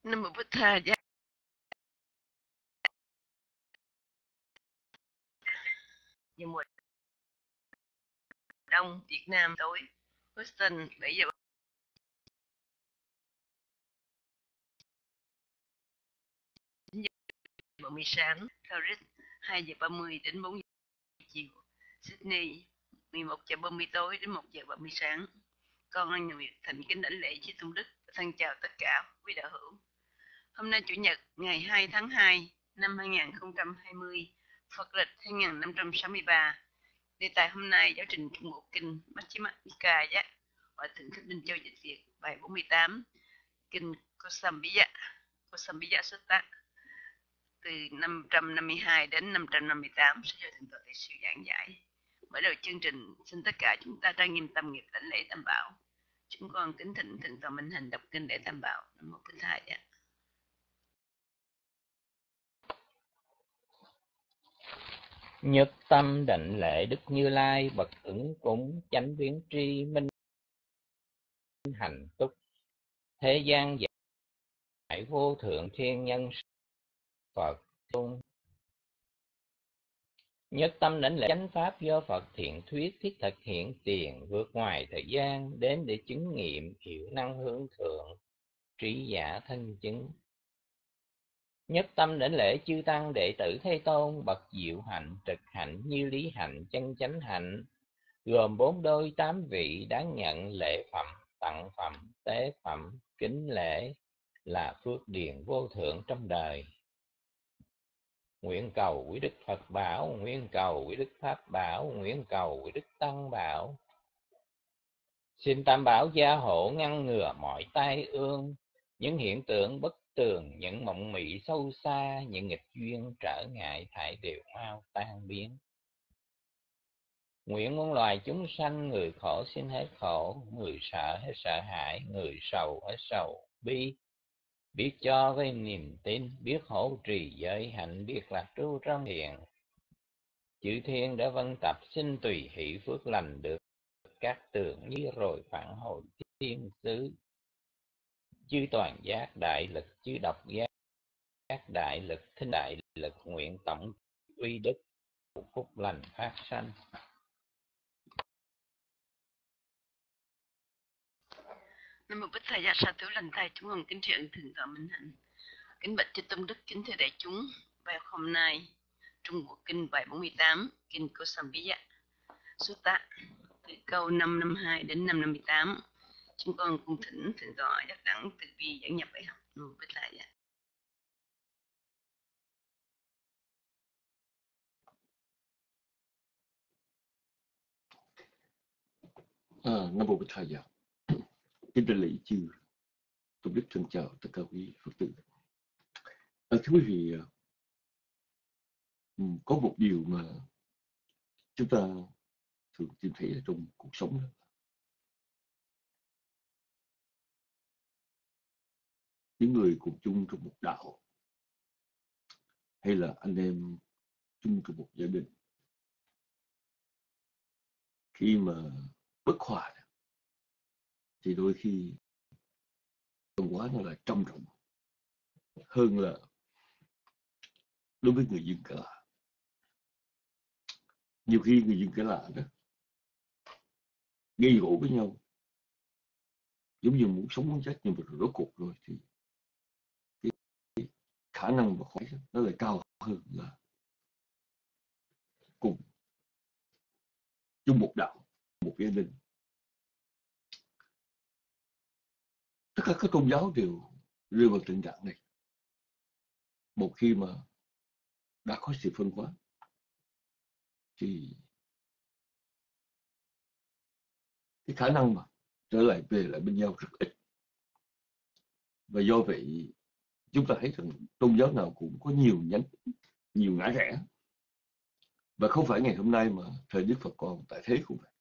Nam mô Bích Tha Giá. Giờ mùa đông Việt Nam tối Houston 7 giờ 30 sáng, Paris 2 giờ 30 đến 4 giờ chiều, Sydney 11 giờ 30 tối đến 1 giờ 30 sáng. Con An Nguyệt thành kính đảnh lễ Chư Tôn Đức, thân chào tất cả quý đạo hữu. Hôm nay Chủ nhật ngày 2 tháng 2 năm 2020, Phật lịch 2563. Đề tài hôm nay giáo trình Trung Bộ Kinh Majjhima Nikaya, Hòa thượng Thích Minh Châu dịch Việt, bài 48, Kinh Kosambiya Sutta, từ 552 đến 558 sẽ do Thượng tọa Tỳ Sư giảng giải. Mở đầu chương trình, xin tất cả chúng ta trang nghiêm tâm nghiệp đảnh lễ Tam Bảo. Chúng con kính thỉnh Thượng tọa Minh Hạnh đọc kinh để Tam Bảo. Nam mô Bích Tha Giá. Nhất tâm đảnh lễ Đức Như Lai bậc ứng cúng chánh biến tri minh hạnh túc thế gian giải vô thượng thiên nhân Phật tôn. Nhất tâm đảnh lễ chánh pháp do Phật thiện thuyết thiết thực hiện tiền vượt ngoài thời gian đến để chứng nghiệm hiểu năng hướng thượng trí giả thân chứng. Nhất tâm đảnh lễ chư tăng đệ tử Thế Tôn bậc diệu hạnh trực hạnh như lý hạnh chân chánh hạnh, gồm 4 đôi 8 vị đáng nhận lễ phẩm, tặng phẩm, tế phẩm, kính lễ là phước điền vô thượng trong đời. Nguyện cầu quý Đức Phật bảo, nguyện cầu quý Đức Pháp bảo, nguyện cầu quý Đức Tăng bảo. Xin Tam Bảo gia hộ ngăn ngừa mọi tai ương, những hiện tượng bất tường, những mộng mị sâu xa, những nghịch duyên trở ngại thải đều mau tan biến. Nguyện muôn loài chúng sanh, người khổ xin hết khổ, người sợ hết sợ hãi, người sầu hết sầu bi, biết cho với niềm tin, biết hỗ trì giới hạnh, biết lạc trú trong thiền. Chư thiên đã vân tập xin tùy hỷ phước lành được các tưởng như rồi phản hồi thiên xứ. Chư toàn giác đại lực, chư độc giác đại lực, thính đại lực, nguyện tổng uy đức phúc lành phát sanh. Nam mô Bích Tha Giá. Sa thú lành thai, chúng con kính thượng Thượng tọa Minh Hạnh, kính bạch Chư Tôn Đức, kính thưa đại chúng. Bài hôm nay Trung Bộ Kinh bài 48, Kinh Kosambiya Sutta, từ câu 552 đến 558. Chúng con cùng thỉnh Thượng tọa Giác Đẳng từ bi dẫn nhập bài học. Nam mô Bích Tha Giá. Nam mô Bích Tha Giá. Kính đại lễ chư Tôn Đức, thân chào tất cả quý Phật tử. Thưa quý vị, có một điều mà chúng ta thường tìm thấy ở trong cuộc sống đó. Những người cùng chung trong một đạo, hay là anh em chung trong một gia đình, khi mà bất hòa thì đôi khi văn hóa nó lại trầm trọng hơn là đối với người dân cả lạ. Nhiều khi người dân cả lạ đó gây gổ với nhau, giống như muốn sống muốn chết, nhưng mà rốt cuộc rồi thì cái khả năng mà khỏi nó lại cao hơn là cùng chung một đạo, một gia đình. Tất cả các tôn giáo đều rơi vào tình trạng này. Một khi mà đã có sự phân hóa thì cái khả năng mà trở lại về lại bên nhau rất ít. Và do vậy chúng ta thấy rằng tôn giáo nào cũng có nhiều nhánh, nhiều ngã rẽ. Và không phải ngày hôm nay mà thời Đức Phật còn tại thế cũng vậy.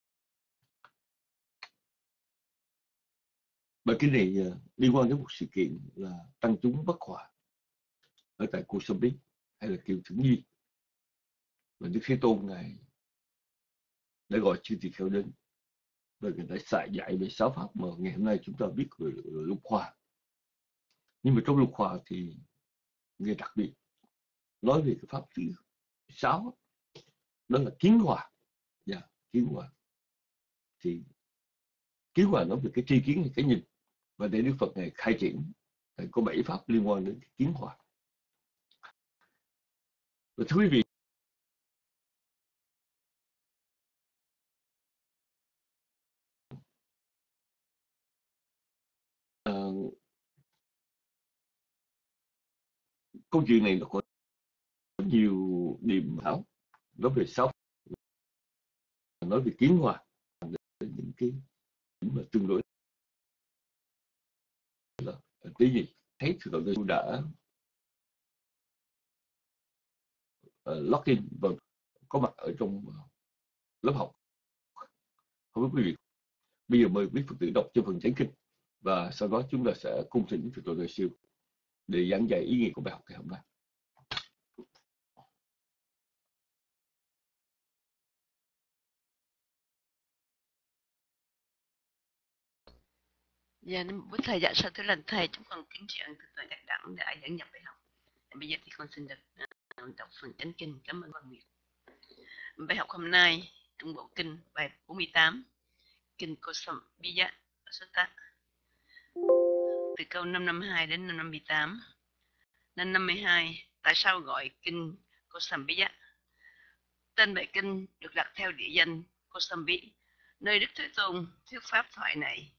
Bài kinh này liên quan đến một sự kiện là tăng chúng bất hòa ở tại Kosambi, hay là Kiều Thượng Nhi. Và Đức Thế Tôn Ngài đã gọi chư tỳ kheo đến và Ngài đã dạy về sáu pháp mà ngày hôm nay chúng ta biết về lục hòa. Nhưng mà trong lục hòa thì người đặc biệt nói về cái pháp thứ 6, đó là kiến hòa. Kiến hòa thì kiến hòa nói về cái tri kiến hay cái nhìn, và để Đức Phật này khai triển có 7 pháp liên quan đến kiến hòa. Và thưa quý vị, câu chuyện này nó có nhiều điểm hảo, nói về 6, nói về kiến hòa, những cái điểm mà tương đối là tí gì thấy sự đầu tư đã lock in và có mặt ở trong lớp học. Không biết quý vị, bây giờ mời quý Phật tử đọc cho phần chánh kinh, và sau đó chúng ta sẽ cung thỉnh Phật tử siêu để giảng dạy ý nghĩa của bài học ngày hôm nay. Dạ, với thầy dạ sao thưa lành thầy, chúng con kính tri ân thượng tọa Giác Đẳng đã dẫn nhập bài học. Bây giờ thì con xin được đọc phần chánh kinh. Cảm ơn Hoàng Nguyệt. Bài học hôm nay trong bộ kinh bài 48, kinh Kosambiya Sutta, từ câu 552 đến 558. Năm 52, tại sao gọi kinh Kosambiya? Tên bài kinh được đặt theo địa danh Kosambi, nơi Đức Thế Tôn thuyết pháp thoại này.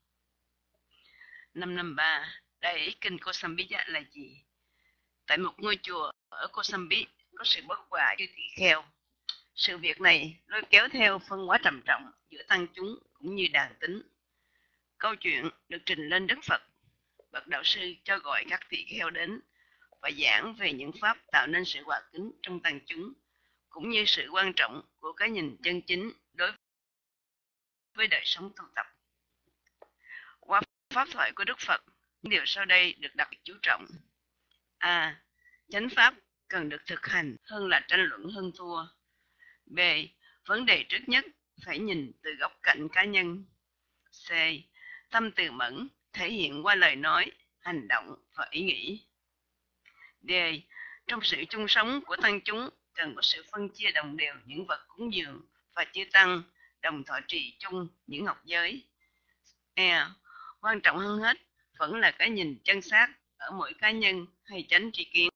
553, đại ý kinh Kosambiya là gì? Tại một ngôi chùa ở Kosambi có sự bất hòa chư tỳ kheo. Sự việc này lôi kéo theo phân hóa trầm trọng giữa tăng chúng cũng như đàn tín. Câu chuyện được trình lên Đức Phật. Bậc đạo sư cho gọi các tỳ kheo đến và giảng về những pháp tạo nên sự hòa kính trong tăng chúng, cũng như sự quan trọng của cái nhìn chân chính đối với đời sống tu tập. Qua pháp thoại của Đức Phật, những điều sau đây được đặc biệt chú trọng. A. Chánh pháp cần được thực hành hơn là tranh luận hơn thua. B. Vấn đề trước nhất phải nhìn từ góc cạnh cá nhân. C. Tâm từ mẫn thể hiện qua lời nói, hành động và ý nghĩ. D. Trong sự chung sống của tăng chúng cần có sự phân chia đồng đều những vật cúng dường và chư tăng đồng thọ trì chung những học giới. E. Quan trọng hơn hết vẫn là cái nhìn chân xác ở mỗi cá nhân hay chánh tri kiến.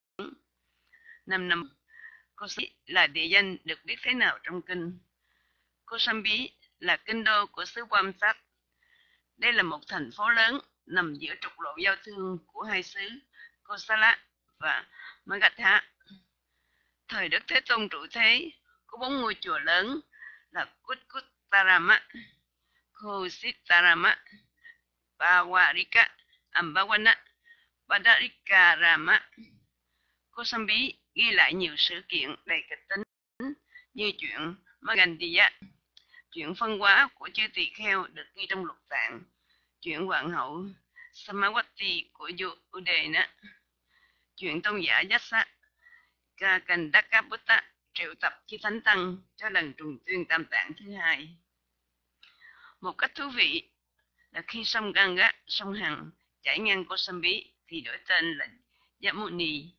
5. Kosambi là địa danh được biết thế nào trong kinh? Kosambi là kinh đô của xứ Wamsak. Đây là một thành phố lớn nằm giữa trục lộ giao thương của hai xứ Kosala và Magadha. Thời Đức Thế Tôn trụ thế, có 4 ngôi chùa lớn là Kutkutarama, Kositarama, Pawarika, Ambawana, Padarikarama. Kosambi ghi lại nhiều sự kiện đầy kịch tính như chuyện Magandiya, chuyện phân hóa của chư tỳ kheo được ghi trong lục tạng, chuyện hoàng hậu Samawati của vua Udena, chuyện tôn giả Yassa Kakandakaputta triệu tập chư thánh tăng cho lần trùng tuyên tam tạng thứ hai. Một cách thú vị là khi sông Ganga, sông Hằng chảy ngang Kosambi thì đổi tên là Yamuni.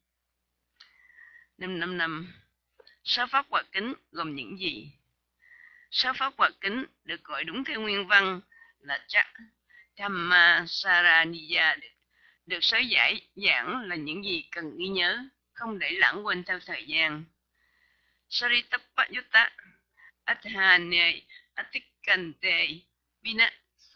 555. Sáu pháp hòa kính gồm những gì? Sáu pháp hòa kính được gọi đúng theo nguyên văn là Dhammasaraniya, được sớ giải giảng là những gì cần ghi nhớ, không để lãng quên theo thời gian. Saritapayutta Adhane Atikante Vina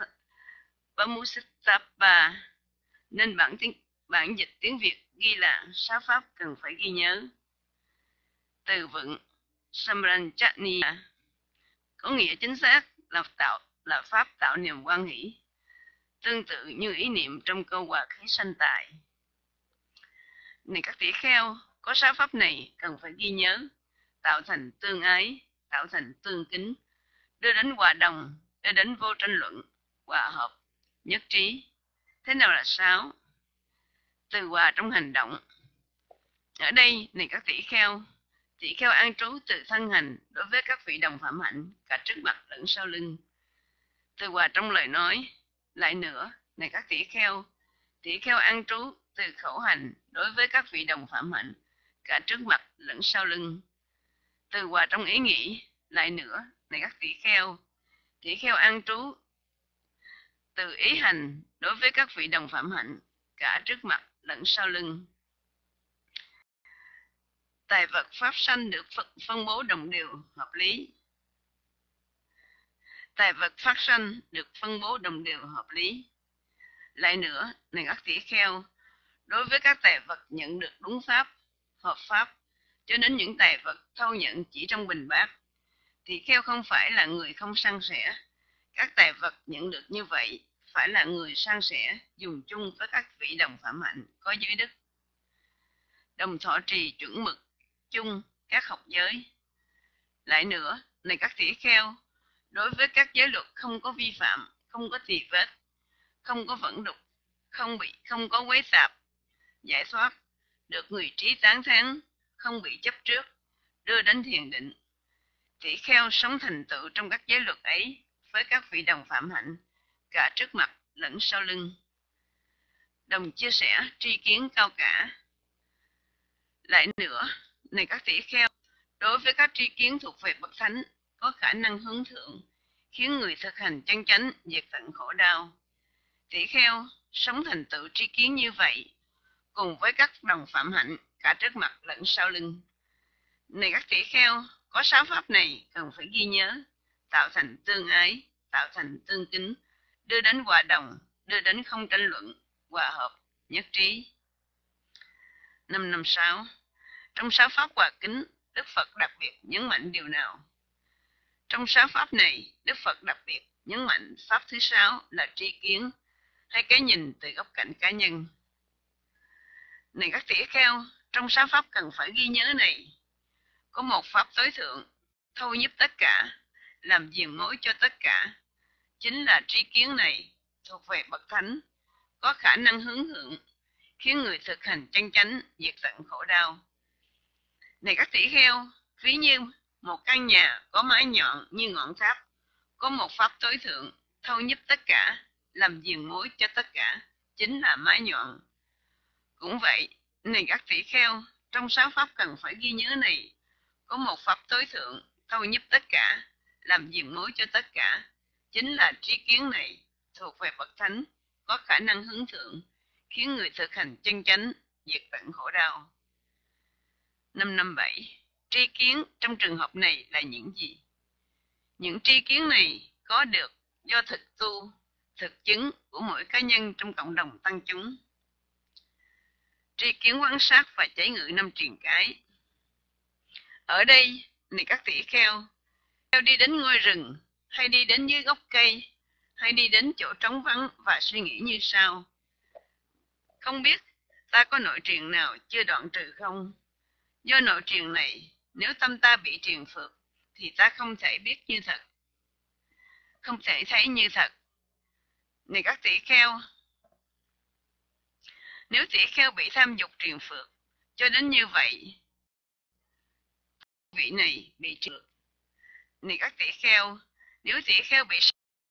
Pamusitapa, nên bản dịch tiếng Việt ghi là sáu pháp cần phải ghi nhớ. Từ vựng Samranchaniya có nghĩa chính xác là pháp tạo niềm hoan hỷ, tương tự như ý niệm trong câu hòa khí sanh tài. Này các tỷ kheo, có sáu pháp này cần phải ghi nhớ, tạo thành tương ái, tạo thành tương kính, đưa đến hòa đồng, đưa đến vô tranh luận, hòa hợp, nhất trí. Thế nào là sáu? Từ hòa trong hành động. Ở đây, này các tỷ kheo an trú từ thân hành đối với các vị đồng phạm hạnh cả trước mặt lẫn sau lưng. Từ hòa trong lời nói. Lại nữa, này các tỷ kheo Tỷ kheo an trú từ khẩu hành đối với các vị đồng phạm hạnh, cả trước mặt lẫn sau lưng. Từ hòa trong ý nghĩ. Lại nữa, này các tỷ kheo an trú từ ý hành đối với các vị đồng phạm hạnh, cả trước mặt lẫn sau lưng. Tài vật pháp sanh được phân bố đồng đều, hợp lý. Tài vật phát sanh được phân bố đồng đều, hợp lý. Lại nữa, này các tỷ kheo, đối với các tài vật nhận được đúng pháp, hợp pháp, cho đến những tài vật thâu nhận chỉ trong bình bát, tỷ kheo không phải là người không san sẻ. Các tài vật nhận được như vậy phải là người san sẻ, dùng chung với các vị đồng phạm hạnh có giới đức, đồng thọ trì chuẩn mực chung các học giới. Lại nữa, này các tỷ kheo, đối với các giới luật không có vi phạm, không có tỳ vết, không có vẫn đục, không có quấy tạp, giải thoát, được người trí tán thán, không bị chấp trước, đưa đến thiền định. Tỷ kheo sống thành tựu trong các giới luật ấy với các vị đồng phạm hạnh, cả trước mặt lẫn sau lưng, đồng chia sẻ tri kiến cao cả. Lại nữa, này các tỷ kheo, đối với các tri kiến thuộc về bậc thánh có khả năng hướng thượng, khiến người thực hành chân chánh diệt tận khổ đau. Tỷ kheo sống thành tựu tri kiến như vậy cùng với các đồng phạm hạnh cả trước mặt lẫn sau lưng. Này các tỷ kheo, có 6 pháp này cần phải ghi nhớ, tạo thành tương ái, tạo thành tương kính, đưa đến hòa đồng, đưa đến không tranh luận, hòa hợp, nhất trí. 556. Trong 6 pháp hòa kính, Đức Phật đặc biệt nhấn mạnh điều nào? Trong 6 pháp này, Đức Phật đặc biệt nhấn mạnh pháp thứ 6 là tri kiến, hay cái nhìn từ góc cạnh cá nhân. Này các tỷ kheo, trong 6 pháp cần phải ghi nhớ này, có một pháp tối thượng, thâu nhiếp tất cả, làm diền mối cho tất cả, chính là tri kiến này, thuộc về bậc thánh, có khả năng hướng thượng, khiến người thực hành chân chánh diệt tận khổ đau. Này các tỷ kheo, ví như một căn nhà có mái nhọn như ngọn tháp, có một pháp tối thượng, thâu nhiếp tất cả, làm diền mối cho tất cả, chính là mái nhọn. Cũng vậy, này các tỷ kheo, trong 6 pháp cần phải ghi nhớ này, có một pháp tối thượng, thâu nhiếp tất cả, làm diền mối cho tất cả, chính là tri kiến này, thuộc về bậc thánh, có khả năng hướng thượng, khiến người thực hành chân chánh diệt tận khổ đau. 557. Tri kiến trong trường hợp này là những gì? Những tri kiến này có được do thực tu, thực chứng của mỗi cá nhân trong cộng đồng tăng chúng. Tri kiến quan sát và chánh ngự 5 truyền cái. Ở đây, này các tỷ kheo đi đến ngôi rừng, hay đi đến dưới gốc cây, hay đi đến chỗ trống vắng và suy nghĩ như sau: không biết ta có nội truyền nào chưa đoạn trừ không? Do nội truyền này, nếu tâm ta bị triền phược, thì ta không thể biết như thật, không thể thấy như thật. Này các tỷ kheo, nếu tỷ kheo bị tham dục triền phược, cho đến như vậy, vị này bị triền phược. Này các tỷ kheo, nếu tỷ kheo bị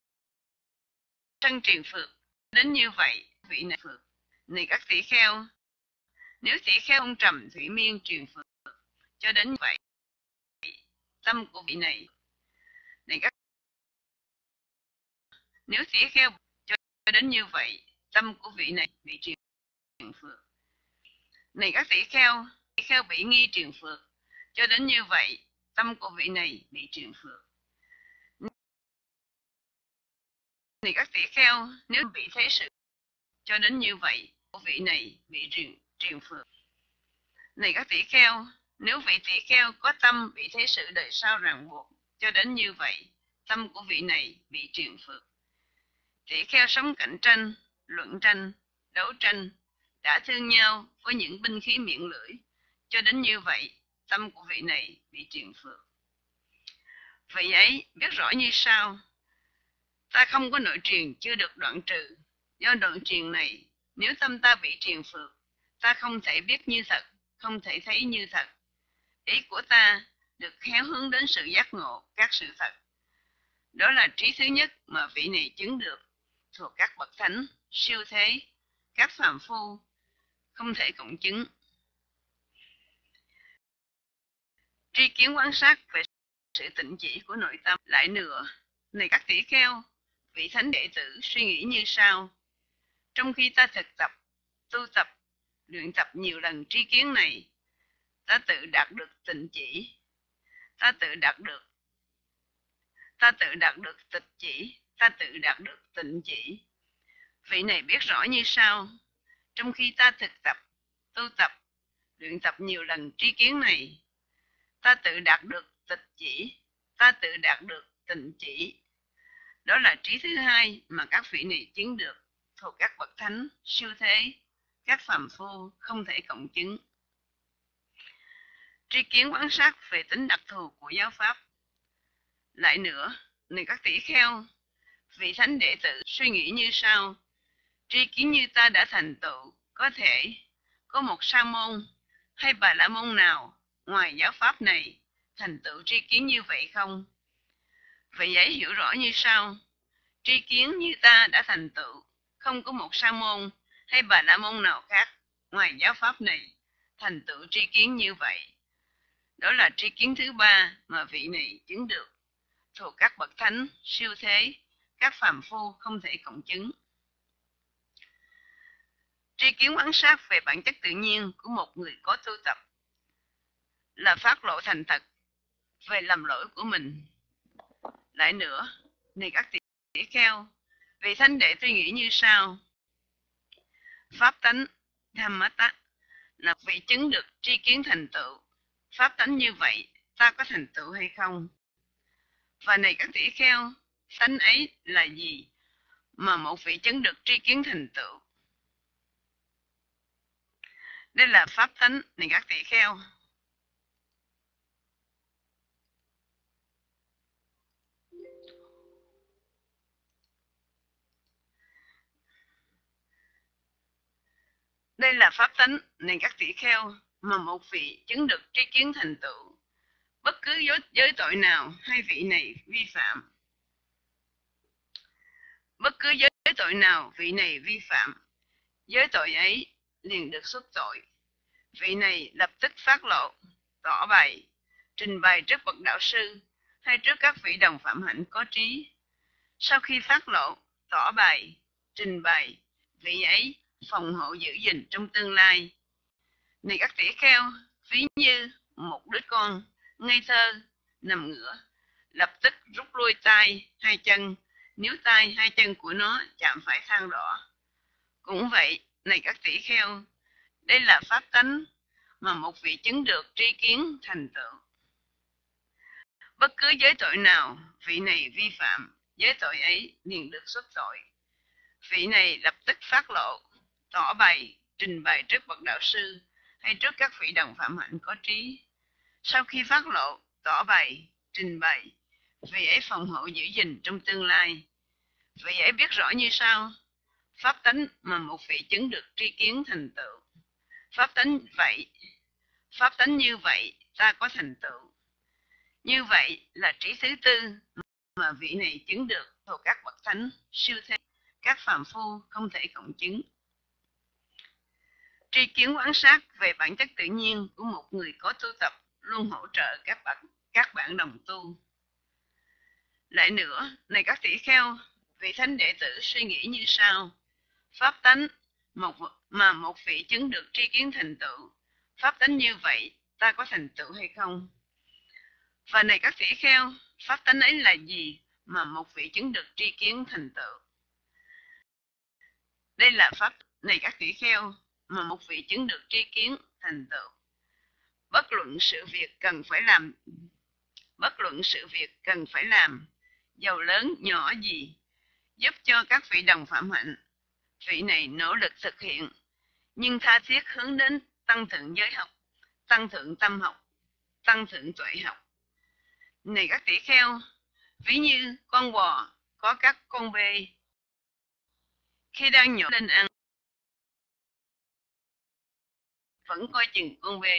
sân triền phược, đến như vậy, vị này phược. Này các tỷ kheo, nếu tỷ kheo ông trầm thủy miên triền phược, cho đến như vậy, tâm của vị này. Này các nếu tỷ kheo cho đến như vậy, tâm của vị này bị triền phược. Này các tỷ kheo bị nghi triền phược, cho đến như vậy, tâm của vị này bị triền phược. Này các tỷ kheo, nếu bị thế sự, cho đến như vậy, của vị này bị triền phược. Này các tỷ kheo, nếu vị tỷ kheo có tâm bị thế sự đời sau ràng buộc, cho đến như vậy, tâm của vị này bị triền phược. Tỷ kheo sống cạnh tranh, luận tranh, đấu tranh, đã thương nhau với những binh khí miệng lưỡi, cho đến như vậy, tâm của vị này bị triền phược. Vậy ấy biết rõ như sau: ta không có nội truyền chưa được đoạn trừ. Do nội truyền này, nếu tâm ta bị triền phược, ta không thể biết như thật, không thể thấy như thật. Ý của ta được khéo hướng đến sự giác ngộ các sự thật. Đó là trí thứ nhất mà vị này chứng được thuộc các bậc thánh, siêu thế, các phàm phu không thể cộng chứng. Tri kiến quan sát về sự tịnh chỉ của nội tâm. Lại nữa, này các tỷ kheo, vị thánh đệ tử suy nghĩ như sau: trong khi ta thực tập, tu tập, luyện tập nhiều lần tri kiến này, ta tự đạt được tịnh chỉ, ta tự đạt được tịch chỉ, ta tự đạt được tịnh chỉ. Vị này biết rõ như sau: trong khi ta thực tập, tu tập, luyện tập nhiều lần tri kiến này, ta tự đạt được tịch chỉ, ta tự đạt được tịnh chỉ. Đó là trí thứ hai mà các vị này chứng được thuộc các bậc thánh, siêu thế, các phàm phu không thể cộng chứng. Tri kiến quan sát về tính đặc thù của giáo pháp. Lại nữa, này các tỷ kheo, vị thánh đệ tử suy nghĩ như sau: tri kiến như ta đã thành tựu, có thể có một sa môn hay bà la môn nào ngoài giáo pháp này thành tựu tri kiến như vậy không? Vậy ấy hiểu rõ như sau: tri kiến như ta đã thành tựu, không có một sa môn hay bà la môn nào khác ngoài giáo pháp này thành tựu tri kiến như vậy. Đó là tri kiến thứ ba mà vị này chứng được thuộc các bậc thánh, siêu thế, các phàm phu không thể cộng chứng. Tri kiến quan sát về bản chất tự nhiên của một người có tu tập là phát lộ thành thật về lầm lỗi của mình. Lại nữa, này các tỷ kheo, vị thánh đệ suy nghĩ như sau: pháp tánh Dhammata là vị chứng được tri kiến thành tựu. Pháp tánh như vậy, ta có thành tựu hay không? Và này các tỷ kheo, tánh ấy là gì mà một vị chứng được tri kiến thành tựu? Đây là pháp tánh, này các tỷ kheo. Đây là pháp tánh, này các tỷ kheo, mà một vị chứng được tri kiến thành tựu. Bất cứ giới tội nào hai vị này vi phạm, bất cứ giới tội nào vị này vi phạm, giới tội ấy liền được xuất tội. Vị này lập tức phát lộ, tỏ bày, trình bày trước bậc đạo sư hay trước các vị đồng phạm hạnh có trí. Sau khi phát lộ, tỏ bày, trình bày, vị ấy phòng hộ giữ gìn trong tương lai. Này các tỷ kheo, ví như một đứa con ngây thơ nằm ngửa, lập tức rút lui tay hai chân nếu tay hai chân của nó chạm phải than đỏ. Cũng vậy, này các tỷ kheo, đây là pháp tánh mà một vị chứng được tri kiến thành tựu. Bất cứ giới tội nào vị này vi phạm, giới tội ấy liền được xuất tội. Vị này lập tức phát lộ, tỏ bày, trình bày trước bậc đạo sư hay trước các vị đồng phạm hạnh có trí. Sau khi phát lộ, tỏ bày, trình bày, vị ấy phòng hộ giữ gìn trong tương lai. Vị ấy biết rõ như sau: pháp tánh mà một vị chứng được tri kiến thành tựu. Pháp tánh như vậy, ta có thành tựu. Như vậy là trí thứ tư mà vị này chứng được thuộc các bậc thánh, siêu thế, các phàm phu không thể cộng chứng. Tri kiến quan sát về bản chất tự nhiên của một người có tu tập luôn hỗ trợ các bạn đồng tu. Lại nữa, này các tỷ kheo, vị thánh đệ tử suy nghĩ như sau: pháp tánh mà một vị chứng được tri kiến thành tựu, pháp tánh như vậy, ta có thành tựu hay không? Và này các tỷ kheo, pháp tánh ấy là gì mà một vị chứng được tri kiến thành tựu? Đây là pháp, này các tỷ kheo, mà một vị chứng được tri kiến thành tựu. Bất luận sự việc cần phải làm, giàu lớn nhỏ gì, giúp cho các vị đồng phạm hạnh, vị này nỗ lực thực hiện, nhưng tha thiết hướng đến tăng thượng giới học, tăng thượng tâm học, tăng thượng tuệ học. Này các tỷ kheo, ví như con bò có các con bê, khi đang nhổ lên ăn vẫn coi chừng con bê.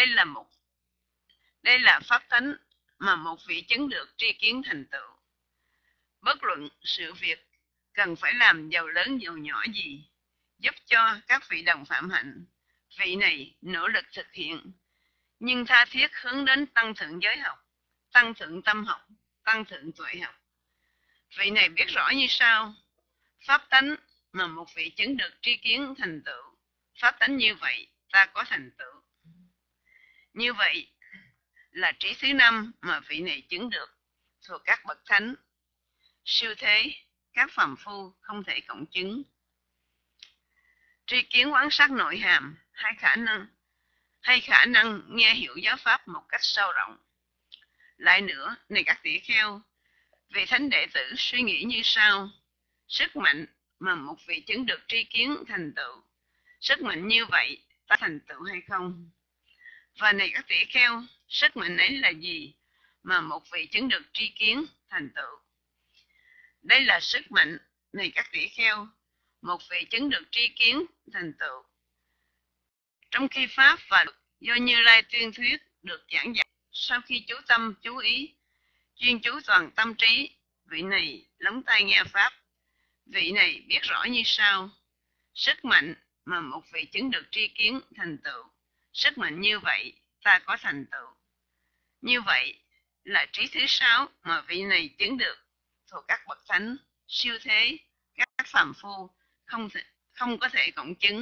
Đây là pháp tánh mà một vị chứng được tri kiến thành tựu. Bất luận sự việc cần phải làm giàu lớn giàu nhỏ gì, giúp cho các vị đồng phạm hạnh. Vị này nỗ lực thực hiện, nhưng tha thiết hướng đến tăng thượng giới học, tăng thượng tâm học, tăng thượng tuệ học. Vị này biết rõ như sau: pháp tánh mà một vị chứng được tri kiến thành tựu, pháp tánh như vậy ta có thành tựu. Như vậy là trí thứ năm mà vị này chứng được thuộc các bậc thánh. Siêu thế các phàm phu không thể cộng chứng. Tri kiến quán sát nội hàm hay khả năng nghe hiểu giáo pháp một cách sâu rộng. Lại nữa, này các tỷ kheo, vị thánh đệ tử suy nghĩ như sau: sức mạnh mà một vị chứng được tri kiến thành tựu, sức mạnh như vậy ta thành tựu hay không? Và này các tỷ kheo, sức mạnh ấy là gì mà một vị chứng được tri kiến thành tựu? Đây là sức mạnh, này các tỷ kheo, một vị chứng được tri kiến thành tựu. Trong khi pháp và luật do Như Lai tuyên thuyết được giảng dạy, sau khi chú tâm chú ý, chuyên chú toàn tâm trí, vị này lắng tai nghe pháp. Vị này biết rõ như sau: sức mạnh mà một vị chứng được tri kiến thành tựu, sức mạnh như vậy ta có thành tựu. Như vậy là trí thứ sáu mà vị này chứng được thuộc các bậc thánh. Siêu thế các phàm phu không có thể cộng chứng.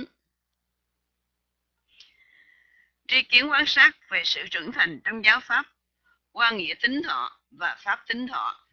Tri kiến quan sát về sự trưởng thành trong giáo pháp qua nghĩa tính thọ và pháp tính thọ.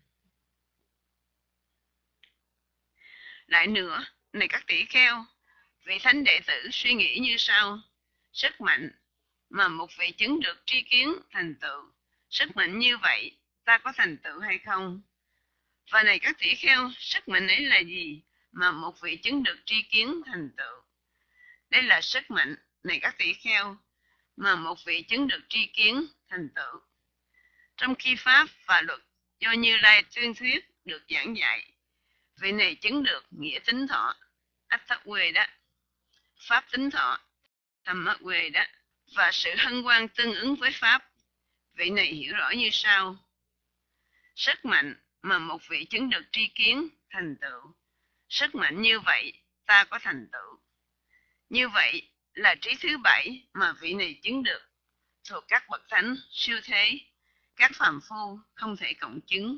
Lại nữa, này các tỷ kheo, vị thánh đệ tử suy nghĩ như sau: sức mạnh mà một vị chứng được tri kiến thành tựu, sức mạnh như vậy ta có thành tựu hay không? Và này các tỷ kheo, sức mạnh ấy là gì mà một vị chứng được tri kiến thành tựu? Đây là sức mạnh, này các tỷ kheo, mà một vị chứng được tri kiến thành tựu. Trong khi pháp và luật do Như Lai tuyên thuyết được giảng dạy, vị này chứng được nghĩa tính thọ, ách thất quê đó, pháp tính thọ, thầm mất quê đó, và sự hân hoan tương ứng với pháp. Vị này hiểu rõ như sau: sức mạnh mà một vị chứng được tri kiến thành tựu, sức mạnh như vậy ta có thành tựu. Như vậy là trí thứ bảy mà vị này chứng được thuộc các bậc thánh. Siêu thế các phàm phu không thể cộng chứng.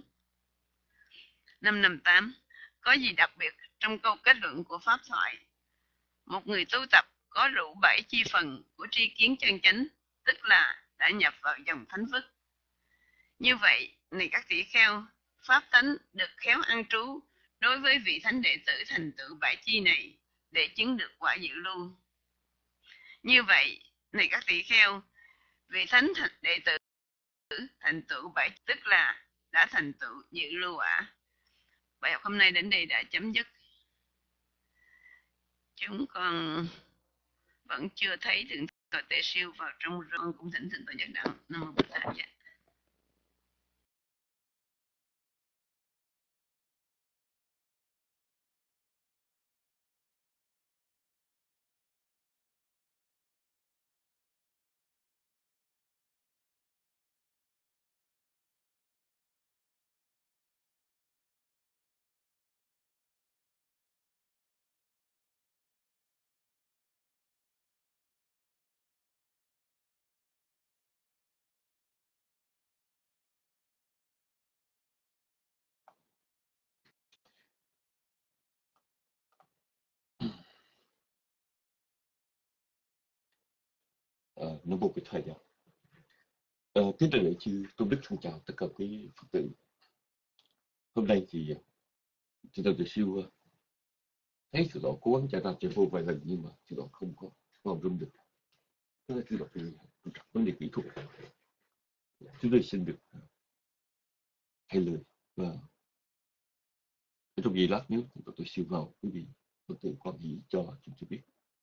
558. Có gì đặc biệt trong câu kết luận của pháp thoại? Một người tu tập có đủ 7 chi phần của tri kiến chân chánh, tức là đã nhập vào dòng thánh phước. Như vậy, này các tỷ kheo, pháp tánh được khéo an trú đối với vị thánh đệ tử thành tựu 7 chi này để chứng được quả dự lưu. Như vậy, này các tỷ kheo, vị thánh đệ tử thành tựu 7 tức là đã thành tựu dự lưu quả. Bài học hôm nay đến đây đã chấm dứt. Chúng con vẫn chưa thấy thượng tọa Tề Siêu vào trong rong, cũng thỉnh thượng tọa Nhật Đặng. Nam mô Bổn Thầy. Nó một cái thời gian. Kính thưa lễ chư tôn đức, xin chào tất cả quý Phật tử. Hôm nay thì chúng tôi siêu thấy sự độ cố gắng trả ra trên vô vài lần, nhưng mà sự độ không làm rung được. Đó là sự độ trục trặc vấn đề kỹ thuật. Chúng tôi xin được thay lời và trong giây lát nếu tôi siêu vào quý vị Phật tử quan hỷ cho chúng tôi biết.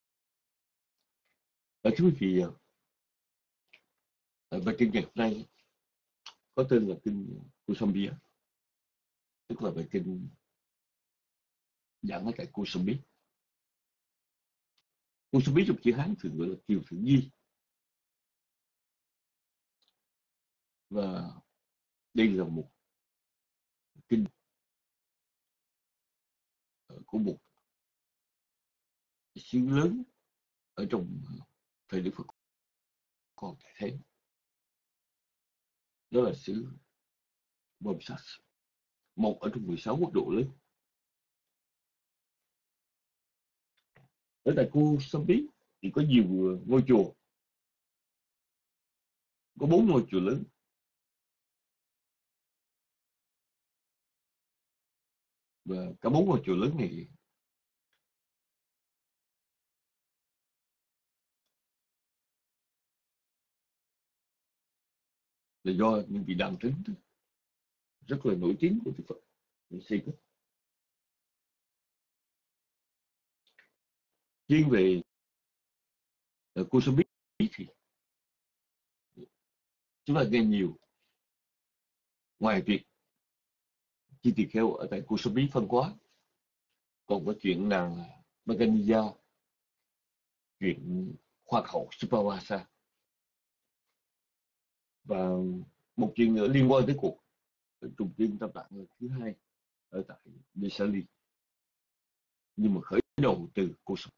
Thưa quý vị, bài kinh ngày hôm nay có tên là kinh Kusambia, tức là bài kinh giảng ở tại Kusambia. Kusambia trong chữ Hán thường gọi là Kiều Thượng Di, và đây là một kinh của một xứ lớn ở trong thời Đức Phật còn tại thế, đó là xứ Bomsat, một ở trong 16 quốc độ lớn. Ở tại Kosambi thì có nhiều ngôi chùa, có 4 ngôi chùa lớn. Và cả 4 ngôi chùa lớn này là do những vị đàn thính rất là nổi tiếng của Đức Phật xây cất. Riêng về Kosambi thì chúng ta nghe nhiều, ngoài việc Chi Tỳ Kheo ở tại Kosambi phân hóa, còn có chuyện nàng Maganiya, chuyện Hoa hậu Supawasa, và một chuyện nữa liên quan tới cuộc trùng tiên Tam Tạng lần thứ 2 ở tại Vesali, nhưng mà khởi đầu từ Kosambi.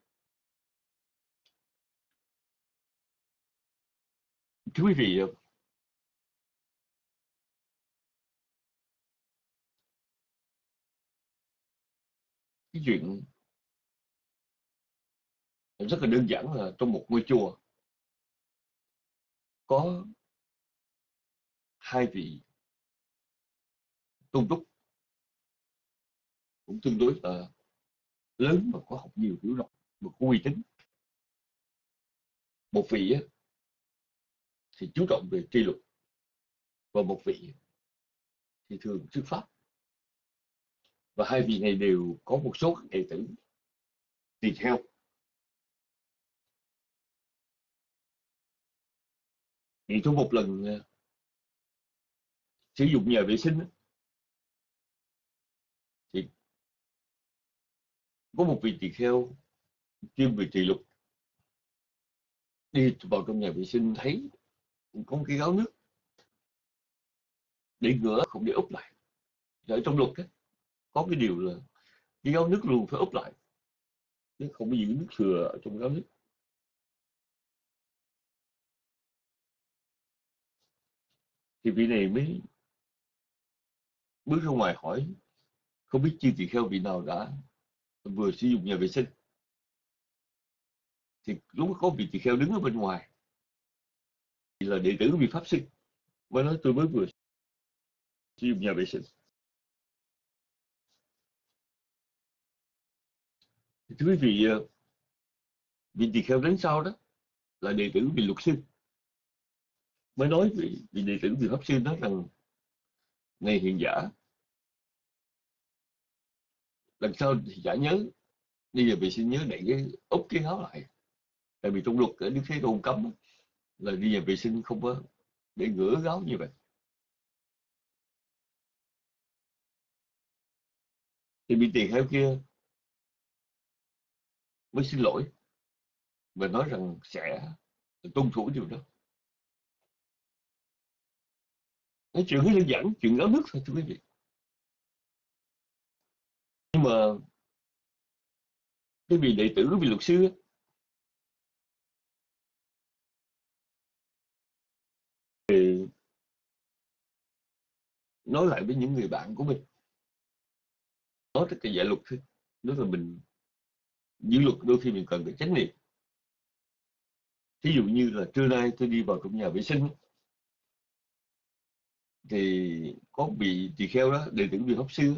Thưa quý vị, cái chuyện rất là đơn giản là trong một ngôi chùa có 2 vị tôn túc cũng tương đối là lớn và có học nhiều hiểu rộng và có uy tín. Một vị thì chú trọng về tri luật, và một vị thì thường thuyết pháp. Và 2 vị này đều có một số các đệ tử tùy theo. Thì trong một lần sử dụng nhà vệ sinh thì có một vị tỳ kheo chuyên về trị luật đi vào trong nhà vệ sinh, thấy có một cái gáo nước để ngửa, không để úp lại. Ở trong luật có cái điều là cái gáo nước luôn phải úp lại, chứ không có giữ nước thừa ở trong gáo nước. Thì vị này mới bước ra ngoài hỏi, không biết chư tỳ kheo vị nào đã vừa sử dụng nhà vệ sinh. Thì lúc đó có vị tỳ kheo đứng ở bên ngoài, thì là đệ tử vị pháp sư, mới nói tôi mới vừa sử dụng nhà vệ sinh. Thì thưa quý vị, vị tỳ kheo đến sau đó là đệ tử vị luật sư, mới nói vị đệ tử vị pháp sư nói rằng, này hiền giả, lần sau thì giả nhớ đi nhà vệ sinh nhớ đậy cái úp cái áo lại, tại vì trong luật ở Đức Thế Tôn cấm là đi nhà vệ sinh không có để ngửa gáo như vậy. Thì vị tỳ kheo kia mới xin lỗi và nói rằng sẽ tuân thủ điều đó. Nói chuyện rất đơn giản, chuyện gáo nước thôi thưa quý vị. Nhưng mà cái vị đệ tử, vị luật sư thì nói lại với những người bạn của mình, nói tất cả dạy luật thôi, nói là mình giữ luật đôi khi mình cần phải chánh niệm. Thí dụ như là trưa nay tôi đi vào trong nhà vệ sinh thì có vị tỳ kheo đó, đệ tử vị pháp sư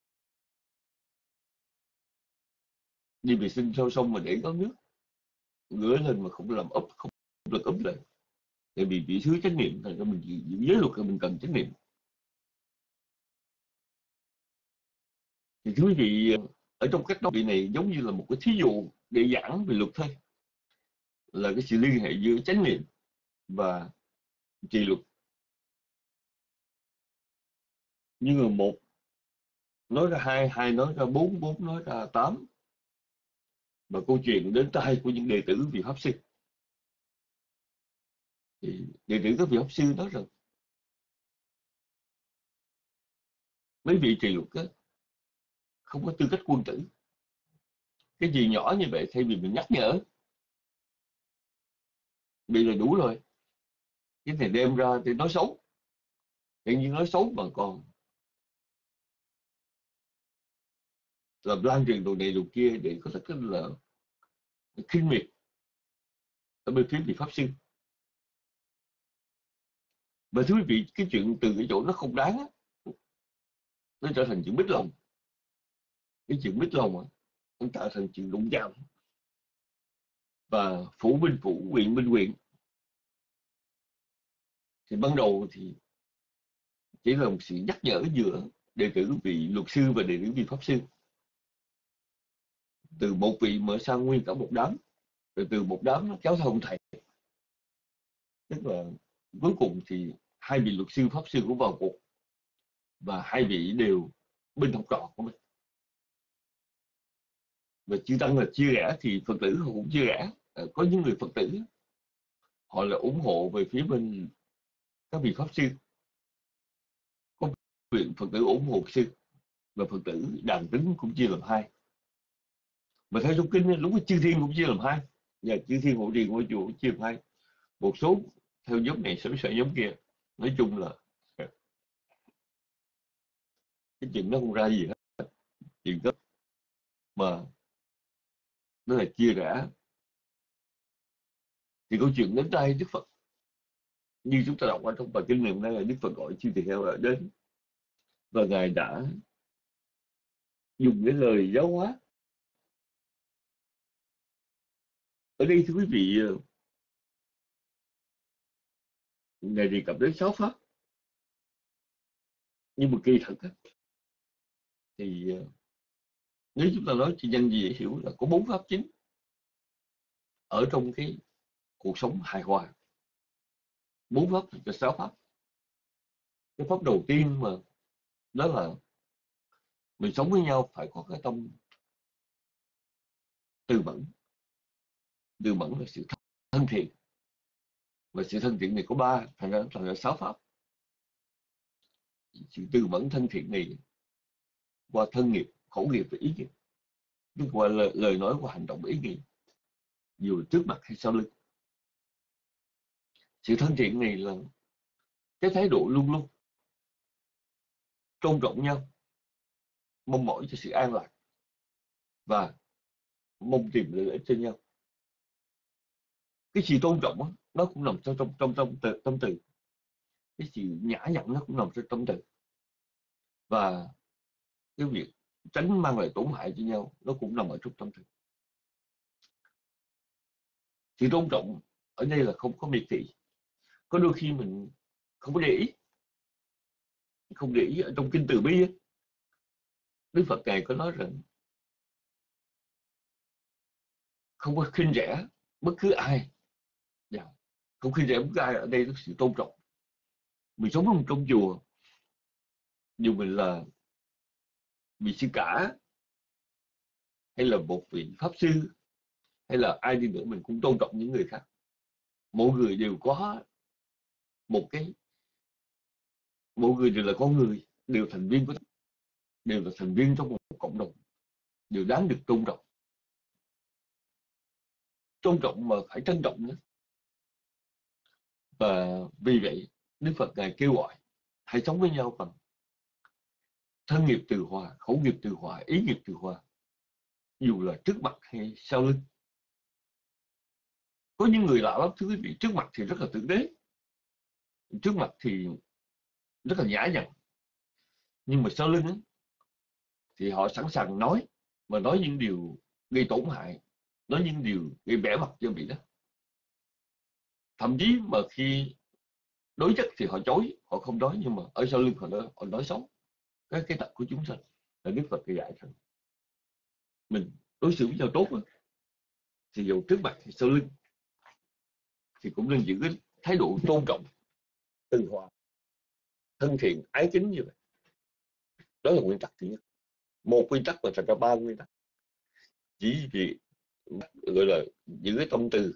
đi vệ sinh sau xong mà để có nước ngửa lên mà không làm úp, không lực úp lại, tại vì bị thiếu chánh niệm, thành ra mình giữ giới luật là mình cần chánh niệm. Thì thưa quý vị, ở trong cách nói vị này giống như là một cái thí dụ để giảng về luật thôi, là cái sự liên hệ giữa chánh niệm và trì luật. Nhưng mà một nói ra hai, hai nói ra bốn, bốn nói ra tám, và câu chuyện đến tai của những đệ tử vị pháp sư. Thì đệ tử các vị pháp sư nói rằng mấy vị trì luật không có tư cách quân tử, Cái gì nhỏ như vậy thay vì mình nhắc nhở, bị là đủ rồi. Cái này đem ra thì nói xấu, tự nhiên nói xấu mà còn làm lan truyền đồ này đồ kia để có thể là khinh miệt ở bên phía vị pháp sư. Và thưa quý vị, cái chuyện từ cái chỗ nó không đáng á, nó trở thành chuyện mít lòng. Cái chuyện mít lòng á, nó trở thành chuyện đụng chạm, và phủ minh phủ, quyền minh quyền. Thì ban đầu thì chỉ là một sự nhắc nhở giữa đệ tử vị luật sư và đệ tử vị pháp sư, từ một vị mở sang nguyên cả một đám, rồi từ một đám nó kéo theo ông thầy. Tức là cuối cùng thì hai vị luật sư pháp sư cũng vào cuộc, và hai vị đều bên học trò của mình. Và chư tăng là chia rẽ thì Phật tử họ cũng chia rẽ. Có những người Phật tử họ là ủng hộ về phía bên các vị pháp sư, có vị Phật tử ủng hộ sư, và Phật tử đàn tính cũng chia làm hai. Mà theo trong kinh lúc đó chư thiên cũng chia làm hai, và chư thiên hộ trì ngôi chùa cũng chia làm hai. Một số theo nhóm này, số sợ nhóm kia. Nói chung là cái chuyện nó không ra gì hết, chuyện đó mà nó là chia rẽ. Thì câu chuyện đến đây Đức Phật, như chúng ta đọc ở trong bài kinh này hôm nay, là Đức Phật gọi chư tỳ kheo ở đến, và ngài đã dùng cái lời giáo hóa. Ở đây thưa quý vị, ngài đề cập đến sáu pháp, nhưng mà kỳ thực thì nếu chúng ta nói cho nhanh gì để hiểu là có bốn pháp chính ở trong cái cuộc sống hài hòa. Bốn pháp cho sáu pháp. Cái pháp đầu tiên mà đó là mình sống với nhau phải có cái tâm từ mẫn. Từ mẫn là sự thân thiện, và sự thân thiện này có ba, thành ra sáu pháp. Sự từ mẫn thân thiện này qua thân nghiệp, khẩu nghiệp và ý nghiệp, tức qua lời nói, qua hành động và ý nghĩa, dù trước mặt hay sau lưng. Sự thân thiện này là cái thái độ luôn luôn tôn trọng nhau, mong mỏi cho sự an lạc, và mong tìm lợi ích cho nhau. Cái sự tôn trọng đó, nó cũng nằm trong tâm từ. Cái sự nhã nhặn nó cũng nằm trong tâm từ, và cái việc tránh mang lại tổn hại cho nhau nó cũng nằm ở trong tâm từ. Sự tôn trọng ở đây là không có miệt thị. Có đôi khi mình không có để ý, không để ý. Ở trong kinh Từ Bi ấy, Đức Phật ngài có nói rằng không có khinh rẻ bất cứ ai. Không khinh rẻ bất cứ ai, ở đây là sự tôn trọng. Mình sống trong chùa, dù mình là vị sư cả, hay là một vị pháp sư, hay là ai đi nữa, mình cũng tôn trọng những người khác. Mỗi người đều có một cái, mỗi người đều là con người, đều thành viên của, đều là thành viên trong một cộng đồng, đều đáng được tôn trọng. Tôn trọng mà phải trân trọng nữa. Và vì vậy Đức Phật ngài kêu gọi hãy sống với nhau bằng thân nghiệp từ hòa, khẩu nghiệp từ hòa, ý nghiệp từ hòa, dù là trước mặt hay sau lưng. Có những người lạ lắm thưa quý vị, trước mặt thì rất là tử tế, trước mặt thì rất là nhã nhặn, nhưng mà sau lưng ấy, thì họ sẵn sàng nói, mà nói những điều gây tổn hại, nói những điều gây bẽ mặt cho vị đó. Thậm chí mà khi đối chất thì họ chối, họ không nói, nhưng mà ở sau lưng họ nói xấu cái tật của chúng sanh. Là Đức Phật dạy rằng mình đối xử với nhau tốt đó, thì dù trước mặt thì sau lưng thì cũng nên giữ cái thái độ tôn trọng, từ hòa, thân thiện, ái kính như vậy. Đó là nguyên tắc thứ nhất. Một nguyên tắc mà thành ra ba nguyên tắc, chỉ vì gọi là giữ cái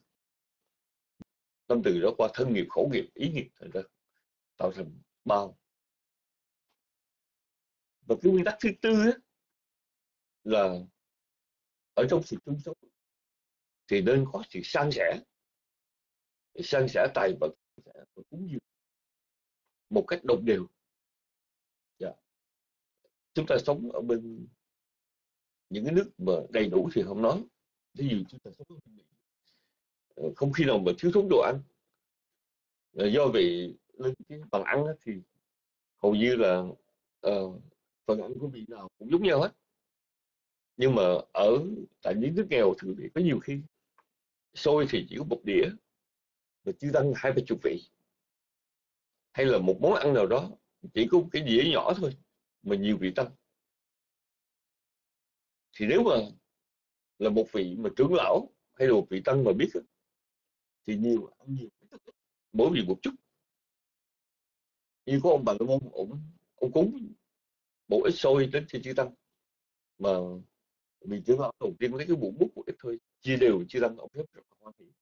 tâm từ đó qua thân nghiệp, khẩu nghiệp, ý nghiệp, thành ra tạo thành bao. Và cái nguyên tắc thứ tư là ở trong sự chung sống thì nên có sự san sẻ tài vật và cúng dường một cách đồng đều. Dạ. Chúng ta sống ở bên những cái nước mà đầy đủ thì không nói, ví dụ chúng ta sống ở bên Mỹ, không khi nào mà thiếu thốn đồ ăn. Do vậy lên cái phần ăn á, thì hầu như là phần ăn của vị nào cũng giống nhau hết. Nhưng mà ở tại những nước nghèo thì có nhiều khi xôi thì chỉ có một đĩa và chư tăng 20 vị, hay là một món ăn nào đó chỉ có một cái dĩa nhỏ thôi mà nhiều vị tăng. Thì nếu mà là một vị mà trưởng lão hay là một vị tăng mà biết á, thì ăn nhiều, mỗi vị một chút. Như có ông Bà La Môn, ông cúng một ít xôi đến cho chư tăng, mà vị trưởng lão đầu tiên lấy cái muỗng múc một ít thôi, chia đều chư tăng, ông rất là hoan hỉ.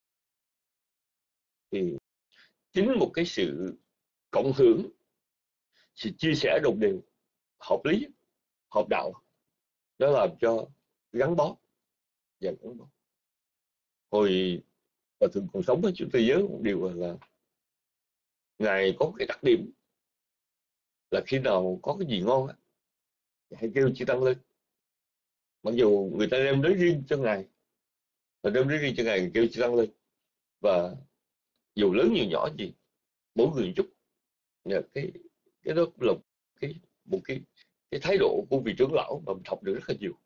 Thì chính một cái sự cộng hưởng, sự chia sẻ đồng đều, hợp lý, hợp đạo, nó làm cho gắn bó và gắn bó. Hồi Hòa Thượng còn sống với chúng tôi nhớ một điều là ngài có cái đặc điểm là khi nào có cái gì ngon á, hãy kêu chư tăng lên. Mặc dù người ta đem đến riêng cho ngài, và đem đến riêng cho ngài kêu chư tăng lên, và dù lớn nhiều nhỏ gì, mỗi người một chút. Cái đó là một cái thái độ của vị trưởng lão mà mình học được rất là nhiều.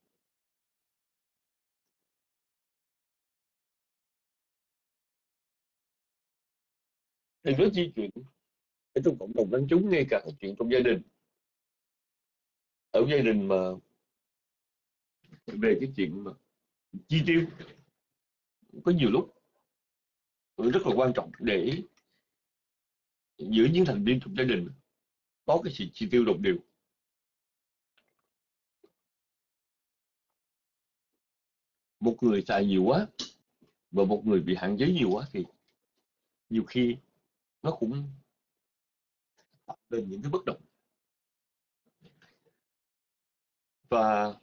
Đừng nói chi chuyện ở trong cộng đồng dân chúng, ngay cả cái chuyện trong gia đình. Ở gia đình mà về cái chuyện mà chi tiêu, có nhiều lúc rất là quan trọng để giữa những thành viên trong gia đình có cái sự chi tiêu đồng đều. Một người xài nhiều quá và một người bị hạn chế nhiều quá thì nhiều khi nó cũng tạo nên những cái bất đồng. Và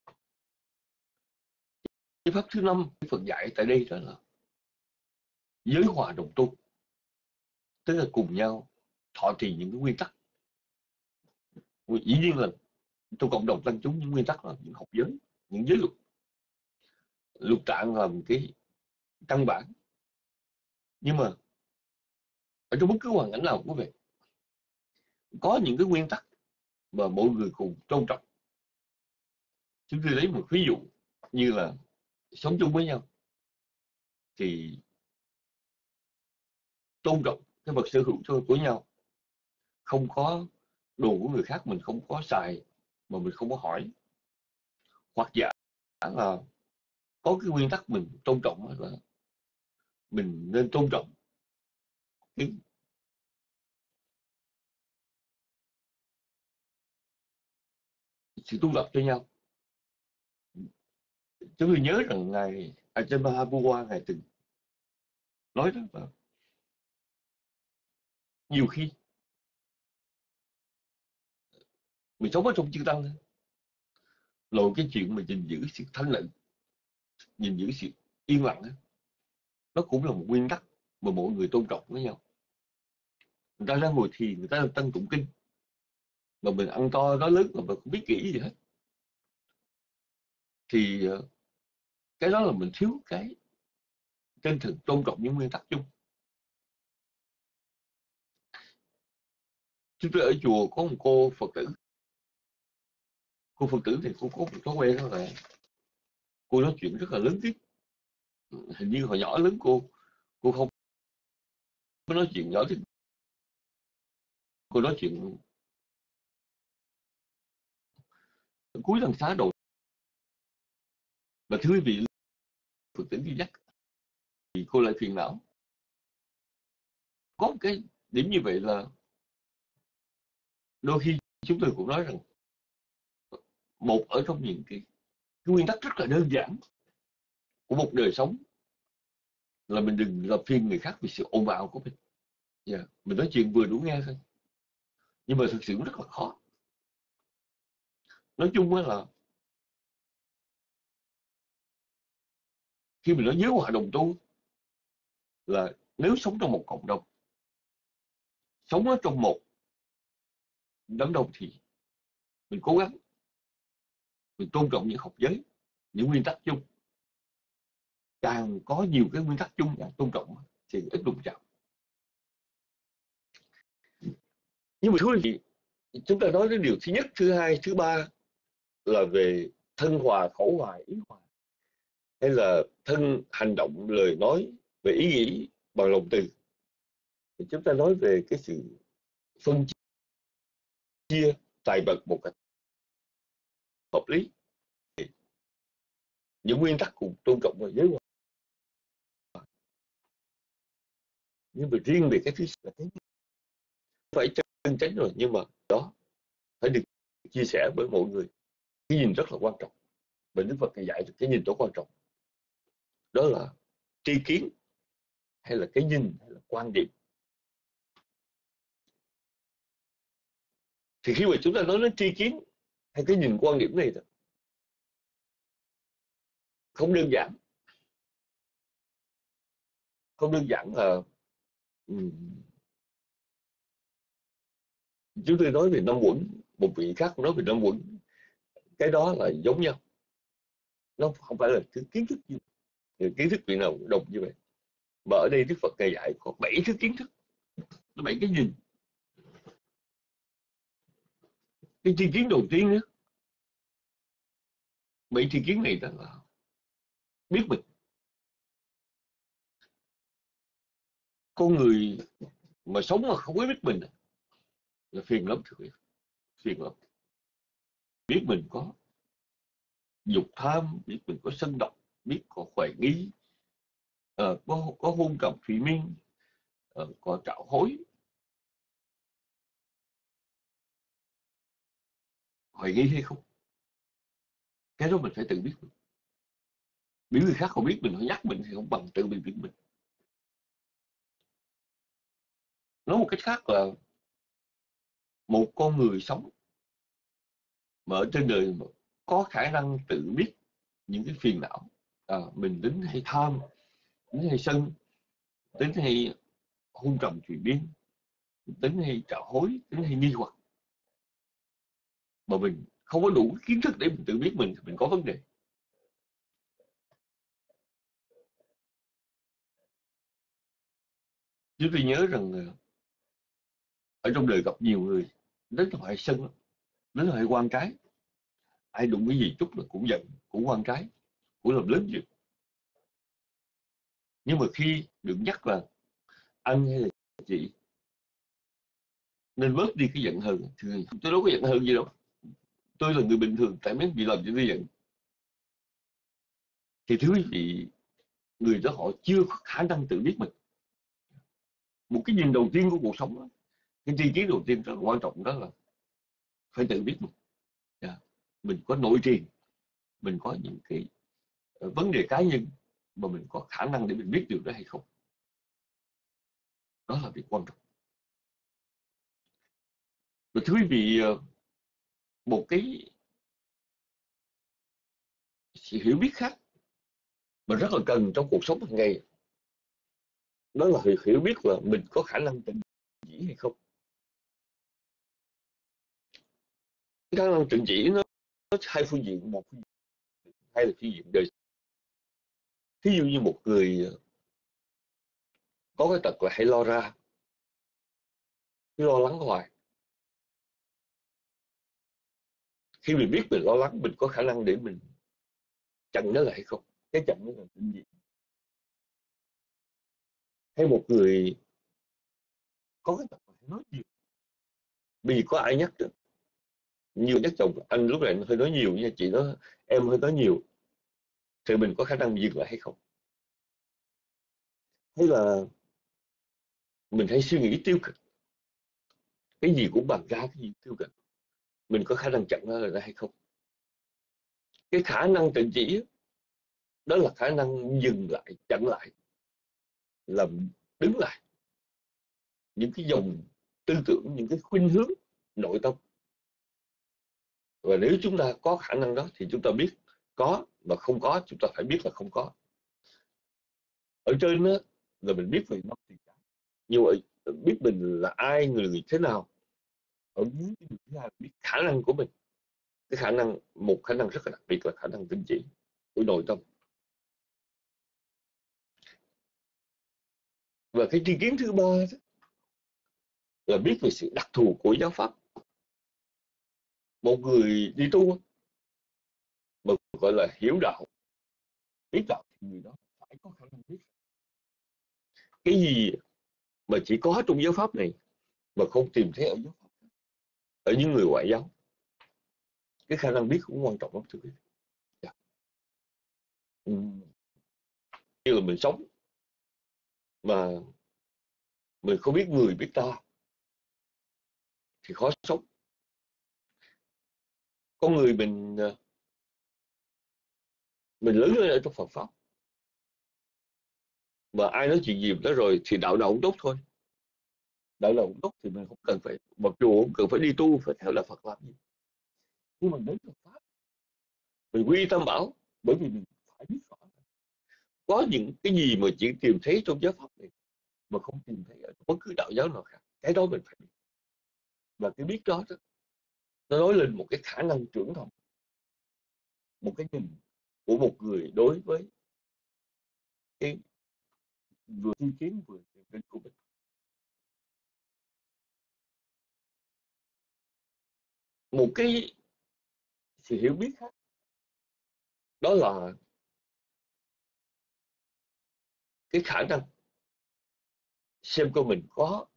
cái pháp thứ 5 cái phần dạy tại đây đó là giới hòa đồng tu, tức là cùng nhau thọ trì những cái nguyên tắc. Dĩ nhiên là trong cộng đồng tăng chúng những nguyên tắc là những học giới, những giới luật. Luật trạng là một cái căn bản, nhưng mà ở trong bất cứ hoàn cảnh nào cũng vậy, có những cái nguyên tắc mà mọi người cùng tôn trọng. Chúng tôi lấy một ví dụ như là sống chung với nhau thì tôn trọng cái vật sở hữu của nhau, không có đồ của người khác mình không có xài mà mình không có hỏi, hoặc giả là có cái nguyên tắc mình tôn trọng là mình nên tôn trọng cái sự tu tập cho nhau. Chúng tôi nhớ rằng ngài Ajahn Mahavua ngài từng nói đó là nhiều khi mình sống ở trong chư tăng, rồi cái chuyện mà gìn giữ sự thanh lịnh, gìn giữ sự yên lặng đó, nó cũng là một nguyên tắc mà mọi người tôn trọng với nhau. Người ta đang ngồi thiền, người ta đang tăng tụng kinh, mà mình ăn to nói lớn mà mình không biết kỹ gì hết, thì cái đó là mình thiếu cái tinh thần tôn trọng những nguyên tắc chung. Chúng tôi ở chùa có một cô Phật tử, thì cô có một thói quen đó là cô nói chuyện rất là lớn tiếng. Hình như hồi nhỏ lớn cô không có nói chuyện nhỏ tiếng, cô nói chuyện cuối lần xá đầu. Và thưa quý vị, Phật tử đi dắt thì cô lại phiền não. Có một cái điểm như vậy là đôi khi chúng tôi cũng nói rằng một ở trong những cái nguyên tắc rất là đơn giản của một đời sống là mình đừng làm phiền người khác vì sự ồn ào của mình. Mình nói chuyện vừa đủ nghe thôi, nhưng mà thực sự rất là khó. Nói chung là Khi mình nói giới hòa đồng tu là nếu sống trong một cộng đồng, sống ở trong một đám đông, thì mình cố gắng mình tôn trọng những học giới, những nguyên tắc chung. Càng có nhiều cái nguyên tắc chung càng tôn trọng thì ít đụng chạm. Nhưng mà thú vị, chúng ta nói đến điều thứ nhất, thứ hai, thứ ba là về thân hòa, khẩu hòa, ý hòa, hay là thân, hành động, lời nói, về ý nghĩ bằng lòng từ. Thì chúng ta nói về cái sự phân chia tài vật một cách hợp lý, những nguyên tắc cùng tôn trọng và giới hòa. Nhưng mà riêng về cái thứ là cái phải chân chánh rồi, nhưng mà đó phải được chia sẻ với mọi người. Cái nhìn rất là quan trọng, và Đức Phật dạy cái nhìn đó quan trọng, đó là tri kiến hay là cái nhìn hay là quan điểm. Thì khi mà chúng ta nói đến tri kiến hay cái nhìn quan điểm này, không đơn giản, không đơn giản là chúng tôi nói về năm uẩn, một vị khác nói về năm uẩn, cái đó là giống nhau, nó không phải là cái kiến thức như kiến thức vị nào đồng như vậy. Mà ở đây Đức Phật ngài dạy có 7 thứ kiến thức, 7 cái nhìn. Cái tri kiến đầu tiên đó, 7 tri kiến này là biết mình. Con người mà sống mà không biết mình là phiền lắm, thưa quý vị, phiền lắm. Biết mình có dục tham, biết mình có sân độc, biết có hoài nghi, có hôn trầm thủy minh, có trạo hối, hoài nghi hay không, cái đó mình phải tự biết mình. Biết người khác không biết mình, họ nhắc mình thì không bằng tự mình biết mình. Nói một cách khác là một con người sống mà ở trên đời mà có khả năng tự biết những cái phiền não, mình tính hay tham, tính hay sân, tính hay hôn trầm thủy biên, tính hay trạo hối, tính hay nghi hoặc, mà mình không có đủ kiến thức để mình tự biết mình thì mình có vấn đề. Chúng tôi nhớ rằng ở trong đời gặp nhiều người rất là hay sân, rất là hay quan trái, ai đụng cái gì chút là cũng giận, cũng quan trái, cũng làm lớn chuyện. Nhưng mà khi được nhắc là anh hay là chị nên bớt đi cái giận hờn, thì tôi đâu có giận hờn gì đâu, tôi là người bình thường, tại mấy bị làm cho tôi giận. Thì thưa quý vị, người đó họ chưa có khả năng tự biết mình. Một cái nhìn đầu tiên của cuộc sống đó, cái tri kiến đầu tiên rất là quan trọng, đó là phải tự biết mình. Mình có nội triền, mình có những cái vấn đề cá nhân mà mình có khả năng để mình biết được đó hay không. Đó là việc quan trọng. Và thưa quý vị, một cái sự hiểu biết khác mà rất là cần trong cuộc sống hàng ngày, đó là hiểu biết là mình có khả năng tịnh chỉ hay không. Khả năng tịnh chỉ nó hai phương diện, một phương diện, hai là phương diện đời. Thí dụ như một người có cái tật là hay lo ra, cứ lo lắng hoài. Khi mình biết mình lo lắng, mình có khả năng để mình chặn nó lại hay không? Cái chặn nó là tịnh chỉ. Hay một người có cái tật là nói nhiều, vì có ai nhắc được, nhiều nhắc chồng anh lúc này hơi nói nhiều nha, chị nói em hơi nói nhiều, thì mình có khả năng dừng lại hay không? Hay là mình hay suy nghĩ tiêu cực, cái gì cũng bàn ra, cái gì tiêu cực, mình có khả năng chặn nó lại hay không? Cái khả năng tịnh chỉ đó là khả năng dừng lại, chặn lại, làm đứng lại những cái dòng tư tưởng, những cái khuynh hướng nội tâm. Và nếu chúng ta có khả năng đó thì chúng ta biết có, mà không có chúng ta phải biết là không có. Ở trên đó là mình biết về năm tiền cái, nhưng mà biết mình là ai, người thế nào. Ở dưới cái điều thứ hai là biết khả năng của mình, cái khả năng, một khả năng rất là đặc biệt là khả năng tinh chỉ của nội tâm. Và cái tri kiến thứ ba đó là biết về sự đặc thù của giáo pháp. Một người đi tu mà gọi là hiểu đạo, biết đạo, thì người đó phải có khả năng biết cái gì mà chỉ có trong giáo pháp này mà không tìm thấy ở giáo pháp, ở những người ngoại giáo. Cái khả năng biết cũng quan trọng lắm thưa quý vị. Dạ. Như là mình sống mà mình không biết người biết ta thì khó sống. Con người mình lớn lên ở trong Phật pháp, mà ai nói chuyện gì đó rồi thì đạo nào cũng tốt thôi. Đạo nào cũng tốt thì mình không cần phải, mặc dù không cần phải đi tu phải theo là Phật làm gì. Nhưng mà đến Phật pháp mình quy tâm bảo, bởi vì mình phải biết rõ có những cái gì mà chỉ tìm thấy trong giáo pháp này mà không tìm thấy ở bất cứ đạo giáo nào khác, cái đó mình phải biết. Và cái biết đó, nó nói lên một cái khả năng trưởng thành, một cái nhìn của một người đối với cái vừa chi kiến vừa niềm tin của mình. Một cái sự hiểu biết khác đó là cái khả năng xem coi mình có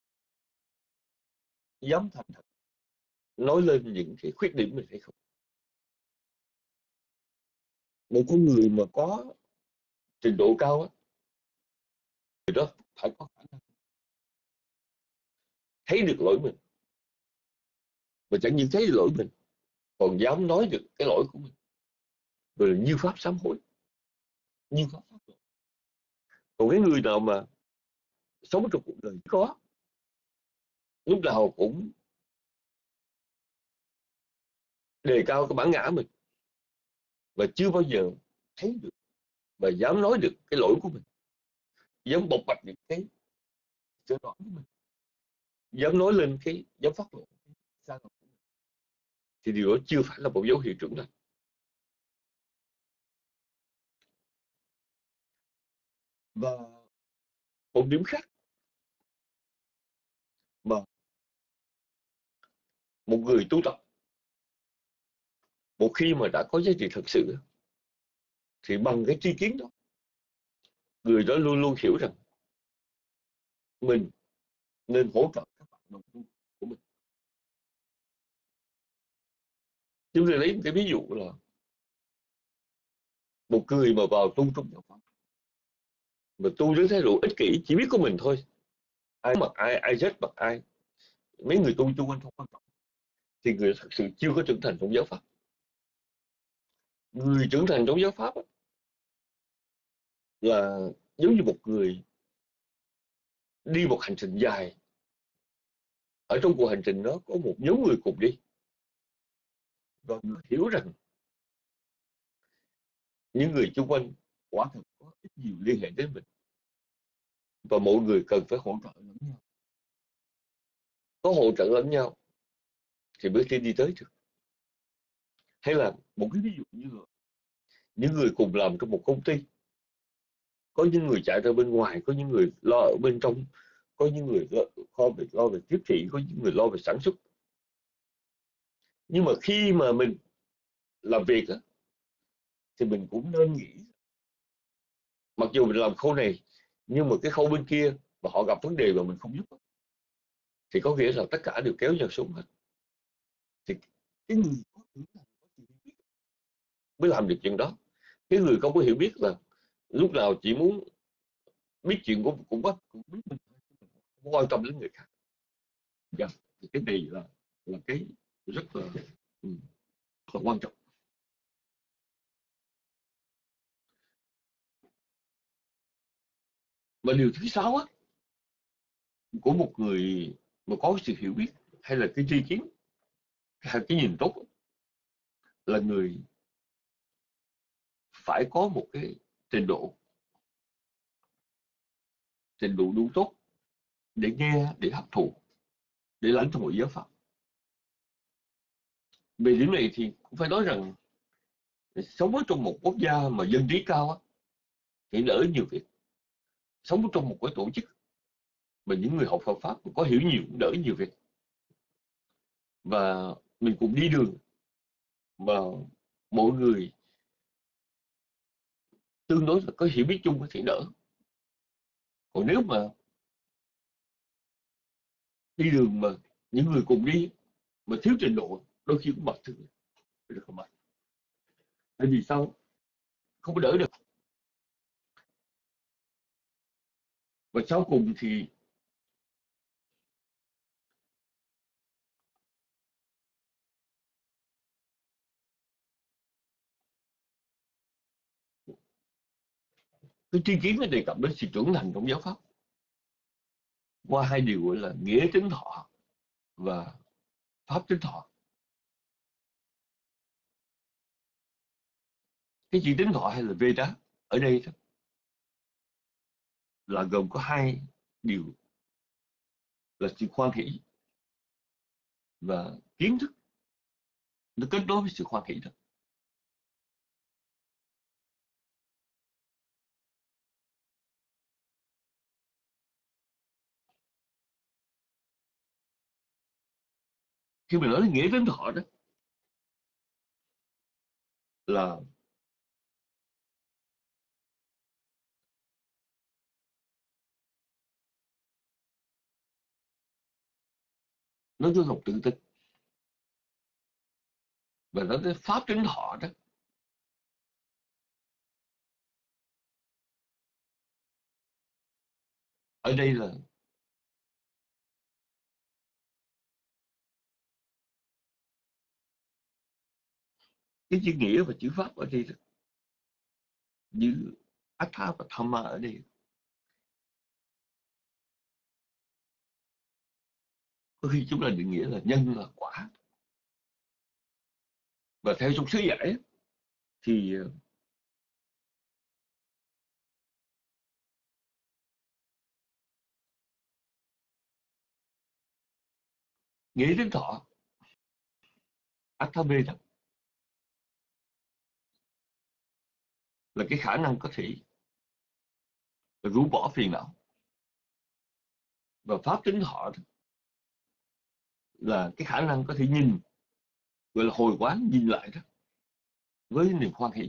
dám thành thật nói lên những cái khuyết điểm mình hay không. Một con người mà có trình độ cao á, người đó phải có khả năng thấy được lỗi mình, và chẳng những thấy được lỗi mình còn dám nói được cái lỗi của mình, rồi là như pháp sám hối, như pháp pháp luật. Còn cái người nào mà sống trong cuộc đời có lúc nào cũng đề cao cái bản ngã mình và chưa bao giờ thấy được và dám nói được cái lỗi của mình, dám bộc bạch được cái sơ hở của mình, dám nói lên cái, dám phát lộ sai lầm của mình, thì điều đó chưa phải là một dấu hiệu trưởng thành. Và một điểm khác mà một người tu tập một khi mà đã có giá trị thật sự thì bằng cái tri kiến đó, người đó luôn luôn hiểu rằng mình nên hỗ trợ các bạn đồng tu của mình. Chúng tôi lấy một cái ví dụ là một người mà vào tu trong giáo pháp mà tu với thái độ ích kỷ, chỉ biết của mình thôi, ai mặc ai, ai chết mặc ai, mấy người tu chung quanh không quan trọng, thì người thật sự chưa có trưởng thành trong giáo pháp. Người trưởng thành trong giáo pháp là giống như một người đi một hành trình dài. Ở trong cuộc hành trình đó có một nhóm người cùng đi, và người hiểu rằng những người xung quanh quả thực có ít nhiều liên hệ đến mình, và mọi người cần phải hỗ trợ lẫn nhau. Có hỗ trợ lẫn nhau thì mới đi tới được. Hay là một cái ví dụ như là những người cùng làm trong một công ty, có những người chạy ra bên ngoài, có những người lo ở bên trong, có những người lo về tiếp thị, có những người lo về sản xuất. Nhưng mà khi mà mình làm việc á, thì mình cũng nên nghĩ, mặc dù mình làm khâu này nhưng mà cái khâu bên kia mà họ gặp vấn đề mà mình không giúp, thì có nghĩa là tất cả đều kéo nhau xuống hết. Thì cái người có hiểu biết mới làm được chuyện đó. Cái người không có hiểu biết là lúc nào chỉ muốn biết chuyện của cũng biết mình, không quan tâm đến người khác. Dạ. Thì cái này là cái rất là quan trọng. Và điều thứ sáu á, của một người mà có sự hiểu biết hay là cái tri kiến hay cái nhìn tốt á, là người phải có một cái trình độ trình độ đủ tốt để nghe, để hấp thụ, để lãnh hội giáo pháp. Về điểm này thì cũng phải nói rằng sống ở trong một quốc gia mà dân trí cao á, thì đỡ nhiều việc. Sống trong một cái tổ chức mà những người học Phật pháp có hiểu nhiều cũng đỡ nhiều việc. Và mình cùng đi đường mà mọi người tương đối là có hiểu biết chung thì đỡ. Còn nếu mà đi đường mà những người cùng đi mà thiếu trình độ, đôi khi cũng mệt thôi, rất là mệt. Tại vì sao? Không có đỡ được. Và sau cùng thì cái tri kiến nó đề cập đến sự trưởng thành trong giáo pháp qua hai điều gọi là nghĩa tính thọ và pháp tính thọ. Cái chữ tính thọ hay là Veda ở đây là gồm có hai điều là sự hoan hỷ và kiến thức nó kết nối với sự hoan hỷ đó. Khi mình nói đến nghĩa tính thọ đó là nó có lòng tự tin, và nói đến pháp tính thọ đó ở đây là cái chữ nghĩa và chữ pháp ở đây là như Atha và Thamma ở đây có khi chúng ta định nghĩa là nhân là quả. Và theo trong sứ giải thì nghĩa tính thọ Athaveda là cái khả năng có thể rũ bỏ phiền não, và pháp tính thọ là cái khả năng có thể nhìn, gọi là hồi quán, nhìn lại đó với niềm hoan hỷ.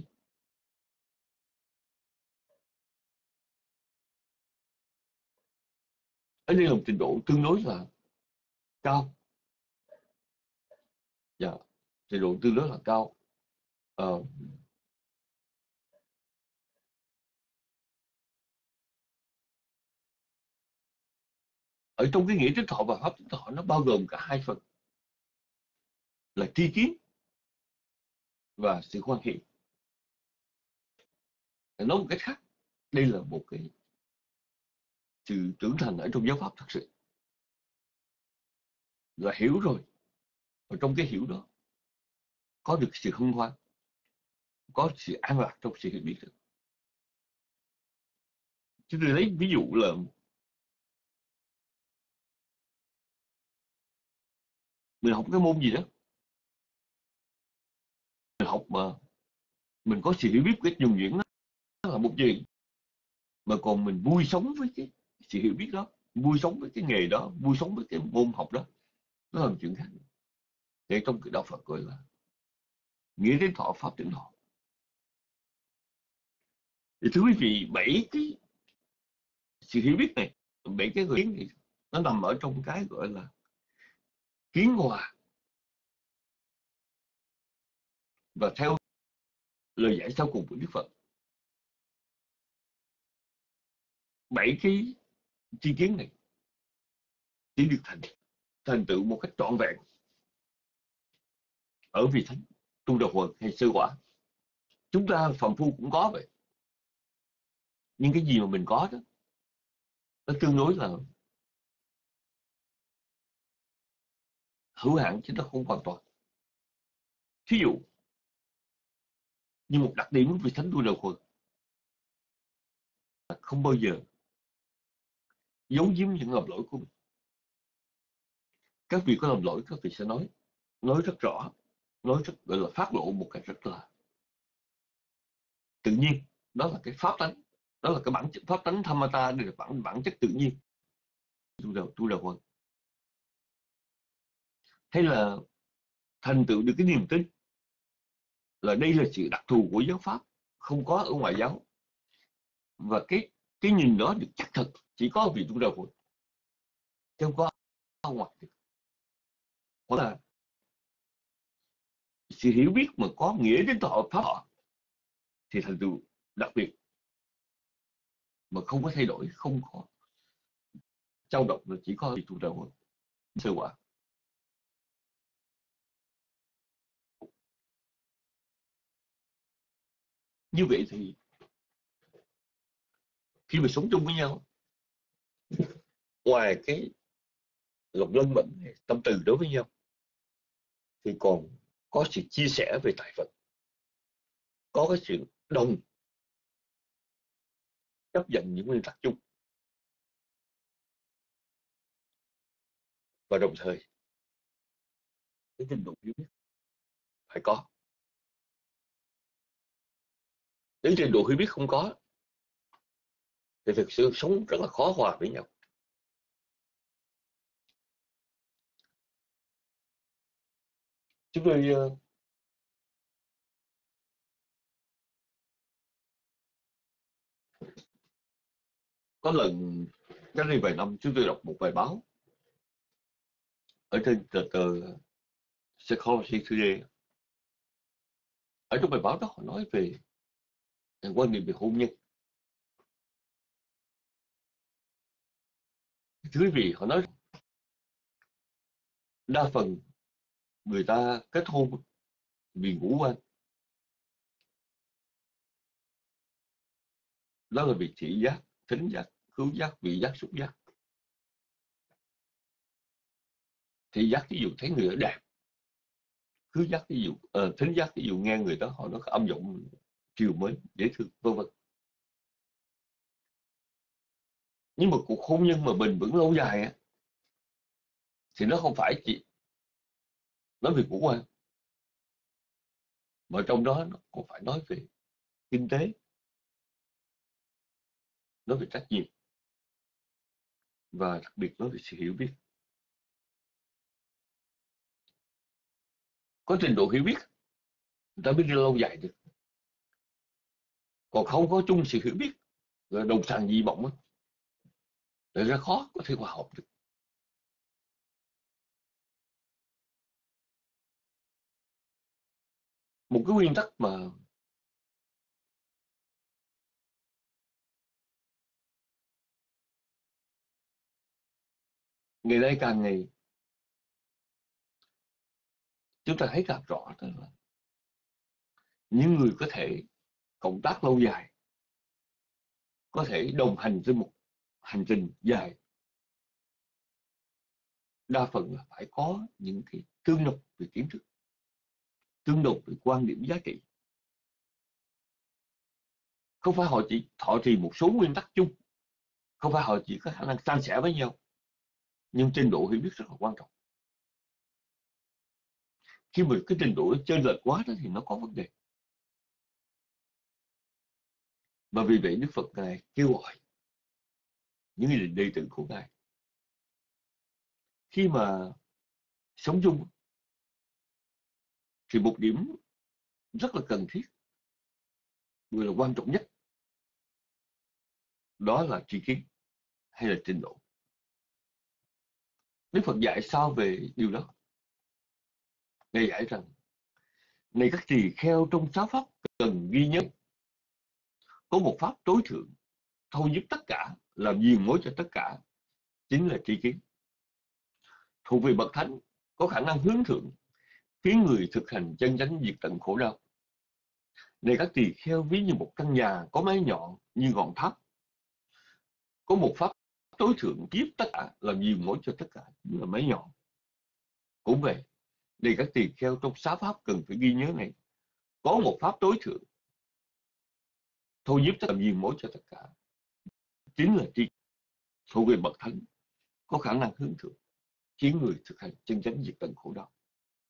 Ở đây là một trình độ tương đối là cao. Dạ, trình độ tương đối là cao. Ờ, Ở trong cái nghĩa tính thọ và pháp tính thọ nó bao gồm cả hai phần là tri kiến và sự hoan hỷ. Nói một cách khác, đây là một cái sự trưởng thành ở trong giáo pháp thật sự, là hiểu rồi, và trong cái hiểu đó có được sự hân hoan, có sự an lạc trong sự hiểu biết được. Chúng tôi lấy ví dụ là mình học cái môn gì đó, mình học mà mình có sự hiểu biết cái nhuần nhuyễn đó là một gì, mà còn mình vui sống với cái sự hiểu biết đó, vui sống với cái nghề đó, vui sống với cái môn học đó, nó là một chuyện khác. Để trong cái đạo Phật gọi là nghĩa đến thọ, pháp đến thọ. Thì thưa quý vị, bảy cái sự hiểu biết này, bảy cái kiến này, nó nằm ở trong cái gọi là kiến hòa. Và theo lời giải sau cùng của Đức Phật, bảy cái chi kiến này chỉ được thành tựu một cách trọn vẹn ở vị thánh, tu đạo Phật hay sơ quả. Chúng ta phàm phu cũng có vậy, nhưng cái gì mà mình có đó nó tương đối là hữu hạn chứ nó không hoàn toàn. Thí dụ như một đặc điểm của vị thánh tu đạo Phật là không bao giờ giấu giếm những lầm lỗi của mình. Các vị có lầm lỗi, các vị sẽ nói rất rõ, nói rất gọi là phát lộ một cách rất là tự nhiên. Đó là cái pháp tánh, đó là cái bản chất pháp tánh Thamata, đây là bản chất tự nhiên tu đạo Phật. Hay là thành tựu được cái niềm tin là đây là sự đặc thù của giáo pháp, không có ở ngoại giáo, và cái nhìn đó được chắc thật chỉ có vị tu đạo Phật, chứ không có ở ngoài. Hoặc là sự hiểu biết mà có nghĩa đến thọ pháp họ thì thành tựu đặc biệt mà không có thay đổi, không có dao động, là chỉ có vị tu đạo Phật sơ quả. Như vậy thì khi mà sống chung với nhau, ngoài cái lòng lân mẫn, tâm từ đối với nhau, thì còn có sự chia sẻ về tài vật, có cái sự đồng chấp nhận những nguyên tắc chung, và đồng thời cái trình độ hiểu biết phải có. Nếu trình độ hiểu biết không có thì thực sự sống rất là khó hòa với nhau. Chúng tôi có lần cách đây vài năm, chúng tôi đọc một bài báo ở trên tờ Psychology Today. Ở trong bài báo đó họ nói về quan niệm về hôn nhân. Thưa quý vị, họ nói đa phần người ta kết hôn vì ngũ quan, đó là vì thị giác, thính giác, khứu giác, vị giác, xúc giác. Thị giác ví dụ thấy người đó đẹp, khứu giác ví dụ thính giác ví dụ nghe người đó họ nói âm giọng chiều mới dễ thương, vân vân. Nhưng mà cuộc hôn nhân mà bền vững lâu dài á, thì nó không phải chỉ nói về ngũ quan, mà trong đó nó còn phải nói về kinh tế, nói về trách nhiệm, và đặc biệt nói về sự hiểu biết. Có trình độ hiểu biết người ta mới đi lâu dài được, còn không có chung sự hiểu biết rồi đồng sàng dị mộng rồi rất khó có thể hòa hợp được. Một cái nguyên tắc mà ngày nay càng ngày chúng ta thấy càng rõ, đó là những người có thể cộng tác lâu dài, có thể đồng hành trên một hành trình dài, đa phần là phải có những cái tương đồng về kiến thức, tương đồng về quan điểm giá trị. Không phải họ chỉ thọ trì một số nguyên tắc chung, không phải họ chỉ có khả năng san sẻ với nhau, nhưng trình độ hiểu biết rất là quan trọng. Khi mà cái trình độ chênh lệch quá đó thì nó có vấn đề. Và vì vậy Đức Phật Ngài kêu gọi những người đệ tử của Ngài khi mà sống chung thì một điểm rất là cần thiết, vừa là quan trọng nhất, đó là tri kiến hay là trình độ. Đức Phật dạy sao về điều đó? Ngài dạy rằng này các tỳ kheo, trong sáu pháp cần ghi nhớ có một pháp tối thượng, thâu giúp tất cả, làm diền mối cho tất cả, chính là tri kiến. Thuộc về bậc thánh, có khả năng hướng thượng, khiến người thực hành chân chánh diệt tận khổ đau. Này các tỳ kheo, ví như một căn nhà có mái nhọn như ngọn tháp, có một pháp tối thượng tiếp tất cả, làm diền mối cho tất cả, chính là mái nhọn. Cũng vậy, này các tỳ kheo, trong sáu pháp cần phải ghi nhớ này, có một pháp tối thượng, thôi giúp tất cả, làm diền mối cho tất cả, chính là tri. thuộc về bậc thánh, có khả năng hướng thượng, khiến người thực hành chân chánh diệt tận khổ đau.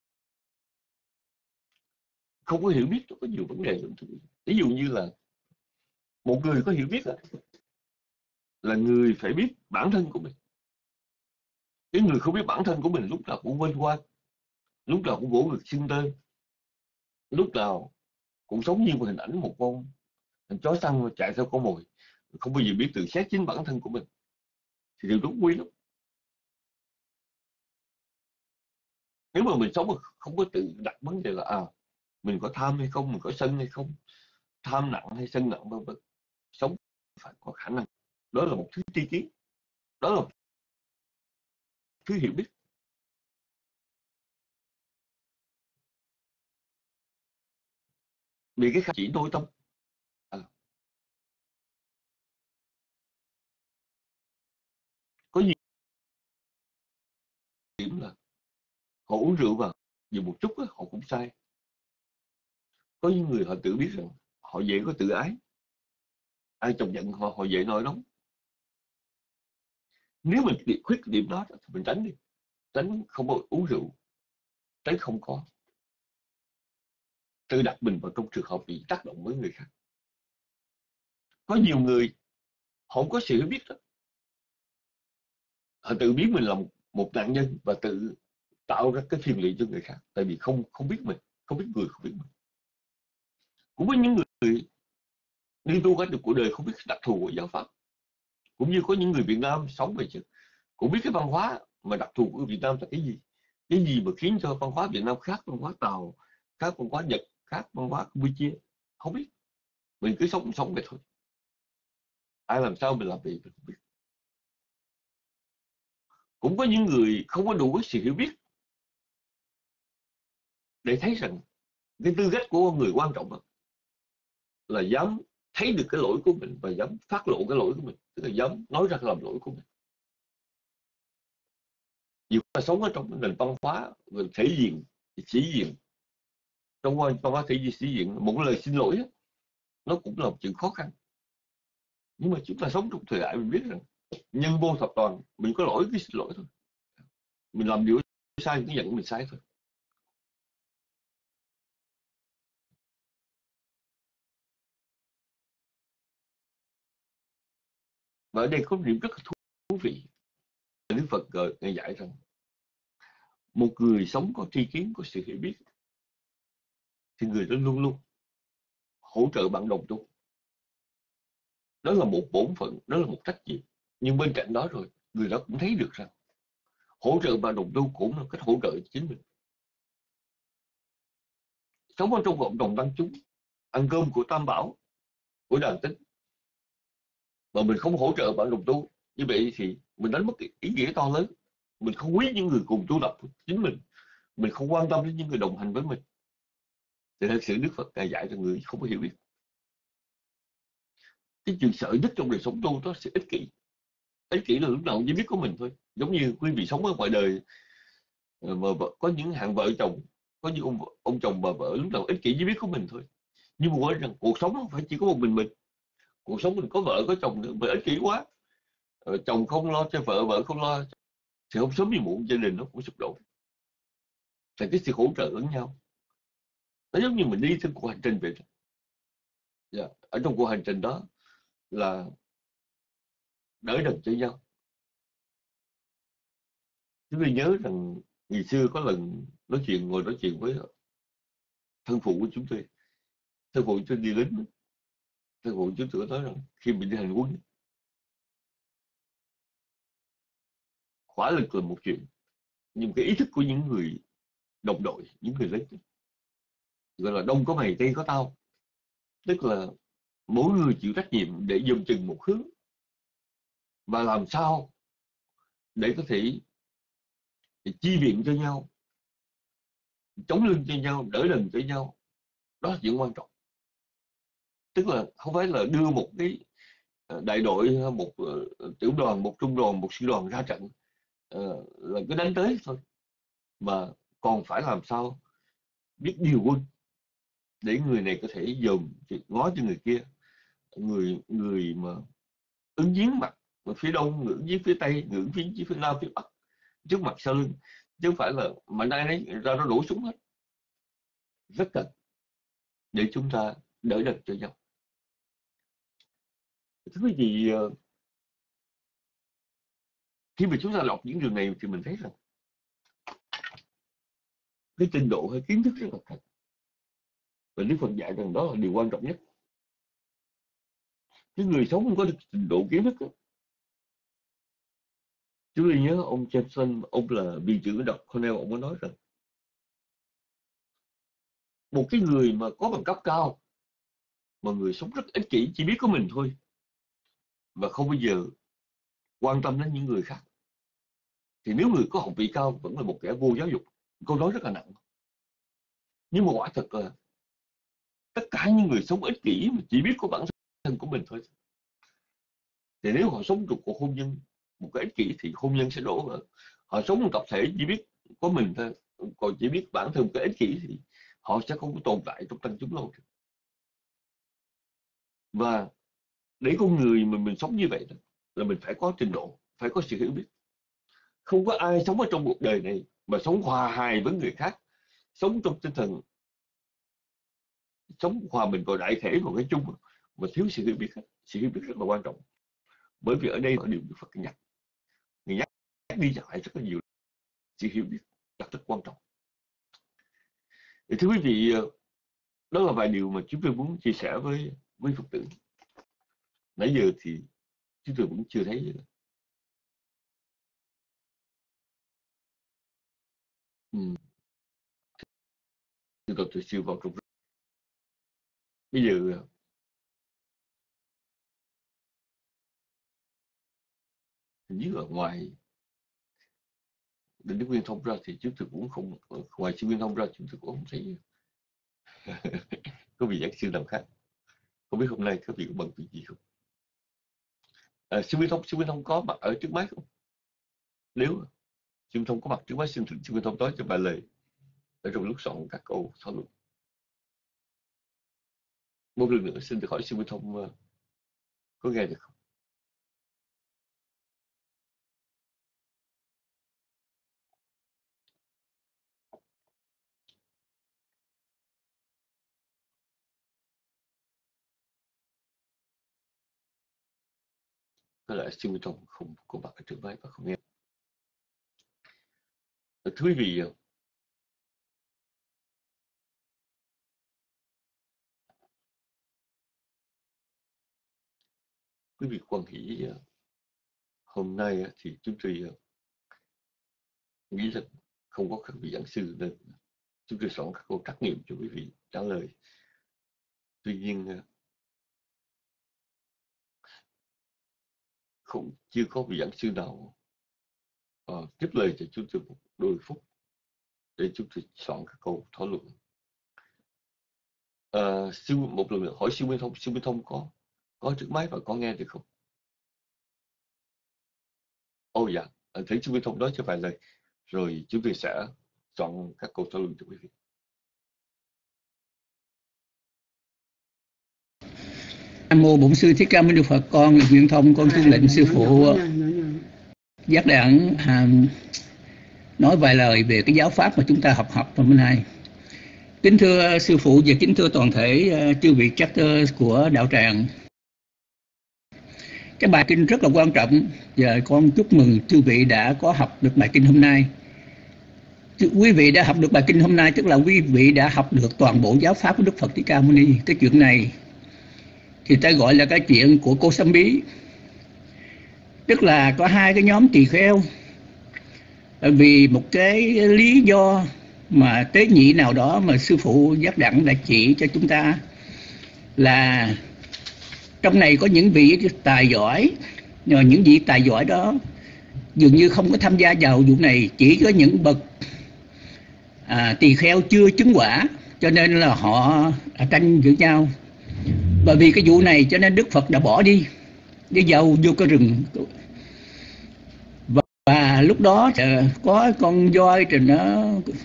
Không có hiểu biết nó có nhiều vấn đề lắm. Ví dụ như là một người có hiểu biết là người phải biết bản thân của mình. Cái người không biết bản thân của mình lúc nào cũng vênh vang, lúc nào cũng vỗ ngực xưng tên, lúc nào cũng sống như một hình ảnh một con chó săn mà chạy theo con mồi, không bao giờ biết tự xét chính bản thân của mình, thì điều đó quý lắm. Nếu mà mình sống mà không có tự đặt vấn đề là mình có tham hay không, mình có sân hay không, tham nặng hay sân nặng, vân vân, sống phải có khả năng. Đó là một thứ tri kiến, đó là một thứ hiểu biết. Vì cái chỉ nội tâm. Có nhiều điểm là họ uống rượu vào dù một chút họ cũng sai. Có những người họ tự biết rằng họ dễ có tự ái, ai chọc giận họ, họ dễ nổi nóng. Nếu mình khuyết điểm đó thì mình tránh đi, tránh không có uống rượu, tránh không có tự đặt mình vào trong trường hợp bị tác động với người khác. Có nhiều người họ không có sự hiểu biết đó, họ tự biết mình là một nạn nhân và tự tạo ra cái phiền lụy cho người khác, tại vì không biết mình, không biết người, không biết mình. Cũng có những người đi tu cả cuộc đời không biết đặc thù của giáo pháp, cũng như có những người Việt Nam sống về chứ cũng biết cái văn hóa mà đặc thù của Việt Nam là cái gì mà khiến cho văn hóa Việt Nam khác văn hóa Tàu, khác văn hóa Nhật, khác văn hóa Campuchia, không biết. Mình cứ sống vậy thôi, ai làm sao mình làm vậy mình không biết. Cũng có những người không có đủ cái sự hiểu biết để thấy rằng cái tư cách của con người quan trọng là dám thấy được cái lỗi của mình và dám phát lộ cái lỗi của mình, tức là dám nói ra làm lỗi của mình. Nhiều người sống ở trong nền văn hóa thể diện, sĩ diện, trong văn hóa thể diện sĩ diện, một lời xin lỗi nó cũng là một chuyện khó khăn. Nhưng mà chúng ta sống trong thời đại mình biết rằng nhân vô thập toàn, mình có lỗi cái xin lỗi thôi, mình làm điều sai mình nhận mình sai thôi. Và ở đây có một điểm rất là thú vị. Đức Phật ngài dạy rằng một người sống có tri kiến, có sự hiểu biết thì người đó luôn luôn hỗ trợ bạn đồng tu. Đó là một bổn phận, đó là một trách nhiệm. Nhưng bên cạnh đó rồi, người đó cũng thấy được rằng hỗ trợ bạn đồng tu cũng là cách hỗ trợ chính mình. Sống ở trong cộng đồng tăng chúng, ăn cơm của Tam Bảo, của đàn tính, mà mình không hỗ trợ bạn đồng tu, như vậy thì mình đánh mất ý nghĩa to lớn. Mình không quý những người cùng tu tập chính mình không quan tâm đến những người đồng hành với mình. Thì thật sự Đức Phật ngài dạy cho người không có hiểu biết. Cái chuyện sợ nhất trong đời sống tu đó là ích kỷ. Ích kỷ là lúc nào cũng chỉ biết của mình thôi. Giống như quý vị sống ở ngoài đời mà có những hàng vợ chồng, có những ông chồng bà vợ lúc nào ích kỷ chỉ biết của mình thôi. Nhưng mà quên rằng cuộc sống không phải chỉ có một mình. Cuộc sống mình có vợ có chồng nữa, mà ích kỷ quá, chồng không lo cho vợ, vợ không lo, thì không sớm thì muộn gia đình nó cũng sụp đổ. Tại cái sự hỗ trợ lẫn nhau, nó giống như mình đi trên cuộc hành trình vậy. Ở trong cuộc hành trình đó là đỡ đần cho nhau. Chúng tôi nhớ rằng ngày xưa có lần ngồi nói chuyện với thân phụ của chúng tôi. Thân phụ tôi đi lính, thân phụ chúng tôi nói rằng khi mình đi hành quân, hỏa lực là một chuyện, nhưng cái ý thức của những người đồng đội, những người lính, gọi là đông có mày tây có tao, tức là mỗi người chịu trách nhiệm để dùm chừng một hướng, và làm sao để có thể chi viện cho nhau, chống lưng cho nhau, đỡ đần cho nhau. Đó là chuyện quan trọng. Tức là không phải là đưa một cái đại đội, một tiểu đoàn, một trung đoàn, một sư đoàn ra trận là cứ đánh tới thôi, mà còn phải làm sao biết điều quân để người này có thể dòm ngó cho người kia, người mà ứng giếng mặt phía đông ngưỡng với phía tây, ngưỡng với phía nam, phía bắc, trước mặt sau lưng, chứ không phải là mạnh ai nấy ra nó đổ súng hết. Rất cần để chúng ta đỡ đần cho nhau. Thưa quý vị, khi mà chúng ta đọc những điều này thì mình thấy rằng cái trình độ hay kiến thức rất là cần, và Đức Phật dạy rằng đó là điều quan trọng nhất. Cái người sống không có được trình độ kiến thức đó. Chúng tôi nhớ ông Jameson, ông là viện trưởng đọc Cornell, ông có nói rằng một cái người mà có bằng cấp cao mà người sống rất ích kỷ, chỉ biết có mình thôi và không bao giờ quan tâm đến những người khác, thì nếu người có học vị cao vẫn là một kẻ vô giáo dục. Câu nói rất là nặng, nhưng mà quả thật là tất cả những người sống ích kỷ mà chỉ biết có bản thân của mình thôi, thì nếu họ sống một cuộc hôn nhân một cái ích kỷ thì hôn nhân sẽ đổ vỡ. Họ sống một tập thể chỉ biết có mình thôi, còn chỉ biết bản thân cái ích kỷ thì họ sẽ không có tồn tại trong tăng chúng lâu. Và để con người mà mình sống như vậy là mình phải có trình độ, phải có sự hiểu biết. Không có ai sống ở trong cuộc đời này mà sống hòa hài với người khác, sống trong tinh thần sống hòa mình vào đại thể, vào cái chung mà thiếu sự hiểu biết. Sự hiểu biết rất là quan trọng, bởi vì ở đây là điều Đức Phật nhắc đi nhắc lại rất là nhiều. Sự hiểu biết rất quan trọng. Thì thưa quý vị, đó là vài điều mà chúng tôi muốn chia sẻ với Phật tử. Nãy giờ thì chúng tôi vẫn chưa thấy tôi siêu vào trong. Bây giờ hình như ở ngoài Đức Nguyên Thông ra thì chúng tôi cũng không, ngoài sư Nguyên Thông ra chúng tôi cũng không thấy có vị giảng sư nào khác. Không biết hôm nay các vị có bận việc gì không? Sư Nguyên Thông có mặt ở trước máy không? Nếu sư Nguyên Thông có mặt trước máy, xin thỉnh sư Nguyên Thông nói cho vài lời ở trong lúc soạn các câu thảo luận. Một lần nữa xin được hỏi sư Nguyên Thông có nghe được không? Có lẽ sư Nguyên Thông không có mặt ở trước máy và không nghe. Thưa quý vị, quý vị quan hỷ hôm nay thì chúng tôi nghĩ rằng không có các vị giảng sư nên chúng tôi soạn các câu trắc nghiệm cho quý vị trả lời. Tuy nhiên chưa có vị giảng sư nào tiếp lời cho chúng tôi một đôi phút để chúng tôi soạn các câu thảo luận. Một lần nữa hỏi sư Nguyên Thông có trước máy và có nghe được không? Dạ, thấy sư Nguyên Thông nói cho vài lời rồi chúng tôi sẽ soạn các câu thảo luận cho quý vị. Nam mô Bổn Sư Thích Ca Mâu Ni Phật. Con là Nguyên Thông, con tuân lệnh sư phụ Giác Đẳng nói vài lời về cái giáo pháp mà chúng ta học hôm nay. Kính thưa sư phụ và kính thưa toàn thể chư vị chapter của đạo tràng, cái bài kinh rất là quan trọng và con chúc mừng chư vị đã có học được bài kinh hôm nay. Quý vị đã học được bài kinh hôm nay tức là quý vị đã học được toàn bộ giáo pháp của Đức Phật Thích Ca Mâu Ni. Cái chuyện này thì ta gọi là cái chuyện của cô Sâm Bí, tức là có hai cái nhóm tỳ kheo vì một cái lý do mà tế nhị nào đó mà sư phụ Giác Đẳng đã chỉ cho chúng ta là trong này có những vị tài giỏi, nhưng mà những vị tài giỏi đó dường như không có tham gia vào vụ này, chỉ có những bậc tỳ kheo chưa chứng quả, cho nên là họ tranh giữa nhau. Bởi vì cái vụ này cho nên Đức Phật đã bỏ đi vào vô cái rừng, và lúc đó có con voi thì nó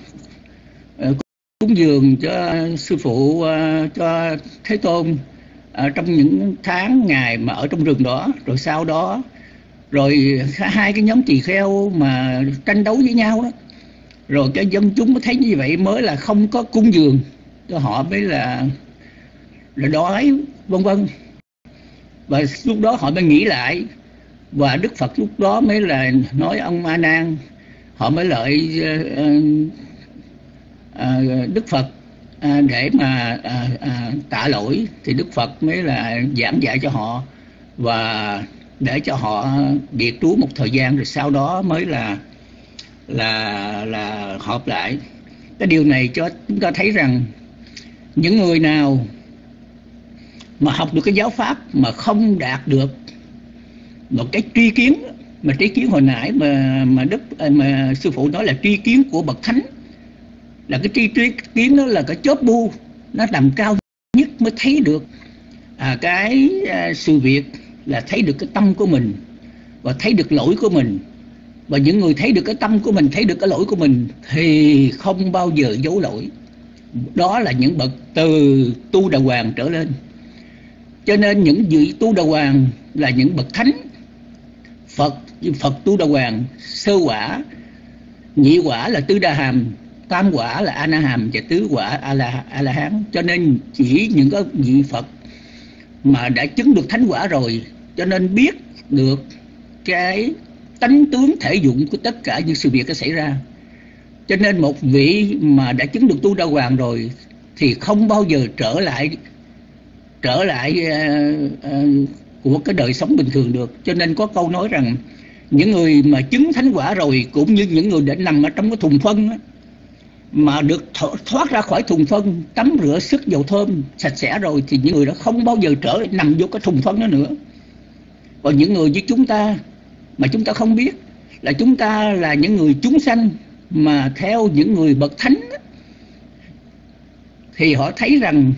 cúng dường cho sư phụ, cho Thế Tôn trong những tháng ngày mà ở trong rừng đó. Rồi sau đó rồi hai cái nhóm tỳ kheo mà tranh đấu với nhau đó, rồi cái dân chúng mới thấy như vậy mới là không có cúng dường, cho họ mới là đói vân vân. Và lúc đó họ mới nghĩ lại, và Đức Phật lúc đó mới là nói ông A Nan, họ mới lợi Đức Phật để mà tạ lỗi, thì Đức Phật mới là giảng dạy cho họ và để cho họ biệt trú một thời gian, rồi sau đó mới là họp lại. Cái điều này cho chúng ta thấy rằng những người nào mà học được cái giáo pháp mà không đạt được một cái tri kiến, mà tri kiến hồi nãy mà sư phụ nói là tri kiến của bậc thánh, là cái tri kiến đó là cái chóp bu, nó nằm cao nhất mới thấy được cái sự việc, là thấy được cái tâm của mình và thấy được lỗi của mình. Và những người thấy được cái tâm của mình, thấy được cái lỗi của mình thì không bao giờ giấu lỗi. Đó là những bậc từ tu đà hoàng trở lên. Cho nên những vị tu đà hoàng là những bậc thánh. Phật tu đà hoàng sơ quả, nhị quả là tứ đa hàm, tam quả là a na hàm và tứ quả a la hán. Cho nên chỉ những cái vị Phật mà đã chứng được thánh quả rồi, cho nên biết được cái tánh tướng thể dụng của tất cả những sự việc đã xảy ra. Cho nên một vị mà đã chứng được tu đà hoàng rồi thì không bao giờ trở lại của cái đời sống bình thường được. Cho nên có câu nói rằng những người mà chứng thánh quả rồi, cũng như những người đã nằm ở trong cái thùng phân đó, mà được thoát ra khỏi thùng phân, tắm rửa sức dầu thơm sạch sẽ rồi, thì những người đó không bao giờ trở lại nằm vô cái thùng phân đó nữa. Còn những người với chúng ta mà chúng ta không biết là chúng ta là những người chúng sanh mà theo những người bậc thánh đó, thì họ thấy rằng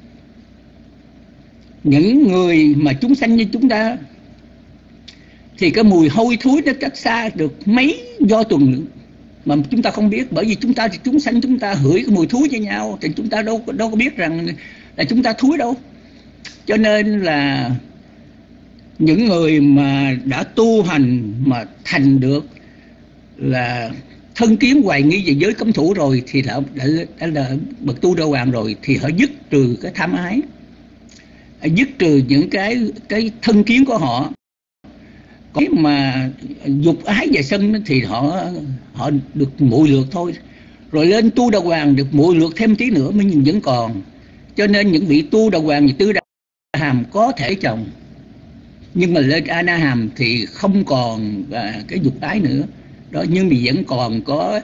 những người mà chúng sanh như chúng ta thì cái mùi hôi thối nó cách xa được mấy do tuần mà chúng ta không biết. Bởi vì chúng ta thì chúng sanh, chúng ta hửi cái mùi thối với nhau thì chúng ta đâu có biết rằng là chúng ta thối đâu. Cho nên là những người mà đã tu hành mà thành được là thân kiến hoài nghi về giới cấm thủ rồi, thì đã là bậc tu đà hoàng rồi, thì họ dứt trừ cái tham ái, dứt trừ những cái thân kiến của họ. Cái mà dục ái và sân thì họ được muội lược thôi. Rồi lên tu đà hoàng được muội lược thêm tí nữa mới vẫn còn. Cho nên những vị tu đà hoàng như tứ đa hàm có thể chồng, nhưng mà lên a na hàm thì không còn cái dục ái nữa đó, nhưng mà vẫn còn có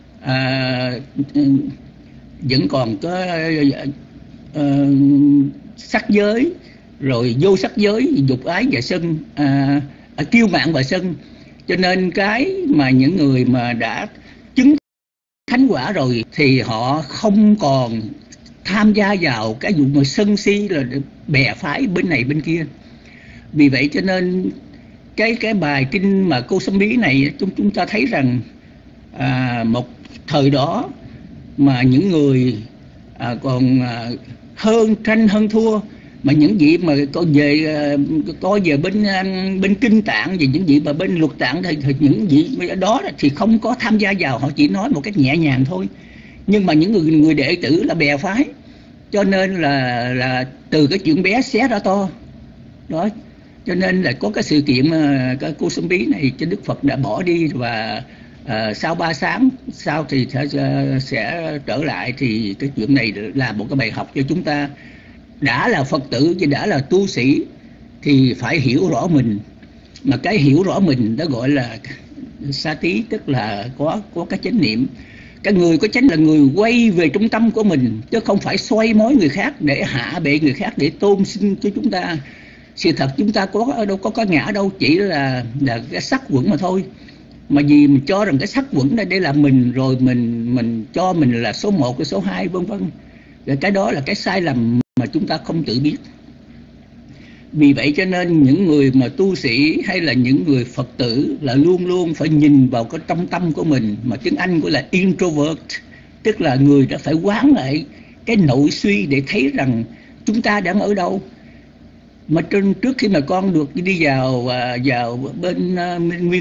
sắc giới, rồi vô sắc giới, dục ái và sân, kiêu mạn và sân. Cho nên cái mà những người mà đã chứng thánh quả rồi thì họ không còn tham gia vào cái vụ mà sân si là bè phái bên này bên kia. Vì vậy cho nên cái bài kinh mà Cô Sâm Bí này chúng ta thấy rằng một thời đó mà những người còn tranh hơn thua, mà những vị mà coi về bên kinh tạng và những vị mà bên luật tạng thì những vị đó thì không có tham gia vào, họ chỉ nói một cách nhẹ nhàng thôi. Nhưng mà những người đệ tử là bè phái, cho nên là từ cái chuyện bé xé ra to đó. Cho nên là có cái sự kiện cái Cô Sâm Bí này cho Đức Phật đã bỏ đi, và sau 3 sáng sau thì sẽ trở lại. Thì cái chuyện này là một cái bài học cho chúng ta. Đã là Phật tử và đã là tu sĩ thì phải hiểu rõ mình, mà cái hiểu rõ mình đó gọi là sa tí, tức là có cái chánh niệm. Cái người có chánh là người quay về trung tâm của mình, chứ không phải xoay mối người khác để hạ bệ người khác, để tôn sinh cho chúng ta. Sự thật chúng ta đâu có ngã đâu, chỉ là cái sắc quẩn mà thôi. Mà vì mình cho rằng cái sắc quẩn đây để là mình, rồi mình cho mình là số 1, cái số 2 vân vân. Cái đó là cái sai lầm mà chúng ta không tự biết. Vì vậy cho nên những người mà tu sĩ hay là những người Phật tử là luôn luôn phải nhìn vào cái trong tâm của mình, mà tiếng Anh gọi là introvert, tức là người đã phải quán lại cái nội suy để thấy rằng chúng ta đang ở đâu. Mà trước khi mà con được đi vào bên Nguyên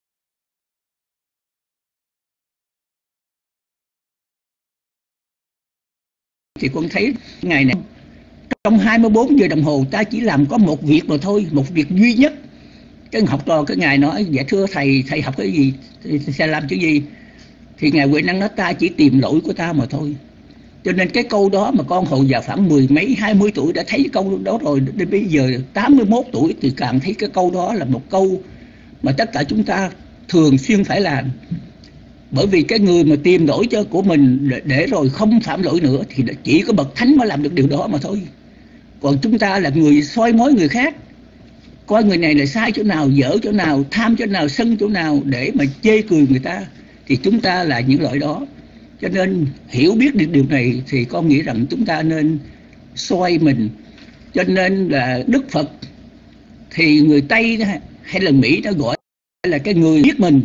thì con thấy ngày này trong 24 giờ đồng hồ ta chỉ làm có một việc mà thôi, một việc duy nhất. Cái học trò cái ngài nói dạ thưa thầy học cái gì thì sẽ làm cái gì, thì ngài Huệ Năng nói ta chỉ tìm lỗi của ta mà thôi. Cho nên cái câu đó mà con hồi giờ khoảng 10 mấy 20 tuổi đã thấy cái câu đó rồi, đến bây giờ 81 tuổi thì càng thấy cái câu đó là một câu mà tất cả chúng ta thường xuyên phải làm. Bởi vì cái người mà tìm lỗi cho của mình để rồi không phạm lỗi nữa thì chỉ có bậc thánh mới làm được điều đó mà thôi. Còn chúng ta là người soi mói người khác, coi người này là sai chỗ nào, dở chỗ nào, tham chỗ nào, sân chỗ nào để mà chê cười người ta, thì chúng ta là những loại đó. Cho nên hiểu biết được điều này thì con nghĩ rằng chúng ta nên soi mình. Cho nên là Đức Phật thì người Tây hay là Mỹ nó gọi là cái người biết mình,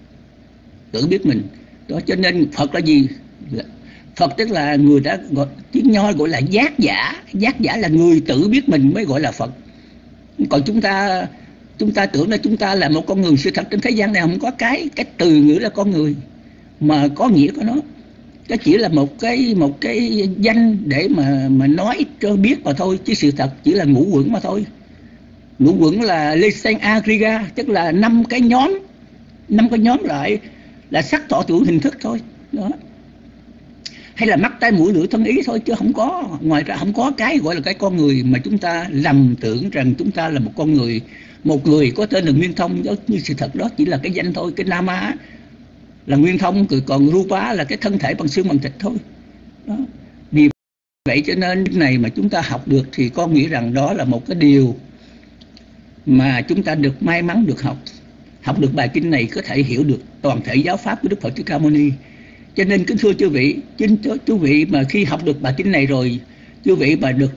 tự biết mình đó. Cho nên Phật là gì? Phật tức là người đã gọi, tiếng Nho gọi là giác giả. Giác giả là người tự biết mình mới gọi là Phật. Còn chúng ta tưởng là chúng ta là một con người. Sự thật trên thế gian này không có cái từ ngữ là con người mà có nghĩa của nó. Nó chỉ là một cái danh để mà nói cho biết mà thôi, chứ sự thật chỉ là ngũ uẩn mà thôi. Ngũ uẩn là Lesen Agriga, tức là 5 cái nhóm lại là sắc thọ tưởng hình thức thôi đó. Hay là mắt tai mũi lưỡi thân ý thôi, chứ không có, ngoài ra không có cái gọi là cái con người mà chúng ta lầm tưởng rằng chúng ta là một con người, một người có tên là Nguyên Thông đó. Như sự thật đó chỉ là cái danh thôi. Cái Nama là Nguyên Thông, còn Rupa là cái thân thể bằng xương bằng thịt thôi đó. Vì vậy cho nên cái này mà chúng ta học được thì con nghĩ rằng đó là một cái điều mà chúng ta được may mắn được học được bài kinh này, có thể hiểu được toàn thể giáo pháp của Đức Phật Thích Ca Mâu Ni. Cho nên kính thưa chư vị, chư vị mà khi học được bài kinh này rồi, chư vị mà được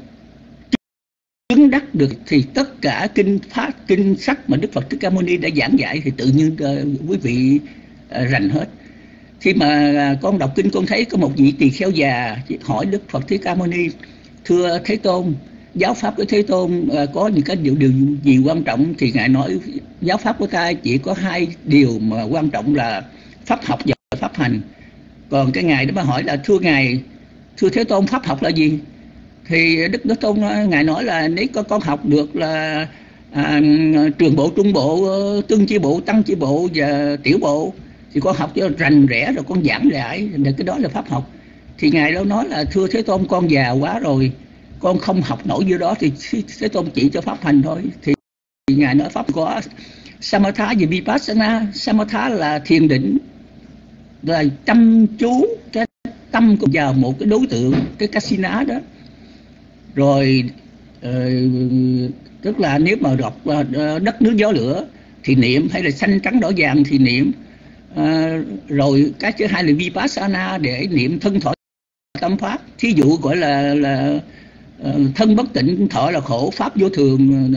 chứng đắc được thì tất cả kinh sách mà Đức Phật Thích Ca Mâu Ni đã giảng dạy thì tự nhiên quý vị rành hết. Khi mà con đọc kinh, con thấy có một vị tỳ kheo già hỏi Đức Phật Thích Ca Mâu Ni: thưa Thế Tôn, giáo pháp của Thế Tôn có những cái điều gì quan trọng? Thì ngài nói giáo pháp của ta chỉ có 2 điều mà quan trọng là pháp học và pháp hành. Còn cái ngài đó mà hỏi là thưa Thế Tôn, pháp học là gì? Thì Đức Thế Tôn ngài nói là nếu con học được là trường bộ, trung bộ, tương chi bộ, tăng chi bộ và tiểu bộ thì con học cho rành rẽ rồi con giảng lại, cái đó là pháp học. Thì ngài đó nói là thưa Thế Tôn, con già quá rồi, con không học nổi như đó, thì Thế Tôn chỉ cho pháp hành thôi. Thì ngài nói pháp có Samatha và Vipassana. Samatha là thiền định, là chăm chú cái tâm của vào một cái đối tượng, cái Kasina đó. Rồi tức là nếu mà đọc đất nước gió lửa thì niệm, hay là xanh trắng đỏ vàng thì niệm. Rồi cái thứ hai là Vipassana để niệm thân thọ tâm pháp. Thí dụ gọi là thân bất tịnh, thọ là khổ, pháp vô thường,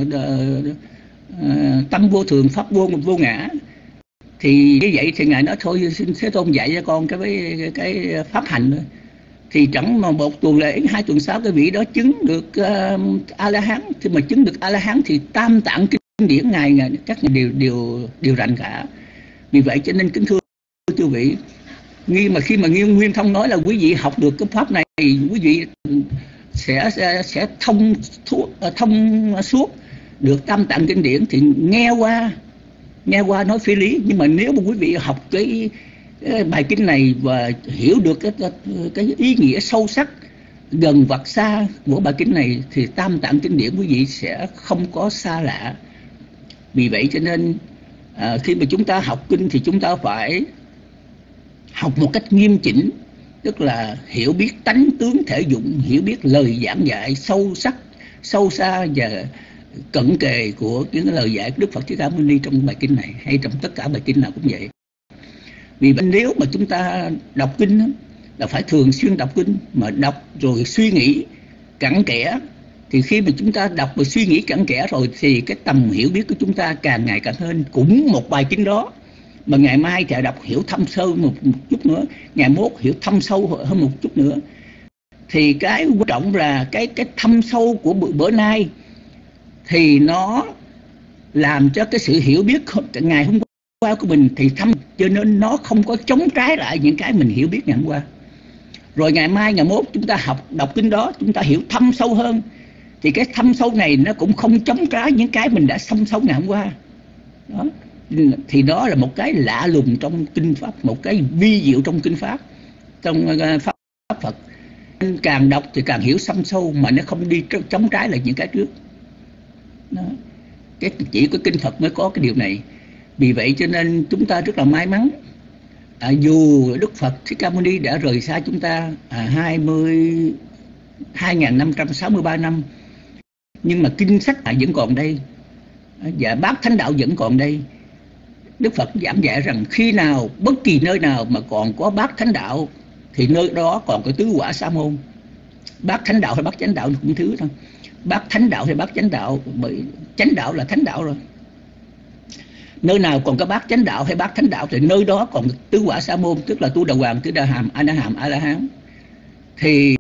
tâm vô thường, pháp vô ngã. Thì như vậy thì ngài nói thôi xin Thế Tôn dạy cho con cái pháp hành thôi. Thì chẳng mà 1 tuần lễ 2 tuần sau cái vị đó chứng được A-la-hán. Thì mà chứng được A-la-hán thì tam tạng kinh điển ngài các ngài đều rành cả. Vì vậy cho nên kính thưa quý vị, khi mà Nguyên Thông nói là quý vị học được cái pháp này, quý vị sẽ thông suốt được tam tạng kinh điển. Thì nghe qua nói phi lý, nhưng mà nếu mà quý vị học cái bài kinh này và hiểu được cái ý nghĩa sâu sắc, gần vặt xa của bài kinh này, thì tam tạng kinh điển quý vị sẽ không có xa lạ. Vì vậy cho nên khi mà chúng ta học kinh thì chúng ta phải học một cách nghiêm chỉnh, tức là hiểu biết tánh tướng thể dụng, hiểu biết lời giảng dạy sâu sắc, sâu xa và cận kề của những lời dạy của Đức Phật Thích Ca Mâu Ni trong bài kinh này, hay trong tất cả bài kinh nào cũng vậy. Vì vậy nếu mà chúng ta đọc kinh là phải thường xuyên đọc kinh, mà đọc rồi suy nghĩ cặn kẽ, thì khi mà chúng ta đọc và suy nghĩ cặn kẽ rồi thì cái tầm hiểu biết của chúng ta càng ngày càng hơn. Cũng một bài kinh đó mà ngày mai thì đọc hiểu thâm sâu một chút nữa, ngày mốt hiểu thâm sâu hơn một chút nữa. Thì cái quan trọng là cái thâm sâu của bữa nay thì nó làm cho cái sự hiểu biết ngày hôm qua của mình thì thâm, cho nên nó không có chống trái lại những cái mình hiểu biết ngày hôm qua. Rồi ngày mai ngày mốt chúng ta đọc kinh đó, chúng ta hiểu thâm sâu hơn, thì cái thâm sâu này nó cũng không chống trái những cái mình đã thâm sâu ngày hôm qua đó. Thì đó là một cái lạ lùng trong kinh pháp, một cái vi diệu trong kinh pháp, trong pháp Phật. Càng đọc thì càng hiểu thâm sâu, mà nó không đi chống trái lại những cái trước đó. Chỉ có kinh Phật mới có cái điều này. Vì vậy cho nên chúng ta rất là may mắn, dù Đức Phật Thích Ca Mâu Ni đã rời xa chúng ta 2563 năm, nhưng mà kinh sách vẫn còn đây, và bát thánh đạo vẫn còn đây. Đức Phật giảng dạy rằng khi nào, bất kỳ nơi nào mà còn có bát thánh đạo thì nơi đó còn có tứ quả sa môn. Bát thánh đạo hay bát chánh đạo cũng thứ thôi. Bát thánh đạo hay bát chánh đạo, bởi chánh đạo là thánh đạo rồi. Nơi nào còn có bát chánh đạo hay bát thánh đạo thì nơi đó còn tứ quả sa môn, tức là Tu Đà Hoàng, Tứ Đà Hàm, A Na Hàm, A La Hán. Thì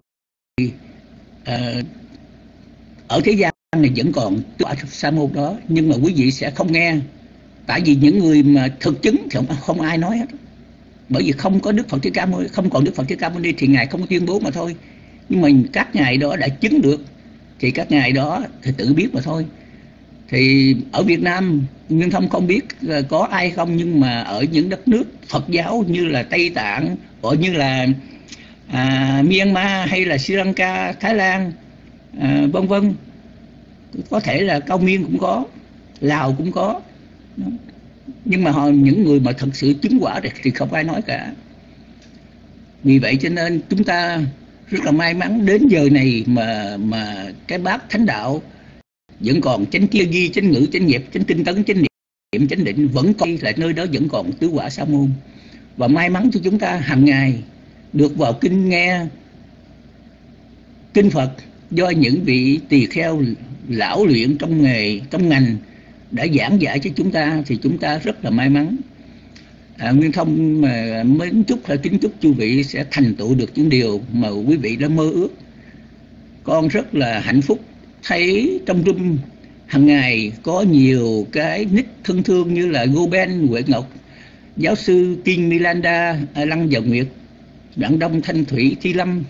ở thế gian này vẫn còn tứ quả sa môn đó, nhưng mà quý vị sẽ không nghe. Tại vì những người mà thực chứng thì không ai nói hết. Bởi vì không có Đức Phật Thích Ca Mâu Ni, không còn Đức Phật Thích Ca Mâu Ni thì ngài không có tuyên bố mà thôi. Nhưng mà các ngài đó đã chứng được thì các ngài đó thì tự biết mà thôi. Thì ở Việt Nam Nguyên Thông không biết có ai không, nhưng mà ở những đất nước Phật giáo như là Tây Tạng, hoặc như là Myanmar hay là Sri Lanka, Thái Lan, vân vân, có thể là Cao Miên cũng có, Lào cũng có. Nhưng mà những người mà thật sự chứng quả thì không ai nói cả. Vì vậy cho nên chúng ta rất là may mắn đến giờ này mà cái bát thánh đạo vẫn còn, chánh kia ghi, chánh ngữ, chánh nghiệp, chánh tinh tấn, chánh niệm, chánh định vẫn còn, là nơi đó vẫn còn tứ quả sa môn. Và may mắn cho chúng ta hàng ngày được vào kinh, nghe kinh Phật do những vị tỳ kheo lão luyện trong nghề, trong ngành đã giảng dạy cho chúng ta, thì chúng ta rất là may mắn. Nguyên Thông mến chúc hay kính chúc chư vị sẽ thành tựu được những điều mà quý vị đã mơ ước. Con rất là hạnh phúc thấy trong room hàng ngày có nhiều cái nick thân thương như là Goben, Huệ Ngọc, giáo sư Kinh Milanda, Lăng Dầu Nguyệt, Đặng Đông, Thanh Thủy, Thi Lâm,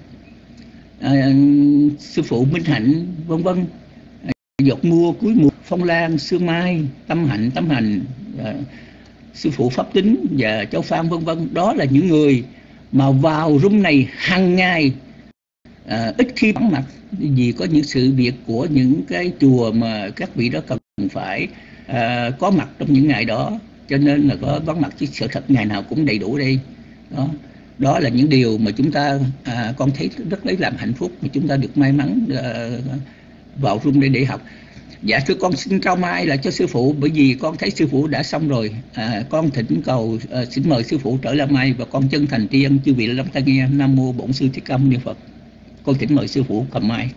sư phụ Minh Hạnh, vân vân, Giọt Mua, Cuối Mùa, Phong Lan, Sương Mai, Tâm Hành, sư phụ Pháp Tính và Châu Phan, vân vân. Đó là những người mà vào room này hàng ngày, ít khi vắng mặt vì có những sự việc của những cái chùa mà các vị đó cần phải có mặt trong những ngày đó, cho nên là có vắng mặt, chứ sự thật ngày nào cũng đầy đủ đây. Đó là những điều mà chúng ta con thấy rất lấy làm hạnh phúc, mà chúng ta được may mắn vào room đây để học. Dạ thưa con xin trao mai là cho sư phụ, bởi vì con thấy sư phụ đã xong rồi. Con thỉnh cầu xin mời sư phụ trở lại mai, và con chân thành tri ân chư vị lắng tai nghe. Nam mô Bổn Sư Thích Ca Mâu Ni Phật. Con thỉnh mời sư phụ cầm mic.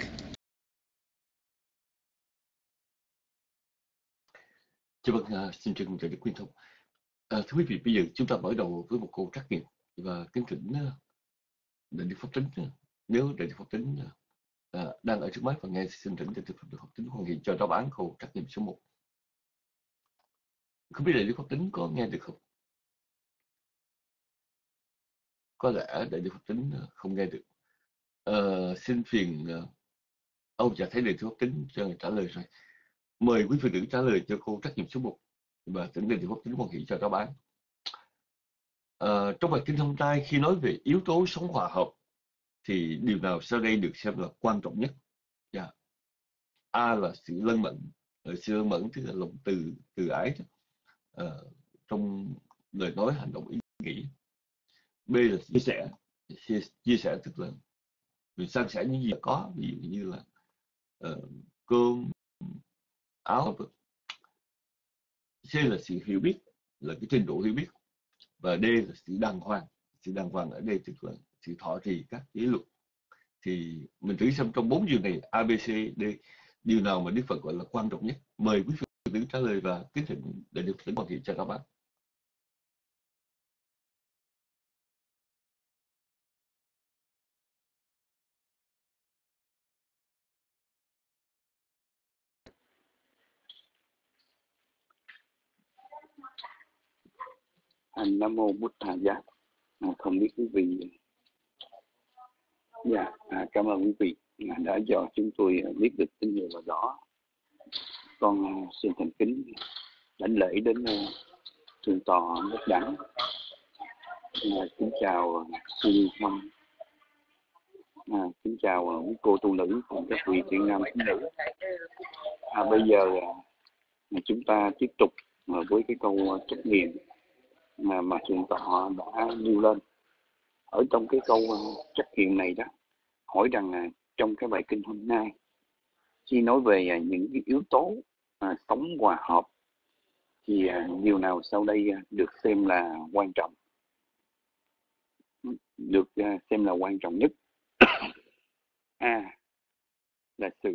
Vâng, xin trân trọng Quyên Thông. Thưa quý vị, bây giờ chúng ta mở đầu với một câu trắc nghiệm và kính thỉnh Đại Đức Pháp Tính. Nếu Đại Đức Pháp Tính đang ở trước máy và nghe, xin thỉnh Đại Đức Pháp Tính hoàn thiện cho đáp án câu trắc nghiệm số 1. Không biết Đại Đức Pháp Tính có nghe được không? Có lẽ Đại Đức Pháp Tính không nghe được. Xin phiền dạ thấy Đại Đức Pháp Tính trả lời rồi. Mời quý vị nữ trả lời cho câu trắc nghiệm số 1 và thỉnh Đại Đức Pháp Tính hoàn thiện cho đáp án. Trong bài kinh hôm nay, khi nói về yếu tố sống hòa hợp thì điều nào sau đây được xem là quan trọng nhất? A là sự lân mẫn. Sự lân mẫn tức là lòng từ ái trong lời nói, hành động, ý nghĩ. B là chia sẻ. Chia sẻ tức là mình san sẻ những gì có, ví dụ như là cơm, áo. C là sự hiểu biết, là cái trình độ hiểu biết. Và D là sự đàng hoàng. Sự đàng hoàng ở đây tức là sự thọ trì các giới luật. Thì mình thử xem trong 4 điều này, A, B, C, D, điều nào mà Đức Phật gọi là quan trọng nhất? Mời quý vị nữ trả lời và kính thỉnh để được thỉnh hoàn thiện cho các bạn. Nam mô Bụt Thầy Giá. Không biết quý vị. Cảm ơn quý vị đã cho chúng tôi biết được tin nhiều và rõ. Con xin thành kính đảnh lễ đến thượng tọa Đức Đẳng. Kính chào sư Phong. Kính chào quý cô tu nữ cùng các vị thiện nam tín nữ. Bây giờ chúng ta tiếp tục với cái câu trắc nghiệm mà thượng tọa đã nêu lên. Ở trong cái câu trắc nghiệm này đó, hỏi rằng trong cái bài kinh hôm nay, khi nói về những cái yếu tố sống hòa hợp, thì điều nào sau đây được xem là quan trọng? Được xem là quan trọng nhất. A là sự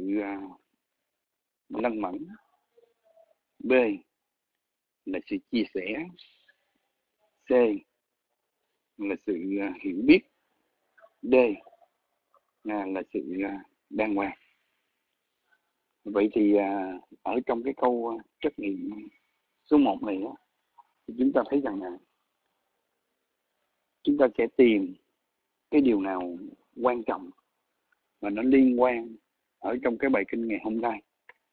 lân mẫn. B là sự chia sẻ. C là sự hiểu biết. D là sự đàng hoàng. Vậy thì ở trong cái câu trắc nghiệm số 1 này đó, thì chúng ta thấy rằng là chúng ta sẽ tìm cái điều nào quan trọng và nó liên quan ở trong cái bài kinh ngày hôm nay.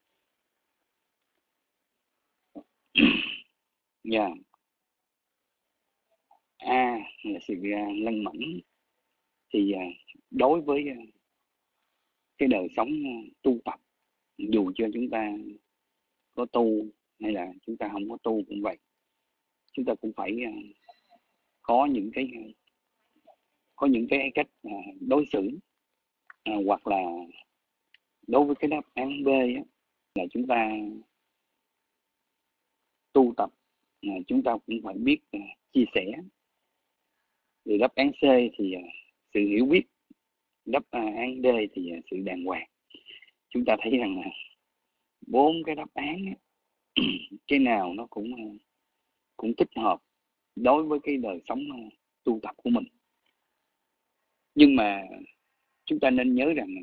A là sự lân mẫn. Thì đối với cái đời sống tu tập, dù cho chúng ta có tu hay là chúng ta không có tu cũng vậy, chúng ta cũng phải có những cái cách đối xử, hoặc là đối với cái đáp án B á, là chúng ta tu tập, chúng ta cũng phải biết chia sẻ. Thì đáp án C thì sự hiểu biết, đáp án D thì sự đàng hoàng. Chúng ta thấy rằng là 4 cái đáp án á, cái nào nó cũng thích hợp đối với cái đời sống tu tập của mình. Nhưng mà chúng ta nên nhớ rằng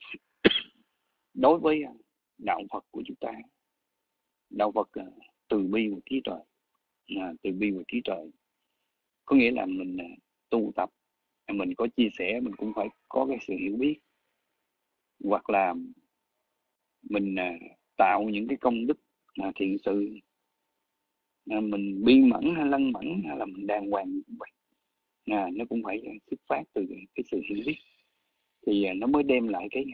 đối với đạo Phật của chúng ta, đạo Phật từ bi và trí tuệ, từ bi và trí tuệ có nghĩa là mình tu tập, mình có chia sẻ, mình cũng phải có cái sự hiểu biết, hoặc là mình tạo những cái công đức thiện sự, mình bi mẫn hay lân mẫn hay là mình đàng hoàng cũng vậy, nó cũng phải xuất phát từ cái sự hiểu biết, thì nó mới đem lại cái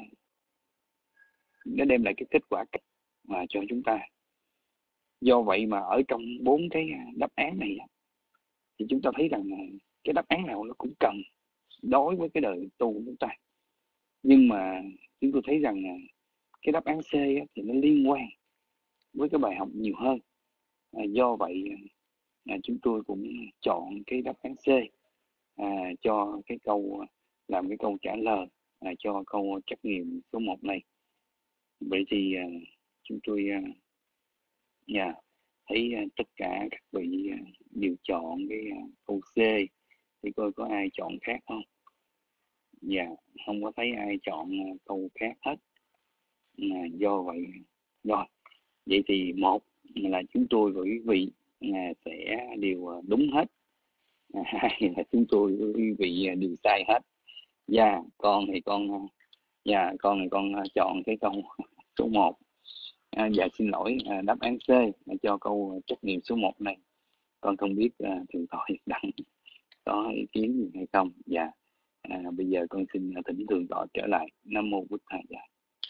kết quả mà cho chúng ta. Do vậy mà ở trong 4 cái đáp án này thì chúng ta thấy rằng cái đáp án nào nó cũng cần đối với cái đời tu của chúng ta. Nhưng mà chúng tôi thấy rằng cái đáp án C thì nó liên quan với cái bài học nhiều hơn. Do vậy chúng tôi cũng chọn cái đáp án C cho cái câu, làm cái câu trả lời cho câu trắc nghiệm số 1 này. Vậy thì chúng tôi thấy tất cả các vị đều chọn cái câu C, thì coi có ai chọn khác không. Không có thấy ai chọn câu khác hết. Do vậy rồi, vậy thì 1 là chúng tôi và quý vị sẽ đều đúng hết. 2 là chúng tôi với quý vị đều sai hết. Con thì con chọn cái câu số 1. Xin lỗi, đáp án C cho câu trắc nghiệm số 1 này. Con không biết thượng tọa Đặng có ý kiến gì hay không. Bây giờ con xin thỉnh thượng tọa trở lại. Nam mô Bụt Thầy Giá.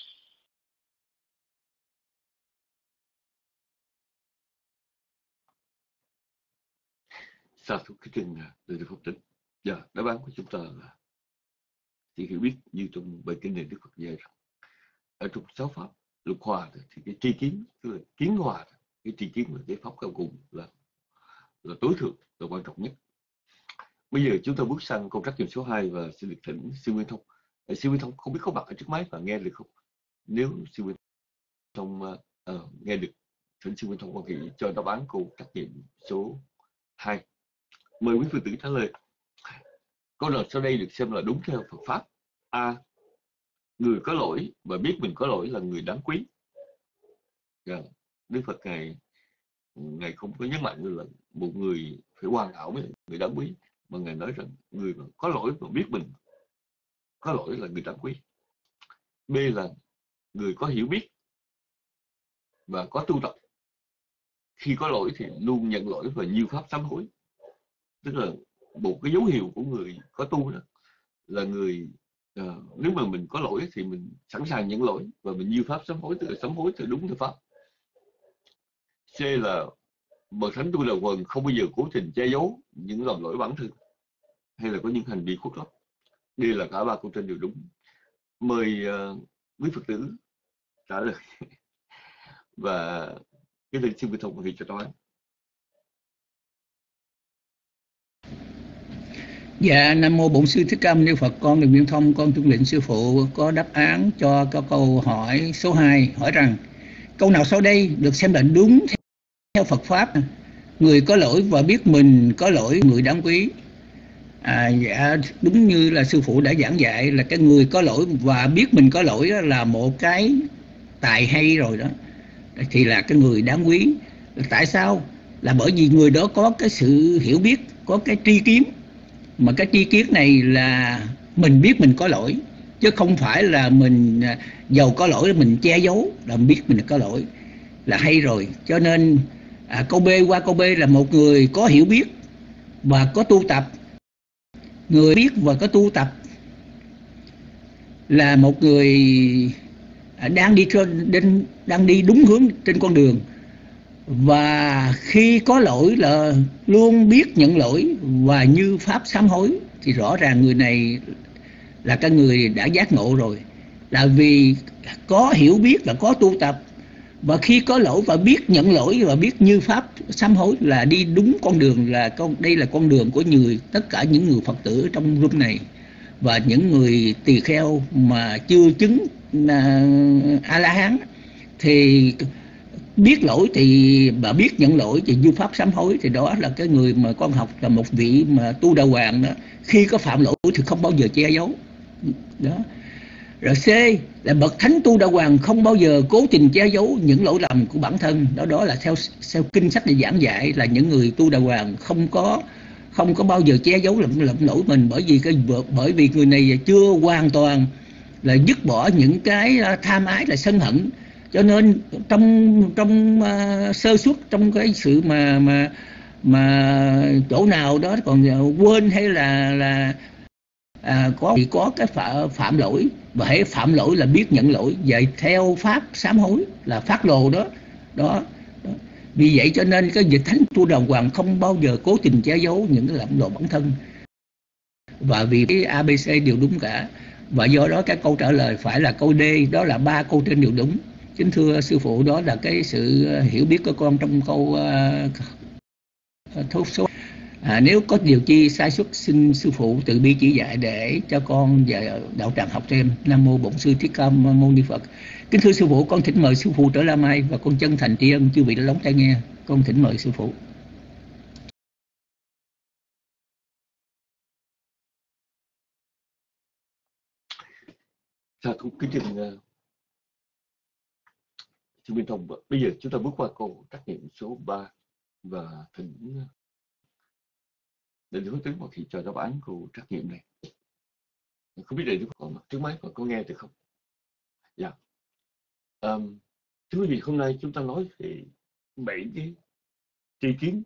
Sa thú cái kinh từ Đức Phật tịch. Đáp án của chúng ta là sự hiểu biết, như trong bài kinh này Đức Phật dạy rằng ở trong 6 pháp lục hòa thì cái tri kiến, tức là kiến hòa, cái tri kiến là cái pháp cao cùng là tối thượng, là quan trọng nhất. Bây giờ chúng ta bước sang câu trắc nghiệm số 2 và xin được thỉnh sư Nguyên Thông. Sư Nguyên Thông không biết có mặt ở trước máy và nghe được không? Nếu sư Nguyên Thông nghe được, thỉnh sư Nguyên Thông có thể cho đáp án câu trắc nghiệm số 2. Mời quý Phật tử trả lời. Câu nào sau đây được xem là đúng theo Phật pháp? A. Người có lỗi và biết mình có lỗi là người đáng quý. Đức Phật Ngài Ngài không có nhấn mạnh là một người phải hoàn hảo mới là người đáng quý, mà Ngài nói rằng người mà có lỗi mà biết mình có lỗi là người đáng quý. B là người có hiểu biết và có tu tập, khi có lỗi thì luôn nhận lỗi và nhiều pháp sám hối. Tức là một cái dấu hiệu của người có tu đó là người nếu mà mình có lỗi thì mình sẵn sàng nhận lỗi và mình nhiều pháp sám hối, tức là sám hối theo đúng theo pháp. C là bậc thánh tu là quần không bao giờ cố tình che giấu những lầm lỗi bản thân hay là có những hành vi khuất lấp. Đây là cả ba câu trên đều đúng. Mời quý Phật tử trả lời và cái lời xin thông thì cho tôi. Dạ, Nam Mô Bổn Sư Thích Ca Mâu Ni Phật. Con Đường Viên Thông, con tuân lệnh sư phụ có đáp án cho câu hỏi số 2, hỏi rằng câu nào sau đây được xem là đúng theo Phật Pháp? Người có lỗi và biết mình có lỗi, người đáng quý. Dạ, đúng như là sư phụ đã giảng dạy là cái người có lỗi và biết mình có lỗi đó là một cái tài hay rồi đó, thì là cái người đáng quý. Tại sao? Là bởi vì người đó có cái sự hiểu biết, có cái tri kiến, mà cái tri kiến này là mình biết mình có lỗi, chứ không phải là mình dầu có lỗi mình che giấu, là biết mình có lỗi là hay rồi. Cho nên câu B qua câu B là một người có hiểu biết và có tu tập. Người biết và có tu tập là một người đang đi đúng hướng trên con đường, và khi có lỗi là luôn biết nhận lỗi và như pháp sám hối, thì rõ ràng người này là cái người đã giác ngộ rồi, là vì có hiểu biết và có tu tập, và khi có lỗi và biết nhận lỗi và biết như pháp sám hối là đi đúng con đường. Đây là con đường của tất cả những người Phật tử trong room này, và những người tỳ kheo mà chưa chứng A La Hán thì biết lỗi thì bà biết nhận lỗi thì như pháp sám hối, thì đó là cái người mà con học là một vị mà tu đà hoàng đó, khi có phạm lỗi thì không bao giờ che giấu đó. Rồi C là bậc thánh tu đà hoàng không bao giờ cố tình che giấu những lỗi lầm của bản thân. Đó là theo kinh sách để giảng dạy là những người tu đà hoàng không có bao giờ che giấu lầm lỗi mình, bởi vì người này chưa hoàn toàn là dứt bỏ những cái tham ái là sân hận. Cho nên trong sơ suất, trong cái sự mà chỗ nào đó còn quên hay là có cái phạm lỗi, và hễ phạm lỗi là biết nhận lỗi, vậy theo pháp sám hối là phát lộ đó. Vì vậy cho nên cái vị thánh tu đà hoàng không bao giờ cố tình che giấu những cái lầm lỗi bản thân, và vì cái ABC đều đúng cả, và do đó cái câu trả lời phải là câu D, đó là 3 câu trên đều đúng. Kính thưa sư phụ, đó là cái sự hiểu biết của con trong câu thốt số. Nếu có điều chi sai xuất xin sư phụ từ bi chỉ dạy để cho con và đạo tràng học thêm. Nam Mô Bổn Sư Thích Ca Mâu Ni Phật. Kính thưa sư phụ, con thỉnh mời sư phụ trở La Mai, và con chân thành tri ân chư vị đã lắng tai nghe. Con thỉnh mời sư phụ. Kính thưa Minh Thông, bây giờ chúng ta bước qua câu trắc nghiệm số 3 và thỉnh Đại Đức Tướng Phật thị cho đáp án của trắc nghiệm này. Không biết Đại Đức còn trước máy còn có nghe được không? Dạ. Thưa quý vị, hôm nay chúng ta nói về 7 cái tri kiến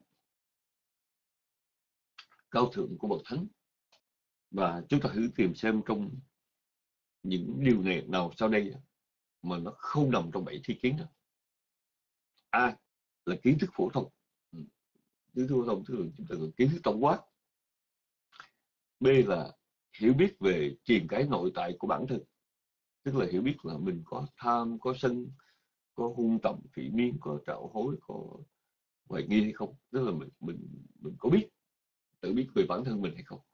cao thượng của bậc thánh, và chúng ta thử tìm xem trong những điều này nào sau đây mà nó không nằm trong 7 tri kiến đó. A là kiến thức phổ thông. Kiến thức phổ thông thường chúng ta gọi kiến thức tổng quát. B là hiểu biết về triền cái nội tại của bản thân, tức là hiểu biết là mình có tham, có sân, có hung tầm phỉ miên, có trạo hối, có hoài nghi hay không, tức là mình có tự biết về bản thân mình hay không.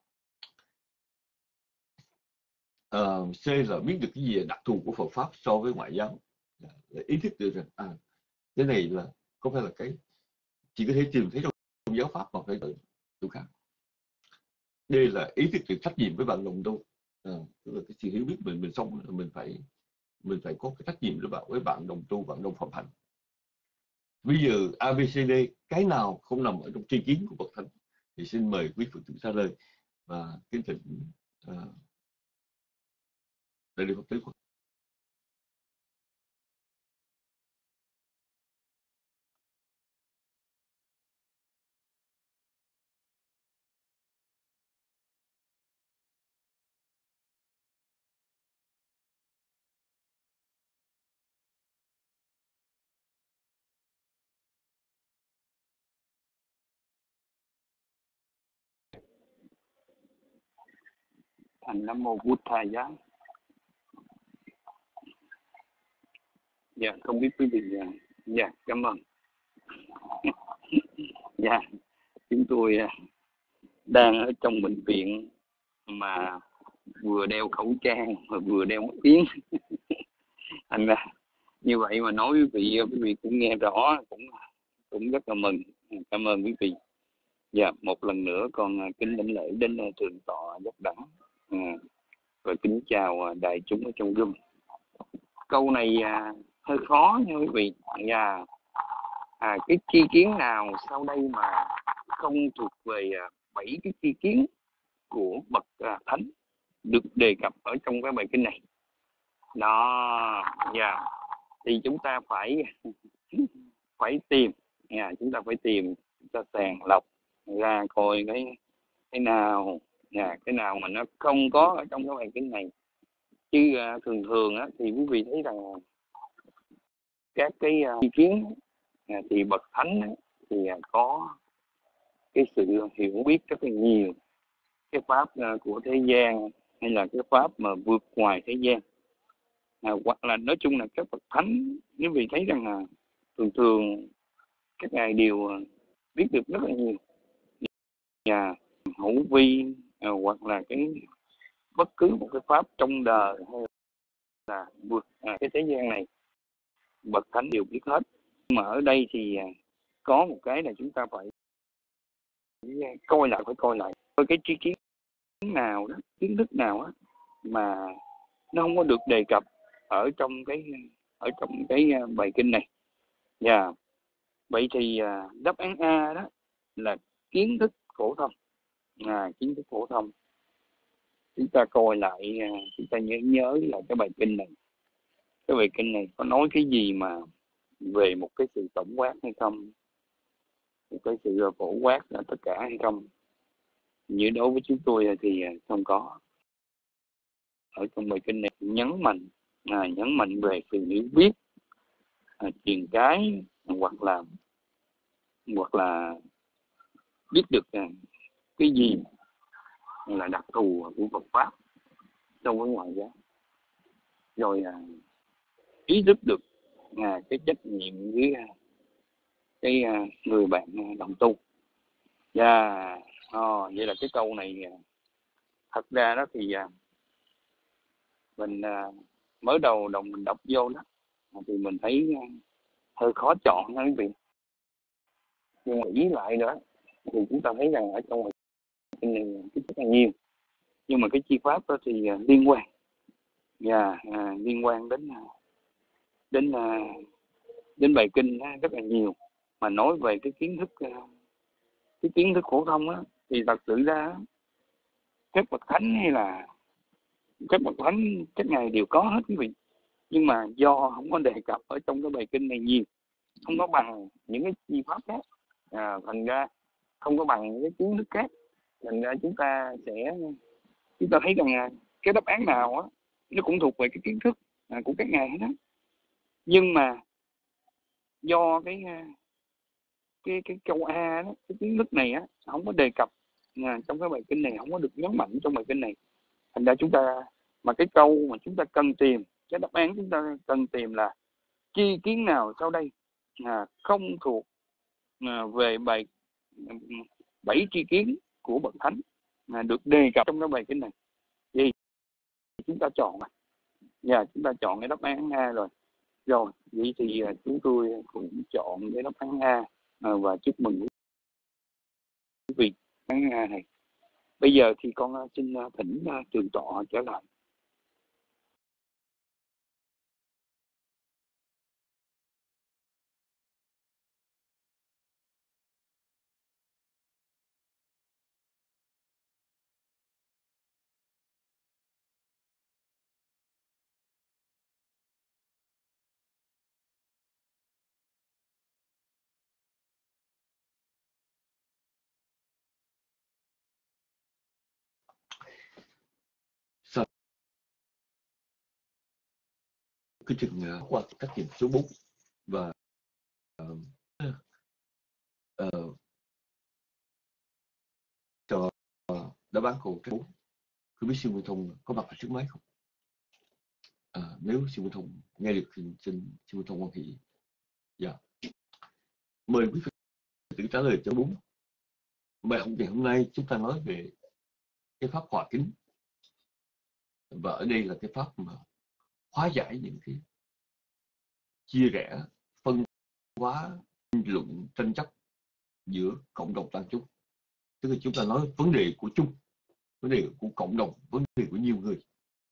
C là biết được cái gì đặc thù của Phật pháp so với ngoại giáo, là ý thức được rằng cái này là không phải là cái chỉ có thể tìm thấy trong giáo pháp mà phải ở chỗ khác. Đây là ý thức được trách nhiệm với bạn đồng tu, tức là cái sự hiểu biết mình xong là mình phải có cái trách nhiệm với bạn đồng tu, bạn đồng phạm hạnh. Ví dụ ABCD, cái nào không nằm ở trong tri kiến của bậc thánh thì xin mời quý Phật tử xa lời và kính thỉnh đại đức Phật tử. Thành Nam Mô Bụt Thầy Giá. Dạ, không biết quý vị. Dạ, cảm ơn. Dạ, chúng tôi đang ở trong bệnh viện mà vừa đeo khẩu trang và vừa đeo mắt kiếng. Thành ra như vậy mà nói quý vị cũng nghe rõ, cũng rất là mừng. Cảm ơn quý vị. Dạ, một lần nữa con kính đảnh lễ đến thượng tọa Giác Đẳng, và kính chào đại chúng ở trong room. Câu này hơi khó nha quý vị. Dạ, cái tri kiến nào sau đây mà không thuộc về 7 cái tri kiến của bậc thánh được đề cập ở trong cái bài kinh này đó. Thì chúng ta phải tìm, chúng ta phải tìm, chúng ta sàng lọc ra coi cái nào cái nào mà nó không có ở trong cái bài kinh này. Chứ thường thì quý vị thấy rằng các cái ý kiến thì bậc thánh thì có cái sự hiểu biết rất là nhiều cái pháp của thế gian, hay là cái pháp mà vượt ngoài thế gian, hoặc là nói chung là các bậc thánh, quý vị thấy rằng là thường các ngài đều biết được rất là nhiều hữu vi, hoặc là cái bất cứ một cái pháp trong đời hay là vượt cái thế gian này, bậc thánh đều biết hết. Nhưng mà ở đây thì có một cái là chúng ta phải coi lại coi cái tri kiến nào đó, kiến thức nào đó mà nó không có được đề cập ở trong cái bài kinh này. Vậy thì đáp án A đó là kiến thức phổ thông. Kiến thức phổ thông. Chúng ta coi lại, chúng ta nhớ là cái bài kinh này. Cái bài kinh này có nói cái gì mà về một cái sự tổng quát hay không? Một cái sự phổ quát là tất cả hay không? Như đối với chúng tôi thì không có. Ở trong bài kinh này nhấn mạnh về sự hiểu biết, truyền cái, hoặc là biết được cái gì là đặc thù của Phật pháp trong cái ngoại giáo, rồi ý thức được cái trách nhiệm với cái người bạn đồng tu. Vậy là cái câu này thật ra đó thì mình mới đầu mình đọc vô đó thì mình thấy hơi khó chọn đó quý vị. Nhưng mà ý lại nữa thì chúng ta thấy rằng ở trong cái này rất là nhiều, nhưng mà cái chi pháp đó thì liên quan liên quan đến bài kinh rất là nhiều. Mà nói về cái kiến thức phổ thông á, thì thật sự ra các bậc thánh hay là các bậc thánh các ngài đều có hết quý vị, nhưng mà do không có đề cập ở trong cái bài kinh này nhiều, không có bằng những cái chi pháp khác, thành ra không có bằng những cái kiến thức khác, thành ra chúng ta thấy rằng cái đáp án nào á nó cũng thuộc về cái kiến thức của các ngài hết đó. Nhưng mà do cái câu A đó, cái kiến thức này á không có đề cập trong cái bài kinh này, không có được nhấn mạnh trong bài kinh này, thành ra chúng ta, mà cái câu mà chúng ta cần tìm, cái đáp án chúng ta cần tìm là chi kiến nào sau đây không thuộc về bài 7 tri kiến của bậc thánh được đề cập trong cái bài kinh này. Thì chúng ta chọn chúng ta chọn cái đáp án A rồi. Vậy thì chúng tôi cũng chọn cái đáp án A và chúc mừng quý vị đáp án A này. Bây giờ thì con xin thỉnh trường tọa trở lại. cái chừng qua trách nhiệm số 4 và cho đã bán cầu số 4. Không biết sư Nguyên Thông có mặt ở trước máy không? Nếu sư Nguyên Thông nghe được thì xin sư Nguyên Thông quan thị. Dạ. Mời quý Phật tử trả lời cho 4. Bài học ngày hôm nay chúng ta nói về cái pháp hòa kính, và ở đây là cái pháp mà hóa giải những cái chia rẽ, phân hóa, luận, tranh chấp giữa cộng đồng tăng chúng. Tức là chúng ta nói vấn đề của chung, vấn đề của cộng đồng, vấn đề của nhiều người.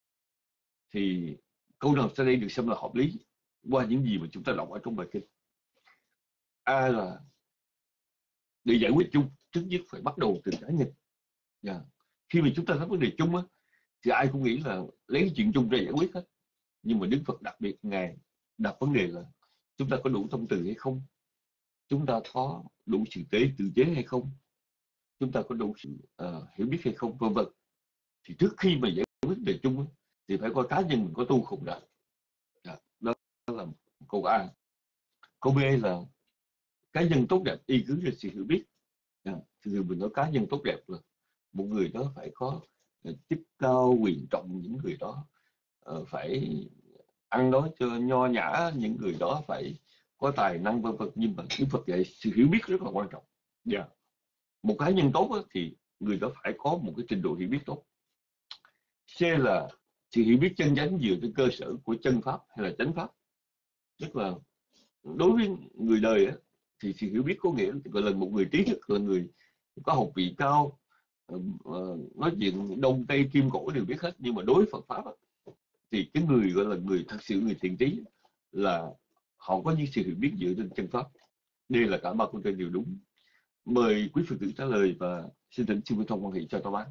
Thì câu nào sau đây được xem là hợp lý qua những gì mà chúng ta đọc ở trong bài kinh. A là để giải quyết chung, trước nhất phải bắt đầu từ cá nhân. Khi mà chúng ta nói vấn đề chung á, thì ai cũng nghĩ là lấy cái chuyện chung ra giải quyết hết. Nhưng mà Đức Phật đặc biệt Ngài đặt vấn đề là chúng ta có đủ tâm từ hay không? Chúng ta có đủ sự tự chế hay không? Chúng ta có đủ sự hiểu biết hay không? Vân vân. Thì trước khi mà giải quyết vấn đề chung á, thì phải coi cá nhân mình có tu không đã. Đó là câu A. Câu B là cá nhân tốt đẹp y cứ là sự hiểu biết. Thì mình nói cá nhân tốt đẹp là một người đó phải có chức cao quyền trọng, những người đó phải ăn nói cho nho nhã, những người đó phải có tài năng vân vân. Nhưng mà Đức Phật dạy sự hiểu biết rất là quan trọng. Một cá nhân tốt đó, thì người đó phải có một cái trình độ hiểu biết tốt. C là sự hiểu biết chân chánh dựa trên cơ sở của chân pháp hay là chánh pháp. Tức là đối với người đời á, thì sự hiểu biết có nghĩa gọi là một người trí thức, là người có học vị cao, nói chuyện đông tây kim cổ đều biết hết. Nhưng mà đối với Phật pháp á, thì cái người gọi là người thật sự người thiện trí là họ có những sự hiểu biết dựa trên chân pháp. Đây là cả ba câu trên đều đúng. Mời quý Phật tử trả lời và xin thỉnh sư Nguyên Thông quan hệ cho tao bán.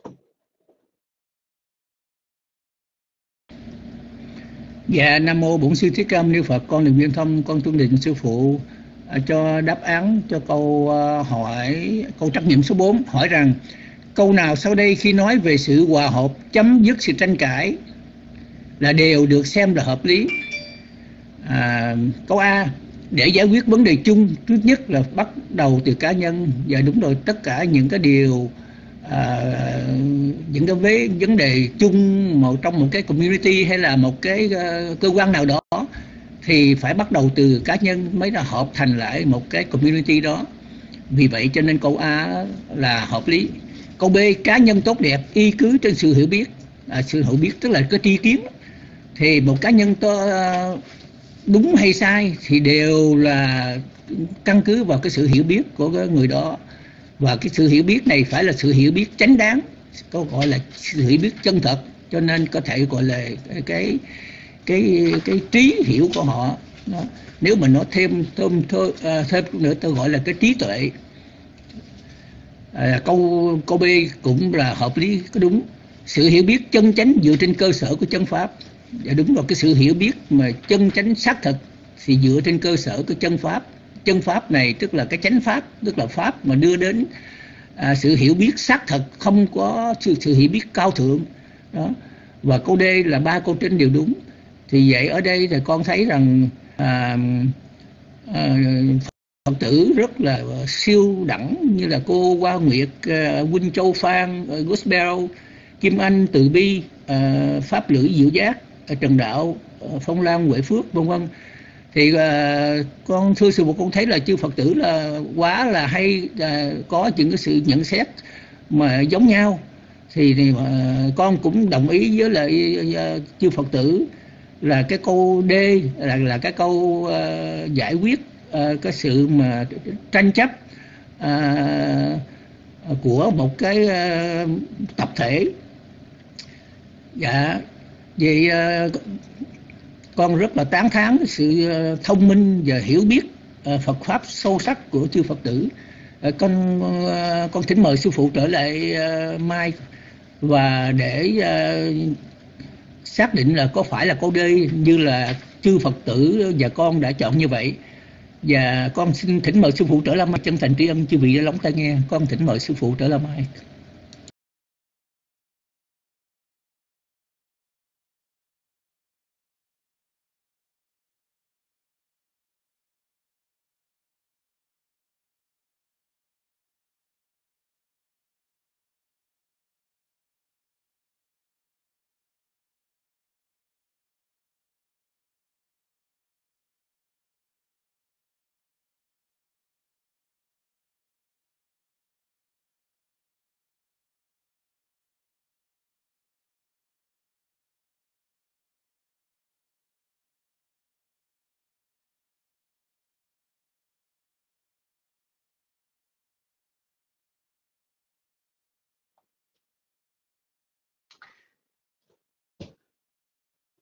Dạ, Nam Mô Bổn Sư Thích Ca Mâu Ni Phật. Con là Nguyên Thông, con tuân định sư phụ cho đáp án cho câu trắc nghiệm số 4. Hỏi rằng câu nào sau đây khi nói về sự hòa hợp chấm dứt sự tranh cãi là đều được xem là hợp lý? Câu A, để giải quyết vấn đề chung, trước nhất là bắt đầu từ cá nhân. Và đúng rồi, tất cả những cái điều những cái vấn đề chung trong một cái community hay là một cái cơ quan nào đó thì phải bắt đầu từ cá nhân mới là hợp thành lại một cái community đó. Vì vậy cho nên câu A là hợp lý. Câu B, cá nhân tốt đẹp y cứ trên sự hiểu biết. Sự hiểu biết tức là cái tri kiến. Thì một cá nhân đúng hay sai thì đều là căn cứ vào cái sự hiểu biết của cái người đó. Và cái sự hiểu biết này phải là sự hiểu biết chánh đáng, có gọi là sự hiểu biết chân thật, cho nên có thể gọi là cái trí hiểu của họ. Nếu mà nói thêm nữa tôi gọi là cái trí tuệ. Câu B cũng là hợp lý, có đúng. Sự hiểu biết chân chánh dựa trên cơ sở của chân pháp. Dạ đúng rồi, cái sự hiểu biết mà chân chánh xác thực thì dựa trên cơ sở của chân pháp. Chân pháp này tức là cái chánh pháp, tức là pháp mà đưa đến sự hiểu biết xác thực, không có sự hiểu biết cao thượng đó. Và câu D là ba câu trên đều đúng. Thì vậy ở đây thì con thấy rằng Phật tử rất là siêu đẳng, như là cô Hoa Nguyệt, Huynh Châu Phan, Gospel, Kim Anh, Từ Bi, Pháp Lữ Diệu Giác, Trần Đạo, Phong Lan, Huệ Phước, vân vân. Thì con thưa sư phụ, con thấy là chư Phật tử là quá là hay, có những cái sự nhận xét mà giống nhau. Thì con cũng đồng ý với lại chư Phật tử là cái câu D là cái câu giải quyết cái sự mà tranh chấp của một cái tập thể. Dạ, vậy con rất là tán thán sự thông minh và hiểu biết Phật pháp sâu sắc của chư Phật tử. Con thỉnh mời sư phụ trở lại mai và để xác định là có phải là câu D như là chư Phật tử và con đã chọn như vậy. Và con xin thỉnh mời sư phụ trở lại mai. Chân thành tri ân chư vị đã lắng tai nghe. Con thỉnh mời sư phụ trở lại mai.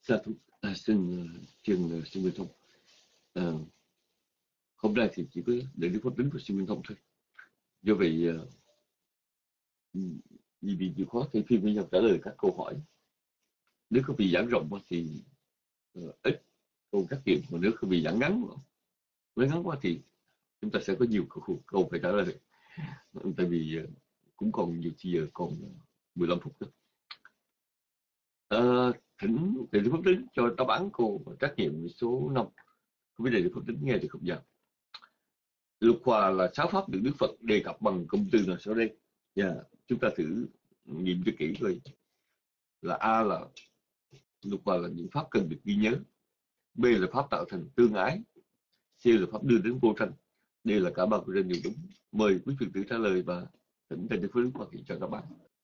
Xin Sư Minh Thông. Hôm nay thì chỉ có để Đức Pháp Tính của Sư Minh Thông thôi. Do vậy vì chịu khó thì phim với nhau trả lời các câu hỏi. Nếu có bị giảng rộng thì ít câu trắc nghiệm, mà nếu có bị giảng ngắn quá thì chúng ta sẽ có nhiều câu phải trả lời. Tại vì cũng còn nhiều, giờ còn 15 phút nữa. Thỉnh Đại Đức Pháp Tính cho đáp án câu trắc nghiệm số 5. Không biết Đại Đức Pháp Tính nghe được không nhỉ? Lục hòa là 6 pháp được Đức Phật đề cập bằng cụm từ nào sau đây? Chúng ta thử nghiệm cho kỹ coi. Là A là lục hòa là những pháp cần được ghi nhớ, B là pháp tạo thành tương ái, C là pháp đưa đến vô tranh, D là cả ba câu trên đều đúng. Mời quý Phật tử trả lời và thỉnh Đại Đức Pháp Tính Hoa Kỳ cho các bạn.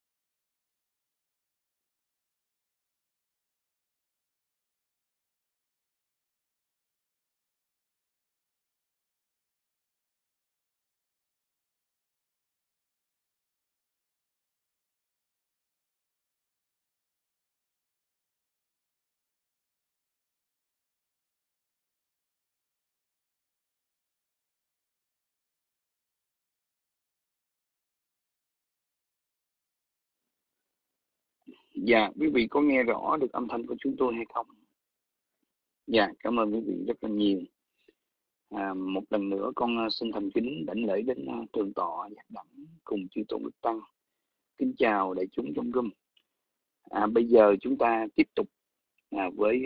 Dạ, quý vị có nghe rõ được âm thanh của chúng tôi hay không? Dạ, cảm ơn quý vị rất là nhiều. Một lần nữa con xin thành kính đảnh lễ đến Thượng tọa Giác Đẳng cùng chư tôn đức tăng. Kính chào đại chúng trong room. Bây giờ chúng ta tiếp tục với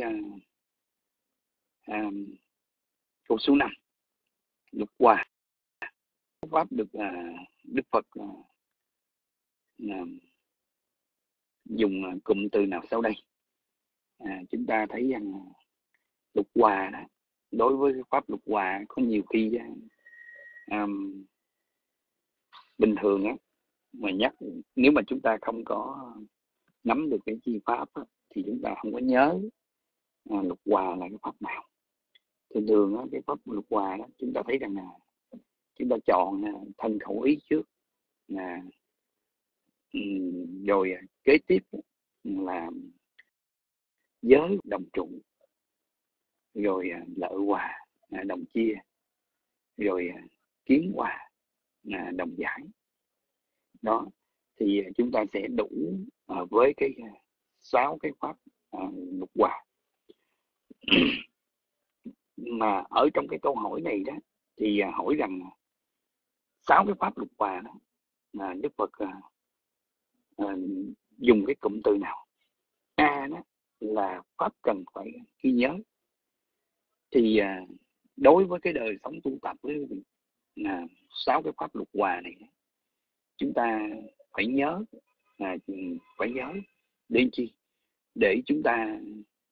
câu số 5. Lục hòa. Pháp được Đức Phật dùng cụm từ nào sau đây? Chúng ta thấy rằng lục hòa đó, đối với pháp lục hòa có nhiều khi bình thường á, mà nhắc nếu mà chúng ta không có nắm được cái chi pháp á, thì chúng ta không có nhớ lục hòa là cái pháp nào. Thường á, cái pháp lục hòa đó chúng ta thấy rằng là chúng ta chọn thân khẩu ý trước, rồi kế tiếp là giới đồng trụ, rồi lợi hòa đồng chia, rồi kiến hòa đồng giải. Đó thì chúng ta sẽ đủ với cái 6 cái pháp lục hòa. Mà ở trong cái câu hỏi này đó thì hỏi rằng 6 cái pháp lục hòa đó Đức Phật dùng cái cụm từ nào? A đó là pháp cần phải ghi nhớ. Thì đối với cái đời sống tu tập với 6 cái pháp lục hòa này chúng ta phải nhớ, để chi? Để chúng ta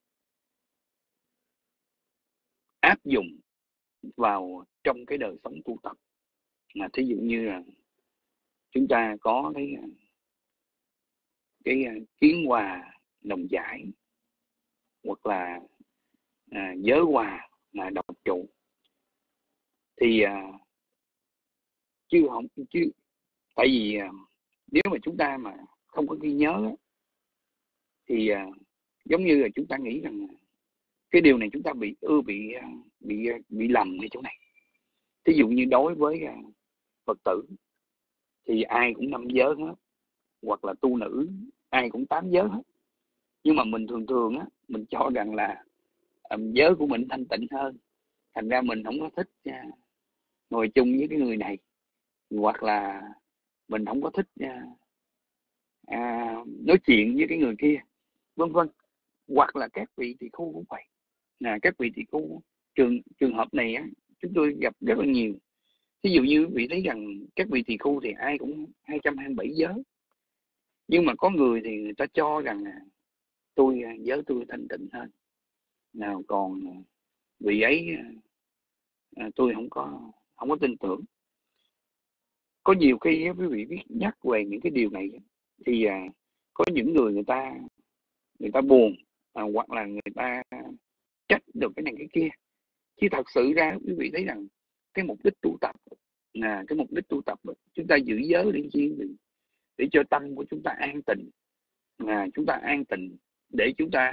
áp dụng vào trong cái đời sống tu tập. Thí dụ như là chúng ta có cái kiến hòa đồng giải, hoặc là giới hòa là đồng trụ, thì chứ tại vì nếu mà chúng ta mà không có ghi nhớ thì giống như là chúng ta nghĩ rằng cái điều này chúng ta bị lầm ở chỗ này. Thí dụ như đối với Phật tử thì ai cũng 5 giới hết, hoặc là tu nữ ai cũng 8 giới hết, nhưng mà mình thường á, mình cho rằng là giới của mình thanh tịnh hơn, thành ra mình không có thích ngồi chung với cái người này, hoặc là mình không có thích nói chuyện với cái người kia, vân vân. Hoặc là các vị tỳ khưu cũng vậy. Các vị tỳ khưu trường hợp này á, chúng tôi gặp rất là nhiều. Ví dụ như quý vị thấy rằng các vị tỳ khưu thì ai cũng 227 giới, nhưng mà có người thì người ta cho rằng giới tôi thanh tịnh hơn, còn vị ấy tôi không có tin tưởng. Có nhiều khi quý vị biết nhắc về những cái điều này thì có những người ta buồn, hoặc là người ta trách được cái này cái kia. Chứ thật sự ra quý vị thấy rằng cái mục đích tu tập chúng ta giữ giới để chi? Để cho tâm của chúng ta an tịnh, chúng ta an tịnh để chúng ta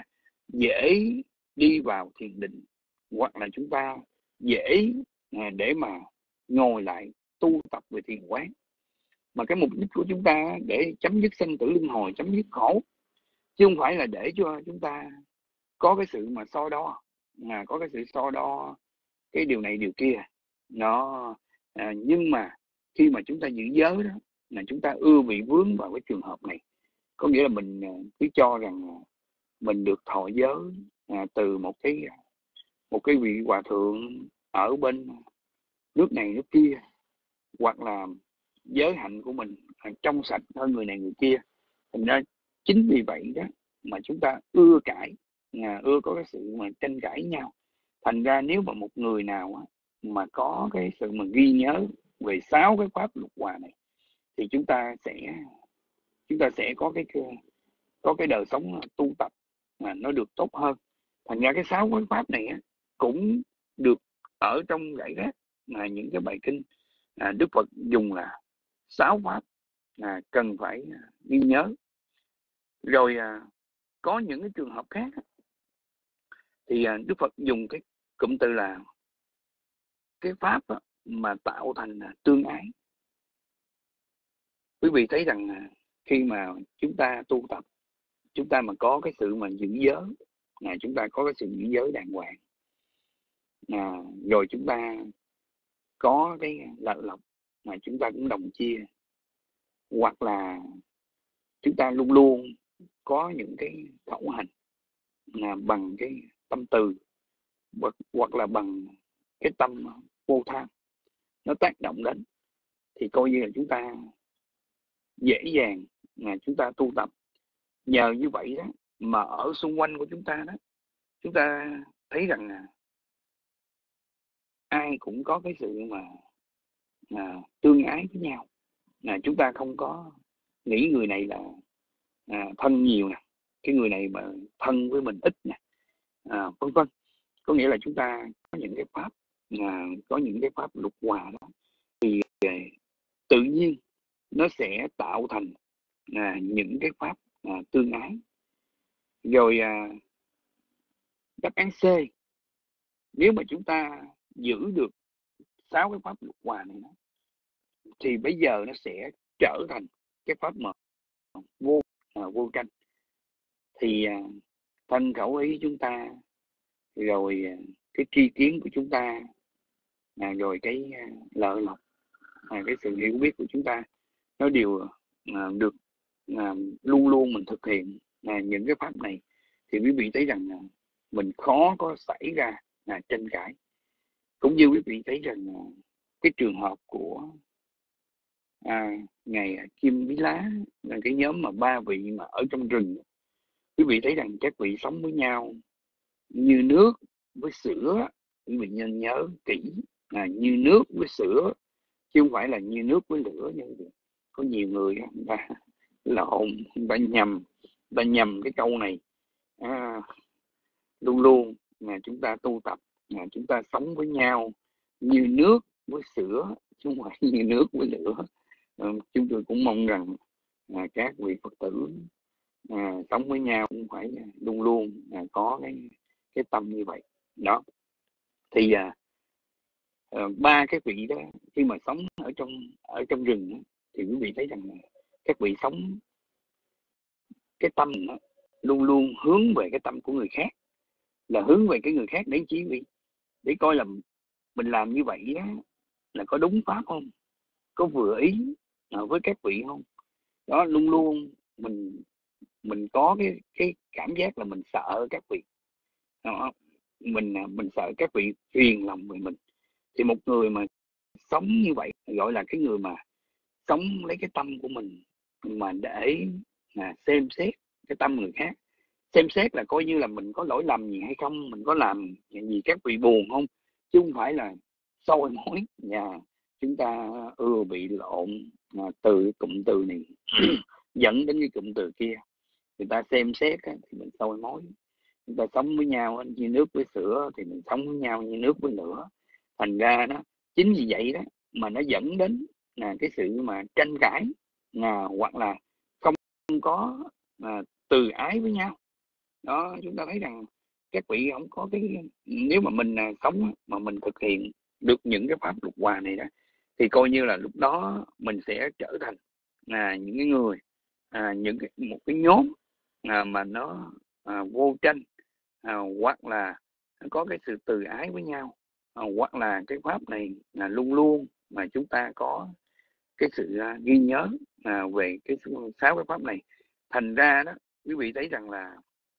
dễ đi vào thiền định, hoặc là chúng ta dễ để mà ngồi lại tu tập về thiền quán. Mà cái mục đích của chúng ta để chấm dứt sanh tử luân hồi, chấm dứt khổ, chứ không phải là để cho chúng ta có cái sự mà so đo, có cái sự so đo cái điều này điều kia. Nhưng mà khi mà chúng ta giữ giới đó, là chúng ta ưa bị vướng vào cái trường hợp này. Có nghĩa là mình cứ cho rằng mình được thọ giới từ một cái vị hòa thượng ở bên nước này nước kia, hoặc là giới hạnh của mình trong sạch hơn người này người kia. Thành ra chính vì vậy đó mà chúng ta ưa có cái sự mà tranh cãi nhau. Thành ra nếu mà một người nào mà có cái sự mà ghi nhớ về 6 cái pháp lục hòa này, thì chúng ta sẽ có cái đời sống tu tập mà nó được tốt hơn. Thành ra cái 6 cái pháp này cũng được ở trong rải rác những cái bài kinh Đức Phật dùng là 6 pháp cần phải ghi nhớ. Rồi có những cái trường hợp khác thì Đức Phật dùng cái cụm từ là cái pháp mà tạo thành tương ái. Quý vị thấy rằng khi mà chúng ta tu tập, chúng ta mà có cái sự mà giữ giới, chúng ta có cái sự giữ giới đàng hoàng, rồi chúng ta có cái lợi lộc mà chúng ta cũng đồng chia, hoặc là chúng ta luôn luôn có những cái khẩu hành bằng cái tâm từ, hoặc là bằng cái tâm vô tham, nó tác động đến, thì coi như là chúng ta dễ dàng chúng ta tu tập. Nhờ như vậy đó mà ở xung quanh của chúng ta đó, chúng ta thấy rằng ai cũng có cái sự mà tương ái với nhau. Chúng ta không có nghĩ người này là thân nhiều nè, cái người này mà thân với mình ít nè, vân vân. Có nghĩa là chúng ta có những cái pháp có những cái pháp lục hòa đó, thì tự nhiên nó sẽ tạo thành những cái pháp tương ái. Rồi đáp án C, nếu mà chúng ta giữ được 6 cái pháp lục hòa này, thì bây giờ nó sẽ trở thành cái pháp mà vô tranh. Thì thân khẩu ý chúng ta, rồi cái tri kiến của chúng ta, rồi cái lợi lộc, cái sự hiểu biết của chúng ta, nó đều được luôn luôn mình thực hiện những cái pháp này, thì quý vị thấy rằng mình khó có xảy ra tranh cãi. Cũng như quý vị thấy rằng cái trường hợp của ngài Kim Bí Lá, là cái nhóm mà 3 vị mà ở trong rừng, quý vị thấy rằng các vị sống với nhau như nước với sữa. Quý vị nên nhớ kỹ là như nước với sữa, chứ không phải là như nước với lửa. Như vậy có nhiều người ta lộn, ta nhầm cái câu này. Luôn luôn mà chúng ta tu tập, chúng ta sống với nhau như nước với sữa, chứ không phải như nước với lửa. Chúng tôi cũng mong rằng các vị Phật tử sống với nhau cũng phải luôn luôn có cái tâm như vậy đó. Thì 3 cái vị đó khi mà sống ở trong rừng đó, thì quý vị thấy rằng các vị sống cái tâm đó, luôn luôn hướng về cái tâm của người khác, là hướng về cái người khác để chỉ vì để coi là mình làm như vậy đó là có đúng pháp không, có vừa ý với các vị không. Đó, luôn luôn mình có cái cảm giác là mình sợ các vị đó. Mình sợ các vị phiền lòng về mình. Thì một người mà sống như vậy gọi là cái người mà sống lấy cái tâm của mình mà để xem xét cái tâm người khác. Xem xét là coi như là mình có lỗi lầm gì hay không, mình có làm gì các vị buồn không, chứ không phải là soi mói. Chúng ta bị lộn từ cụm từ này dẫn đến cái cụm từ kia. Người ta xem xét thì mình soi mói. Chúng ta sống với nhau như nước với sữa, thì mình sống với nhau như nước với lửa. Thành ra đó, chính vì vậy đó mà nó dẫn đến cái sự mà tranh cãi, hoặc là không có từ ái với nhau. Đó, chúng ta thấy rằng các vị không có cái, nếu mà mình sống mà mình thực hiện được những cái pháp lục hòa này đó, thì coi như là lúc đó mình sẽ trở thành những cái người, một cái nhóm mà nó vô tranh, hoặc là có cái sự từ ái với nhau, hoặc là cái pháp này là luôn luôn mà chúng ta có cái sự ghi nhớ về cái 6 cái pháp này. Thành ra đó, quý vị thấy rằng là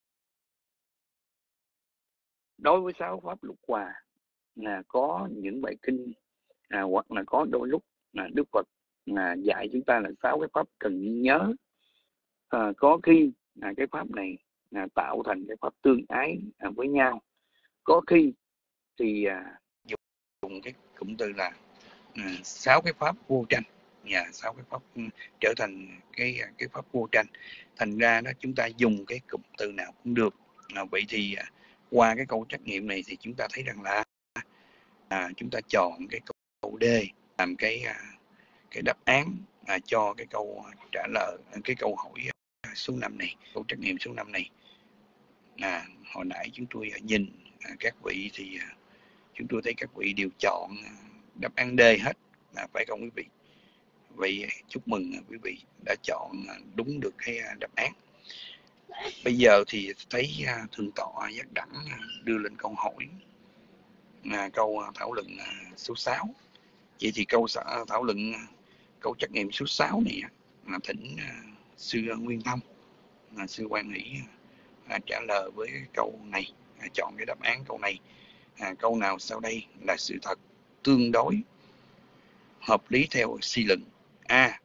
đối với 6 pháp lục hòa là có những bài kinh, hoặc là có đôi lúc là Đức Phật dạy chúng ta là 6 cái pháp cần ghi nhớ. Có khi cái pháp này tạo thành cái pháp tương ái với nhau, có khi thì dùng cái cụm từ là 6 cái pháp vô tranh, 6 cái pháp trở thành cái pháp vô tranh. Thành ra đó, chúng ta dùng cái cụm từ nào cũng được. Vậy thì qua cái câu trắc nghiệm này thì chúng ta thấy rằng là chúng ta chọn cái câu D làm cái đáp án cho cái câu trả lời, cái câu hỏi số 5 này, câu trắc nghiệm số 5 này. Hồi nãy chúng tôi nhìn các vị thì chúng tôi thấy các vị đều chọn đáp án D hết, phải không quý vị? Vậy chúc mừng quý vị đã chọn đúng được cái đáp án. Bây giờ thì thấy Thượng tọa Giác Đẳng đưa lên câu hỏi, câu thảo luận số 6. Vậy thì câu thảo luận, câu trắc nghiệm số 6 này là thỉnh sư Nguyên Thông, sư Quan Hỷ trả lời với câu này, chọn cái đáp án câu này. Câu nào sau đây là sự thật tương đối hợp lý theo suy luận? A.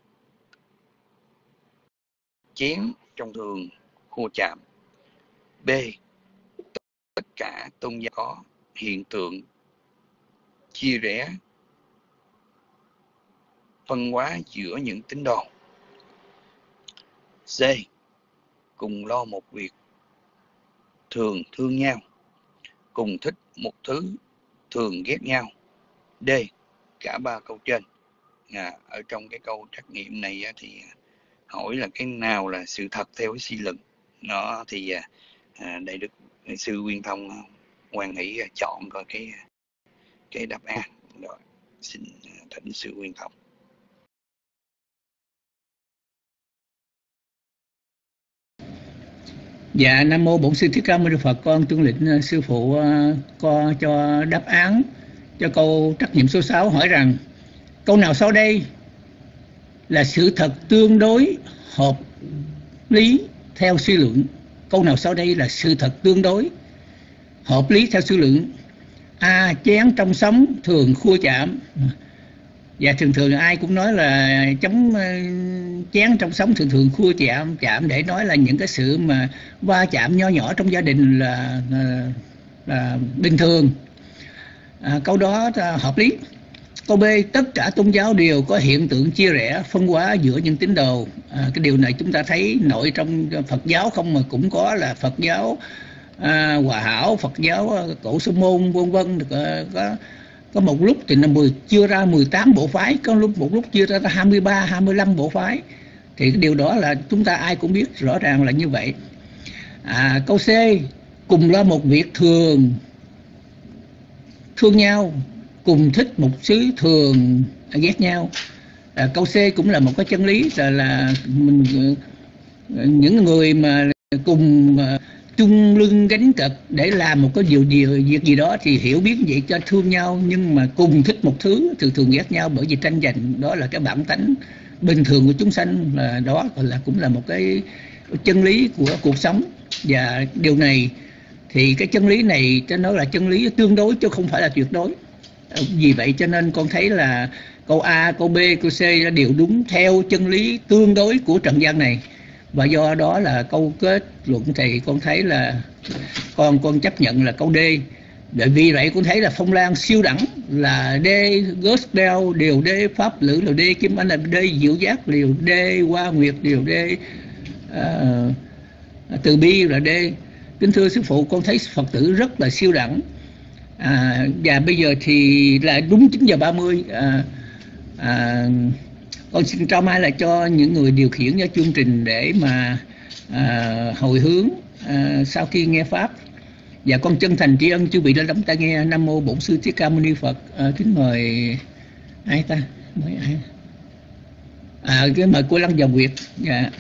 Chén trong thường khô chạm. B. Tất cả tôn giáo có hiện tượng chia rẽ phân hóa giữa những tín đồ. C. Cùng lo một việc thường thương nhau, cùng thích một thứ thường ghét nhau. D. Cả 3 câu trên. Ở trong cái câu trắc nghiệm này thì hỏi là cái nào là sự thật theo cái suy luận. Nó thì Đại Đức sư Nguyên Thông Quan Hỷ chọn coi cái đáp án. Rồi, xin thỉnh sư Nguyên Thông. Dạ, Nam Mô Bổn Sư Thích Ca Mâu Ni Phật. Con tuân lệnh sư phụ co cho đáp án cho câu trắc nghiệm số 6, hỏi rằng câu nào sau đây là sự thật tương đối hợp lý theo suy luận? Câu nào sau đây là sự thật tương đối hợp lý theo suy luận? A. Chén trong sóng thường khua chạm. Và thường ai cũng nói là chén trong sóng thường khua chạm để nói là những cái sự mà va chạm nho nhỏ trong gia đình là bình thường. Câu đó hợp lý. Câu B. Tất cả tôn giáo đều có hiện tượng chia rẽ phân hóa giữa những tín đồ. Cái điều này chúng ta thấy nội trong Phật giáo không mà cũng có, là Phật giáo Hòa Hảo, Phật giáo Cổ Sư Môn vân vân. Có một lúc thì chia ra 18 bộ phái, có một lúc chia ra 23, 25 bộ phái. Thì cái điều đó là chúng ta ai cũng biết rõ ràng là như vậy. Câu C. Cùng lo một việc thường thương nhau, cùng thích một xứ thường ghét nhau. Câu C cũng là một cái chân lý, là mình, những người mà cùng chung lưng gánh cật để làm một cái việc gì đó thì hiểu biết vậy cho thương nhau, nhưng mà cùng thích một thứ thường ghét nhau bởi vì tranh giành. Đó là cái bản tánh bình thường của chúng sanh, là đó cũng là một cái chân lý của cuộc sống. Và điều này thì cái chân lý này cho nó là chân lý tương đối chứ không phải là tuyệt đối. Vì vậy cho nên con thấy là câu A, câu B, câu C đều đúng theo chân lý tương đối của trần gian này. Và do đó là câu kết luận thì con thấy là con chấp nhận là câu D. Vì vậy con thấy là Phong Lan siêu đẳng là D, Gospel đều D, Pháp Lữ là D, Kim Anh là D, Diệu Giác đều D, Hoa Nguyệt đều D, Từ Bi là D. Kính thưa sư phụ, con thấy Phật tử rất là siêu đẳng. Và bây giờ thì là đúng 9:30. Con xin trao mai lại cho những người điều khiển cho chương trình để mà hồi hướng sau khi nghe pháp. Và con chân thành tri ân chư vị đã lắng tai nghe. Nam mô Bổn Sư Thích Ca Mâu Ni Phật. Kính mời ai ta? Mời ai? Cái mời cô Lăng Và Nguyệt. Dạ.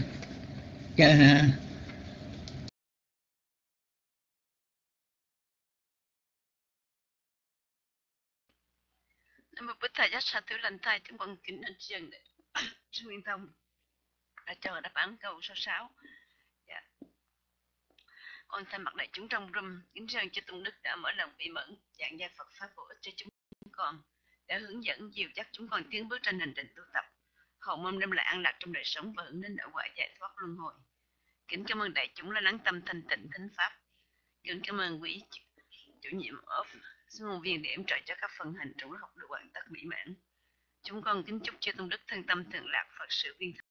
Nam mô Bích Thầy Giác Sa Thứ Lành Thai, chúng con kính ân dân sư Nguyên Thông đã cho đáp án câu số 6. Dạ. Con thay mặt đại chúng trong room kính dân cho Tôn Đức đã mở lòng bị mẫn giảng dạy Phật pháp bổ ích cho chúng con, đã hướng dẫn dìu dắt chúng con tiến bước trên hành trình tu tập, hầu mong đem lại an lạc trong đời sống và hướng đến đạo quả giải thoát luân hồi. Kính cảm ơn đại chúng đã lắng tâm thanh tịnh thính pháp. Kính cảm ơn quý chủ nhiệm of sinh nguồn viên để em trợ cho các phần hành trong lớp học được hoàn tất mỹ mãn. Chúng con kính chúc cho Tôn Đức thân tâm thường lạc Phật sự viên